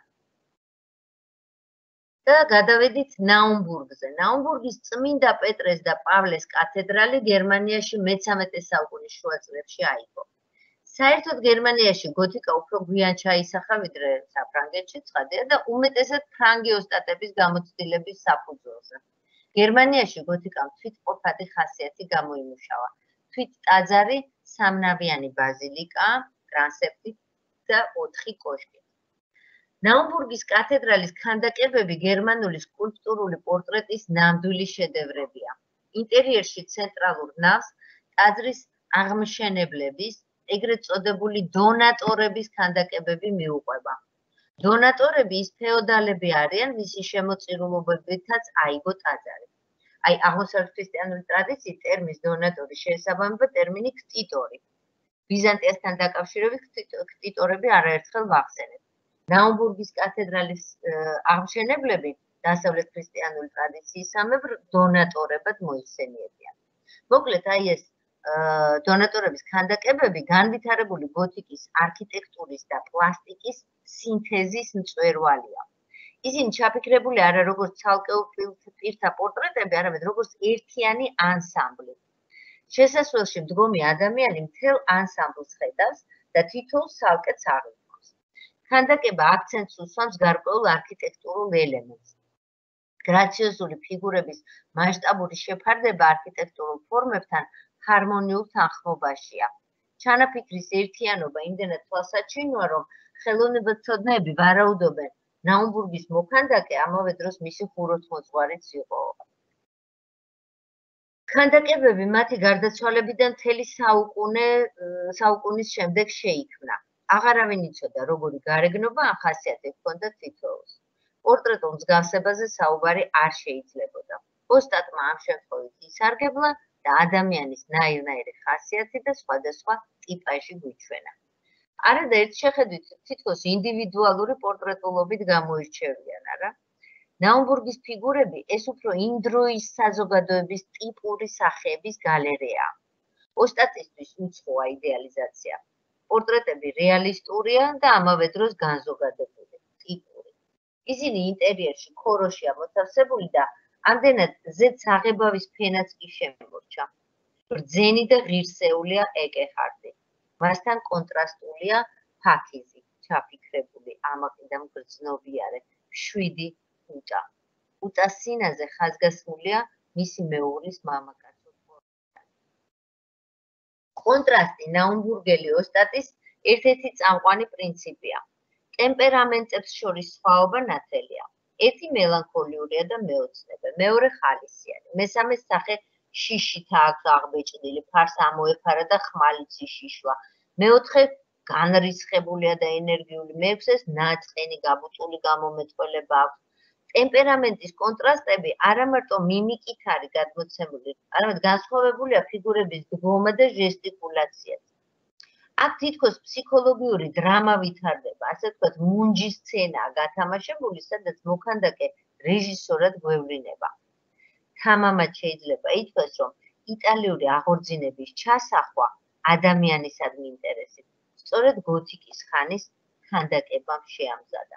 და გადავედით ნაუმბურგზე. ნაუმბურგის წმინდა პეტრეს და პავლეს კათედრალი გერმანიაში მეცამეტე საუკუნის შუა წლებში აიგო. საერთოდ გერმანიაში გოთიკა უფრო გვიან ჩაისახა, ვიდრე საფრანგეთში, ცხადია და უმეტესად ფრანგი ოსტატების გამოცდილების საფუძველზე. გერმანიაში გოთიკამ თვითყოფადი ხასიათი გამოიმუშავა. თვით ტაძარი, სამნავიანი ბაზილიკა, ტრანსეპტი და ოთხი კოშკი. ნაუმბურგის კათედრალის ქანდაკებები გერმანული სკულპტურული პორტრეტის ნამდვილი შედევრებია. ინტერიერში ცენტრალურ ნავს ტაძრის აღმშენებლების, ეგრეთ წოდებული დონატორების ქანდაკებები მიუყვება. დონატორები ის ფეოდალები არიან, მისი შემოწირულობებითაც აიგო ტაძარი. აი, აღმოსავლეთ ქრისტიანული ტრადიციით ტერმინს დონატორი შეესაბამება ტერმინი ქტიტორი. ბიზანტიასთან დაკავშირებით ქტიტორები არაერთხელ ვახსენეთ. ნაუმბურგის კათედრალის აღმშენებლები დასავლეთ ქრისტიანული ტრადიციისამებრ დონატორებად მოიხსენიებიან. მოკლედ, აი ეს დონატორების ქანდაკებები განვითარებული გოთიკის არქიტექტურის და პლასტიკის სინთეზის მწვერვალია. ისინი ჩაფიქრებული არა როგორც ცალკეულ პირთა პორტრეტები, არამედ როგორც ერთიანი ანსამბლი. შესასვლელში მდგომი ადამიანი მთელ ანსამბლს ხედავს და თითოეულს ცალკეც აღიქვამს. ქანდაკება აქცენტს უსვამს გარკვეულ არქიტექტურულ ელემენტს. გრაციოზული ფიგურების მასშტაბური შეფარდება არქიტექტურულ ფორმებთან ჰარმონიულ თანხმობაშია. ჩანაფიქრის ერთიანობა იმდენად თვალსაჩინოა, რომ ხელოვნებაცოდნეები ვარაუდობენ, ნაუმბურგის მოქანდაკე ამავე დროს მისი ხუროთმოძღვარიც იყო. ქანდაკებები მათი გარდაცვალებიდან მთელი საუკუნე საუკუნის შემდეგ შეიქმნა. აღარავინ იცოდა, როგორი გარეგნობა ან ხასიათი ჰქონდა თითოეულს. პორტრეტულ მსგავსებაზე საუბარი არ შეიძლებოდა. ოსტატმა ამ შემთხვევით ისარგებლა და ადამიანის ნაირ-ნაირი ხასიათი და სხვადასხვა ტიპაჟი გვიჩვენა. არადაერთ შეხედვით თითქოს ინდივიდუალური პორტრეტულობით გამოირჩევიან, არა? ნაუმბურგის ფიგურები ეს უფრო იმ დროის საზოგადოების ტიპური სახეების გალერეაა. ოსტატისთვის უცხოა იდეალიზაცია. პორტრეტები რეალისტურია და ამავე დროს განზოგადებული, ტიპური. ისინი ინტერიერში ქოროშია მოთავსებული და ამდენად ზედ საღებავის ფენაც კი შემორჩა. ბრძენი და ღირსეულია ეკეხარტი. მასთან კონტრასტულია ფაქიზი, ჩაფიქრებული, ამაყი და მგრძნობიარე, შვიდი უტა. უტას სინაზე ხაზგასმულია მისი მეუღლის მამაკაცო პორტრეტი. კონტრასტი ნაუმბურგელი ოსტატის ერთ-ერთი წამყვანი პრინციპია. ტემპერამენტებს შორის სხვაობა ნათელია. ერთი მელანქოლიურია და მეოცნებე, მეორე ხალისიანი, მესამე სახე შიშით აქვს აღბეჭდილი, ფარს ამოეფარა და ხმალიც იშიშვა. მეოთხე განრისხებულია და ენერგიული, მეექვსეს ნაწყენი გაბუტული გამომეტყველება აქვს. ტემპერამენტის კონტრასტები არა მარტო მიმიკით არის გადმოცემული, არამედ განსხვავებულია ფიგურების დგომა და ჟესტიკულაციაც. აქ თითქოს ფსიქოლოგიური დრამა ვითარდება, ასე ვთქვათ, მუნჯის სცენაა გათამაშებული, სადაც მოქანდაკე რეჟისორად გვევლინება. თამამად შეიძლება ითქვას, რომ იტალიური აღორძინების ჩასახვა ადამიანისადმი ინტერესით, სწორედ გოთიკის ხანის ქანდაკებამ შეამზადა.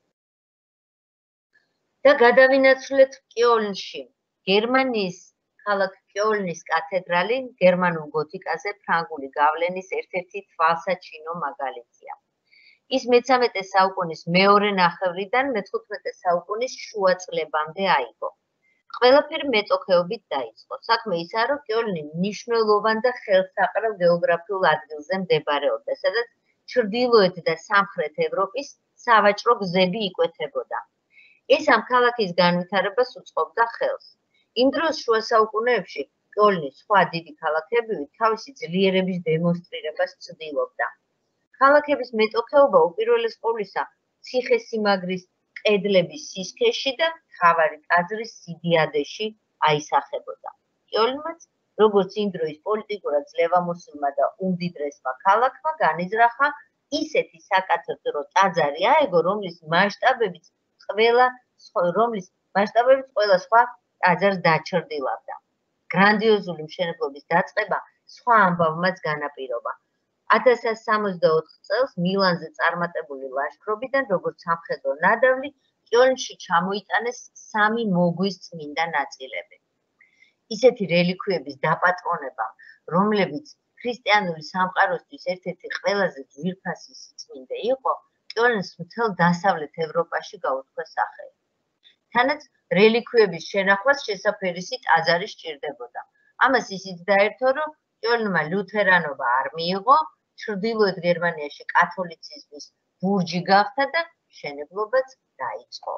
და გადავინაცვლეთ კიოლნში. გერმანიის ქალაქ კიოლნის კათედრალი გერმანულ გოთიკაზე ფრანგული გავლენის ერთ-ერთი თვალსაჩინო მაგალითია. ის მეცამეტე საუკუნის მეორე ნახევრიდან მეთხუთმეტე საუკუნის შუა წლებამდე აიგო. ყველაფერი მეტოქეობით დაიწყო. საქმე ისაა, რომ კიოლნი მნიშვნელოვან და ხელსაყრელ გეოგრაფიულ ადგილზე მდებარეობდა, სადაც ჩრდილოეთ და სამხრეთ ევროპის სავაჭრო გზები იკვეთებოდა. ეს ამ ქალაქის განვითარებას უწყობდა ხელს. იმ დროს შუა საუკუნეებში კიოლნის სხვა დიდი ქალაქებივით თავისი ძლიერების დემონსტრირებას ცდილობდა. ქალაქების მეტოქეობა უპირველეს ყოვლისა ციხესიმაგრის კედლების სისქეში და მთავარი ტაძრის სიდიადეში აისახებოდა. კიოლნმაც, როგორც იმ დროის პოლიტიკურად ძლევამოსილმა და უმდიდრესმა ქალაქმა განიზრახა ისეთი საკათედრო ტაძარი აეგო, რომლის მასშტაბებიც ყველა რომლის მასშტაბებიც ყველა სხვა ტაძარს დაჩრდილავდა. გრანდიოზული მშენებლობის დაწყება სხვა ამბავმაც განაპირობა. ათას ათას სამოცდაოთხ წელს მილანზე წარმატებული ლაშქრობიდან, როგორც სამხედრო ნადავლი, კიოლნში ჩამოიტანეს სამი მოგვის წმინდა ნაწილები. ისეთი რელიქვიების დაპატრონებამ, რომლებიც ქრისტიანული სამყაროსთვის ერთ-ერთი ყველაზე ძვირფასი სიწმინდე იყო, კიოლნს მთელ დასავლეთ ევროპაში გაუთხა სახელი. თანაც რელიქვიების შენახვას შესაფერისი ტაძარი სჭირდებოდა. ამას ისიც დაერთო, რომ კიოლნმა ლუთერანობა არ მიიღო, ჩრდილოეთ გერმანიაში კათოლიციზმის ბურჯი გახდა და მშენებლობაც დაიწყო.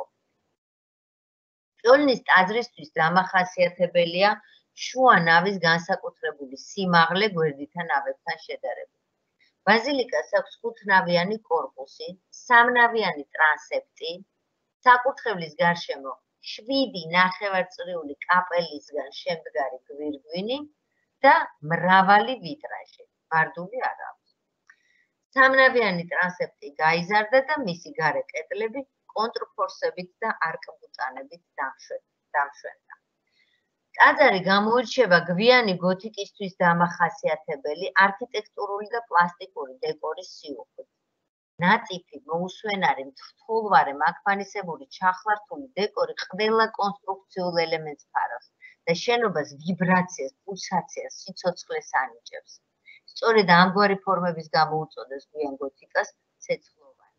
მშროლის ტაძრისთვის დამახასიათებელია შუა ნავის განსაკუთრებული სიმაღლე გვერდითა ნავებთან შედარებით. ბაზილიკას აქვს ხუთნავიანი კორპუსი, სამნავიანი ტრანსეპტი, საკურთხევლის გარშემო შვიდი ნახევარწრიული კაპელისგან შემდგარი გვირგვინი და მრავალი ვიტრაჟი. მარდული არ აქვს. სამნავიანი ტრანსეპტი გაიზარდა და მისი გარე კედლები კონტრფორსებით და არკბუტანებით დამშვენდა. ტაძარი გამოირჩევა გვიანი გოთიკისთვის დამახასიათებელი არქიტექტურული და პლასტიკური დეკორის სიუხვით. ნაწიფი, მოუსვენარი, მთრთულვარე, მაქმანისებური, ჩახლართული დეკორი ყველა კონსტრუქციულ ელემენტს ფარავს და შენობას ვიბრაციას, პულსაციას, სიცოცხლეს ანიჭებს. სწორედ ამგვარი ფორმების გამო უწოდეს გვიან გოთიკას ცეცხლოვანი.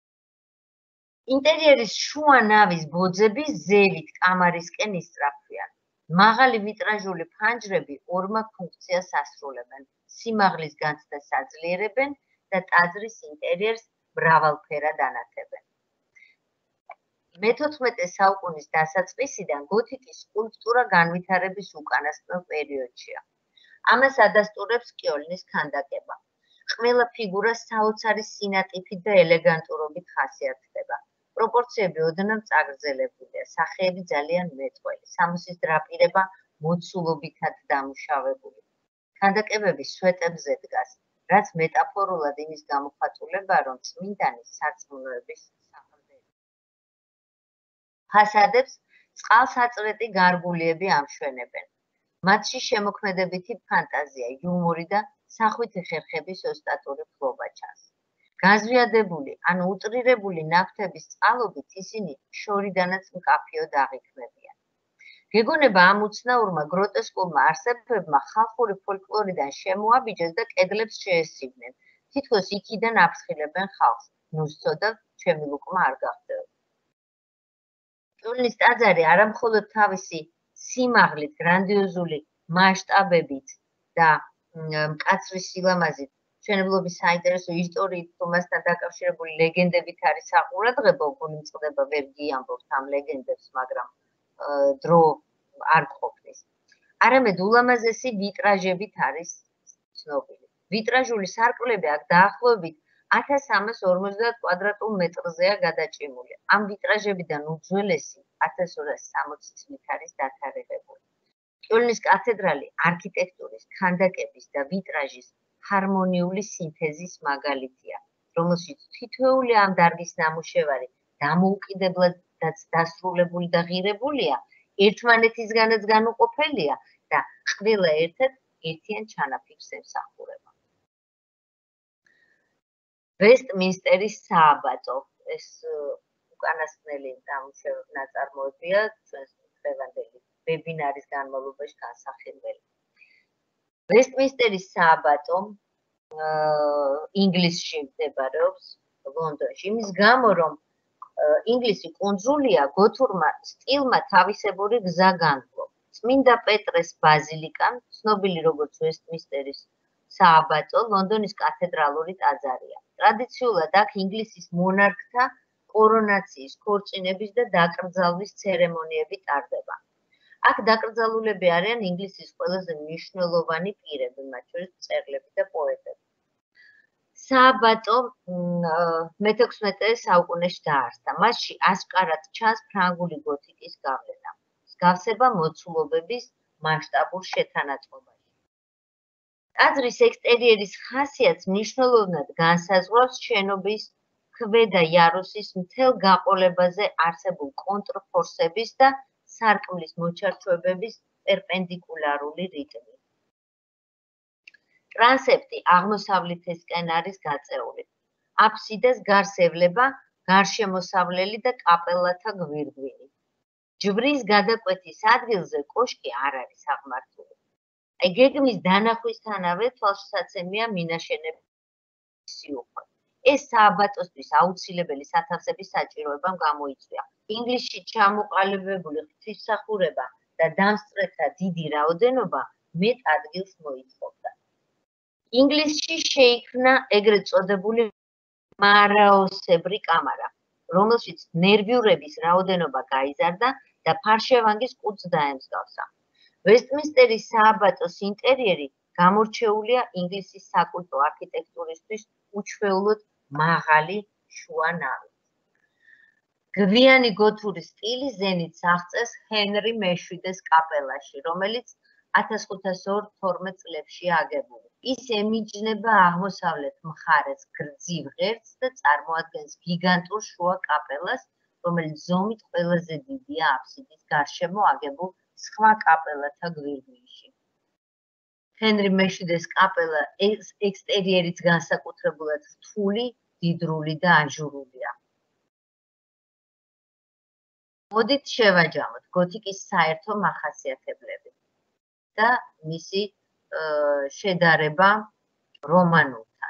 ინტერიერის შუა ნავის ბოძები ზევით კამარისკენ ისწრაფვიან. მაღალი ვიტრაჟული ფანჯრები ორმა ფუნქციას ასრულებენ: სიმაღლის განცდას აძლიერებენ და ტაძრის ინტერიერს მრავალფერად ანათებენ. მეთოთხმეტე საუკუნის დასაწყისიდან გოთიკის სკულპტურა განვითარების უკანასკნელ პერიოდშია. ამას ადასტურებს კიოლნის ქანდაკება. ყველა ფიგურა საოცარი სინატიფით და ელეგანტურობით ხასიათდება. პროპორციები ოდნავ წაგრძელებულია, სახეები ძალიან მეტყველი, სამოსის დრაპირება მოცულობითად დამუშავებული. ქანდაკებები სვეტებზე დგას, რაც მეტაფორულად იმის გამოხატულებაა, რომ წმინდანის სარწმუნოების საყრდენია. ფასადებს წყალსაწყვეტი გარგულიები ამშვენებენ. მათში შემოქმედებითი ფანტაზია, იუმორი და სახვითი ხერხების ოსტატური ფლობა ჩანს. გაზვიადებული, ანუ უტრირებული ნაკვთების წყალობით ისინი შორიდანაც მკაფიოდ აღიქმებიან. გეგონება ამ უცნაურმა გროტესკულმა არსებებმა ხალხური ფოლკლორიდან შემოაბიჯეს და კედლებს შეესწიბნენ. თითქოს იქიდან აფრთხილებენ ხალხს. ნუ სწოდა, ჩემი ლუკმა არ გახდება. კიოლნის ტაძარი არამხოლოდ თავისი სიმაღლით, გრანდიოზული მასშტაბებით და მკაცრი სილამაზით, მშენებლობის საინტერესო ისტორიით, თუმასთან დაკავშირებული ლეგენდებით არის საყურადღებო, გულიმწყდება ვერ გიამბობთ ამ ლეგენდებს, მაგრამ დრო არ გყოფნის. არამედ ულამაზესი ვიტრაჟებით არის ცნობილი. ვიტრაჟული სარკმლები აქ დაახლოებით ათას სამას ორმოცდაათ კვადრატულ მეტრზეა გადაჭიმული. ამ ვიტრაჟებიდან უძველესი ათას ორას სამოცი წლით არის დათარიღებული. კიოლნის კათედრალი არქიტექტურის, ქანდაკების და ვიტრაჟის ჰარმონიული სინთეზის მაგალითია, რომელშიც თითოეული ამ დარგის ნამუშევარი დამოუკიდებლად დასრულებული და ღირებულია, ერთმანეთისგანაც განუყოფელია და ყველა ერთად ერთიან ჩანაფიქრს ემსახურება. ვესტმინსტერის სააბატო ეს უკანასკნელი ნაწარმოებია ჩვენს დღევანდელი ვებინარის განმავლობაში განსახილველი. ვესტმინსტერის სააბატო ინგლისში მდებარეობს, ლონდონში. იმის გამო, რომ ინგლისი კუნძულია, გოთურმა სტილმა თავისებური გზა განვლო. წმინდა პეტრეს ბაზილიკა, ცნობილი როგორც ვესტმინსტერის სააბატო, ლონდონის კათედრალური ტაძარია. ტრადიციულად აქ ინგლისის მონარქთა კორონაციის, ქორწინების და დაკრძალვის ცერემონიები ტარდება. აქ დაკრძალულები არიან ინგლისის ყველაზე მნიშვნელოვანი პირები, მათ შორის მწერლები და პოეტები. სააბატო მეთექვსმეტე საუკუნეში დაარსდა. მასში ასკარად ჩანს ფრანგული გოთიკის გავლენა. მსგავსება მოცულობების მასშტაბურ შეთანაწყობაში. ტაძრის ექსტერიერის ხასიათს მნიშვნელოვნად განსაზღვრავს შენობის ქვედა იარუსის მთელ გაყოლებაზე არსებულ კონტრფორსების და სარკმლის მოჩარჩოებების პერპენდიკულარული რიტმი. ტრანსეპტი აღმოსავლეთისკენ არის გაწეული. აფსიდას გარს ევლება გარშემოსავლელი და კაპელათა გვირგვინი. ჯვრის გადაკვეთის ადგილზე კოშკი არ არის აღმართული. აი გეგმის დანახვისთანავე თვალშისაცემია მინაშენების სიუხვე. ეს სააბატოსთვის აუცილებელი სათავსების საჭიროებამ გამოიწვია. ინგლისში ჩამოყალიბებული ღვთისმსახურება და დამსწრეთა დიდი რაოდენობა მეტ ადგილს მოითხოვდა. ინგლისში შეიქმნა ეგრეთ წოდებული მარაოსებრი კამარა. რომელშიც ნერვიურების რაოდენობა გაიზარდა და ფარშევანგის კუდს დაემსგავსა. ვესტმინსტერის სააბატოს ინტერიერი გამორჩეულია ინგლისის საკულტო არქიტექტურისთვის უჩვეულოდ მაღალი შუა ნავით. გვიანი გოთური სტილი ზენიტს აღწევს ჰენრი მეშვიდეს კაპელაში, რომელიც ათას ხუთასი თორმეტ წლებში აგებული. ის ემიჯნება აღმოსავლეთ მხარეს გრძივ ღერძს და წარმოადგენს გიგანტურ შუა კაპელას, რომელიც ზომით ყველაზე დიდია აფსიდის გარშემო აგებულ სხვა კაპელათა გვირგვინში. ჰენრი მეშვიდეს კაპელა ექსტერიერიც განსაკუთრებულად რთული, დიდრული და აჟურულია. მოდით შევაჯამოთ გოთიკის საერთო მახასიათებლები და მისი შედარება რომანულთან.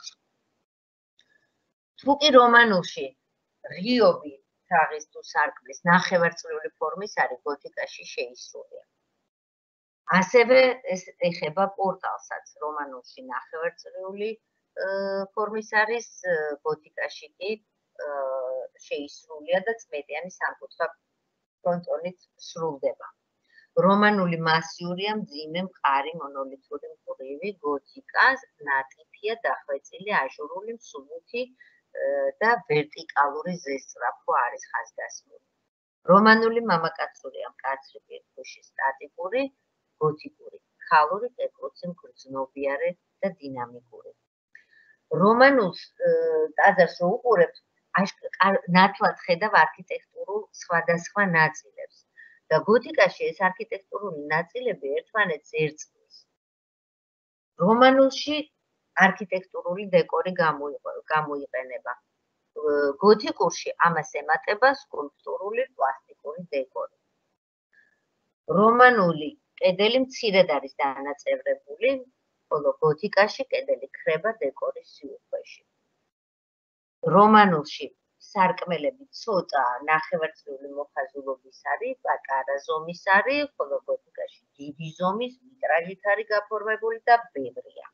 თუკი რომანულში ღიობი თაღის თუ სარკმლის ნახევარწრიული ფორმის არის, გოთიკაში შეისრულია. ასევე ეს ეხება პორტალსაც, რომანულში ნახევარწრიული ფორმის არის, გოთიკაში კი შეისრულია და წმედიანი სამკუთხა ფრონტონით სრულდება. რომანული მასიურია, მძიმე, მყარი, მონოლითური მყრივი, გოთიკა ნატიფია დახვეწილი აჟურული მსუბუქი და ვერტიკალური ზესწრაფო არის ხაზგასმული. რომანული მამაკაცურია, მკაცრი პირქუში, სტატიკური, გოთიკური, ქალური, კეკლუცი, მგრძნობიარე და დინამიკური. რომანულს ტაძარს რო უყურებთ, ნათლად ხედავ არქიტექტურულ სხვადასხვა ნაწილებს. და გოთიკაში ეს არქიტექტურული ნაწილები ერთმანეთს ერწყმის. რომანულში არქიტექტურული დეკორი გამოიყენება. გოთიკურში ამას ემატება სკულპტურული პლასტიკური დეკორი. რომანული კედელი მცირედ არის დანაწევრებული, ხოლო გოთიკაში კედელი ქრება დეკორის სიუხვეში. რომანულში სარკმელები ცოტა ნახევარწრიული მოხაზულობის არის, პატარა ზომის არის, ხოლო გოთიკაში დიდი ზომის ვიტრაჟით არის გაფორმებული და ბევრია.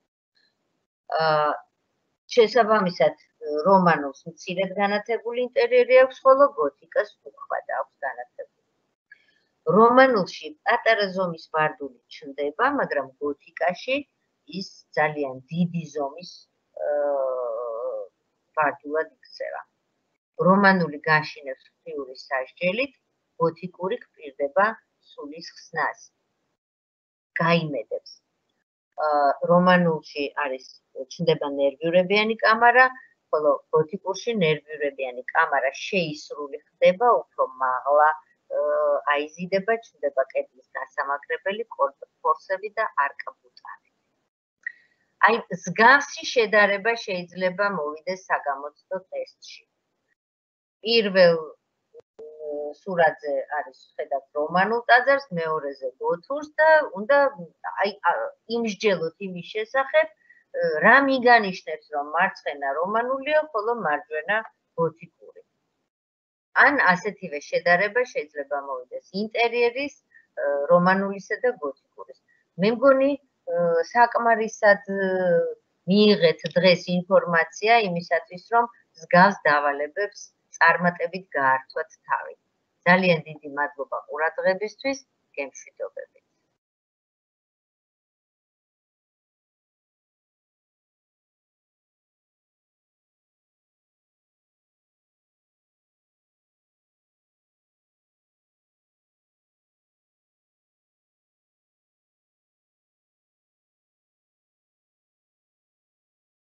შესაბამისად, რომანულს მცირედ განათებული ინტერიერი აქვს, ხოლო გოთიკას უხვად აქვს განათებული. რომანულში პატარა ზომის ვარდული ჩნდება, მაგრამ გოთიკაში ის ძალიან დიდი ზომის ვარდულად იქცევა. რომანული გაშინებს ღვთიური სასჯელით, გოთიკური გპირდება სულის ხსნას. გაიმედებს. რომანულში არის ჩნდება ნერვიურებიანი კამარა, ხოლო გოთიკურში ნერვიურებიანი კამარა შეისრული ხდება, უფრო მაღლა აიზიდება, ჩნდება კედლის გასამაგრებელი ფორსები და არკაბუტანი. აი, მსგავსი შედარება შეიძლება მოვიდეს საგამოცდო ტესტში. პირველ სურათზე არის ხედავთ რომანულ ტაძარს, მეორეზე გოთურს და უნდა აი იმსჯელოთ იმის შესახებ, რა მიგანიშნებს, რომ მარცხენა რომანულია, ხოლო მარჯვენა გოთიკური. ან ასეთივე შედარება შეიძლება მოვიდეს ინტერიერის, რომანულისა და გოთიკურის. მე მგონი საკმარისად მიიღეთ დღეს ინფორმაცია იმისათვის, რომ მსგავს დავალებებს წარმატებით გაართვათ თავი. ძალიან დიდი მადლობა ყურადღებისთვის, გემშვიდობებით.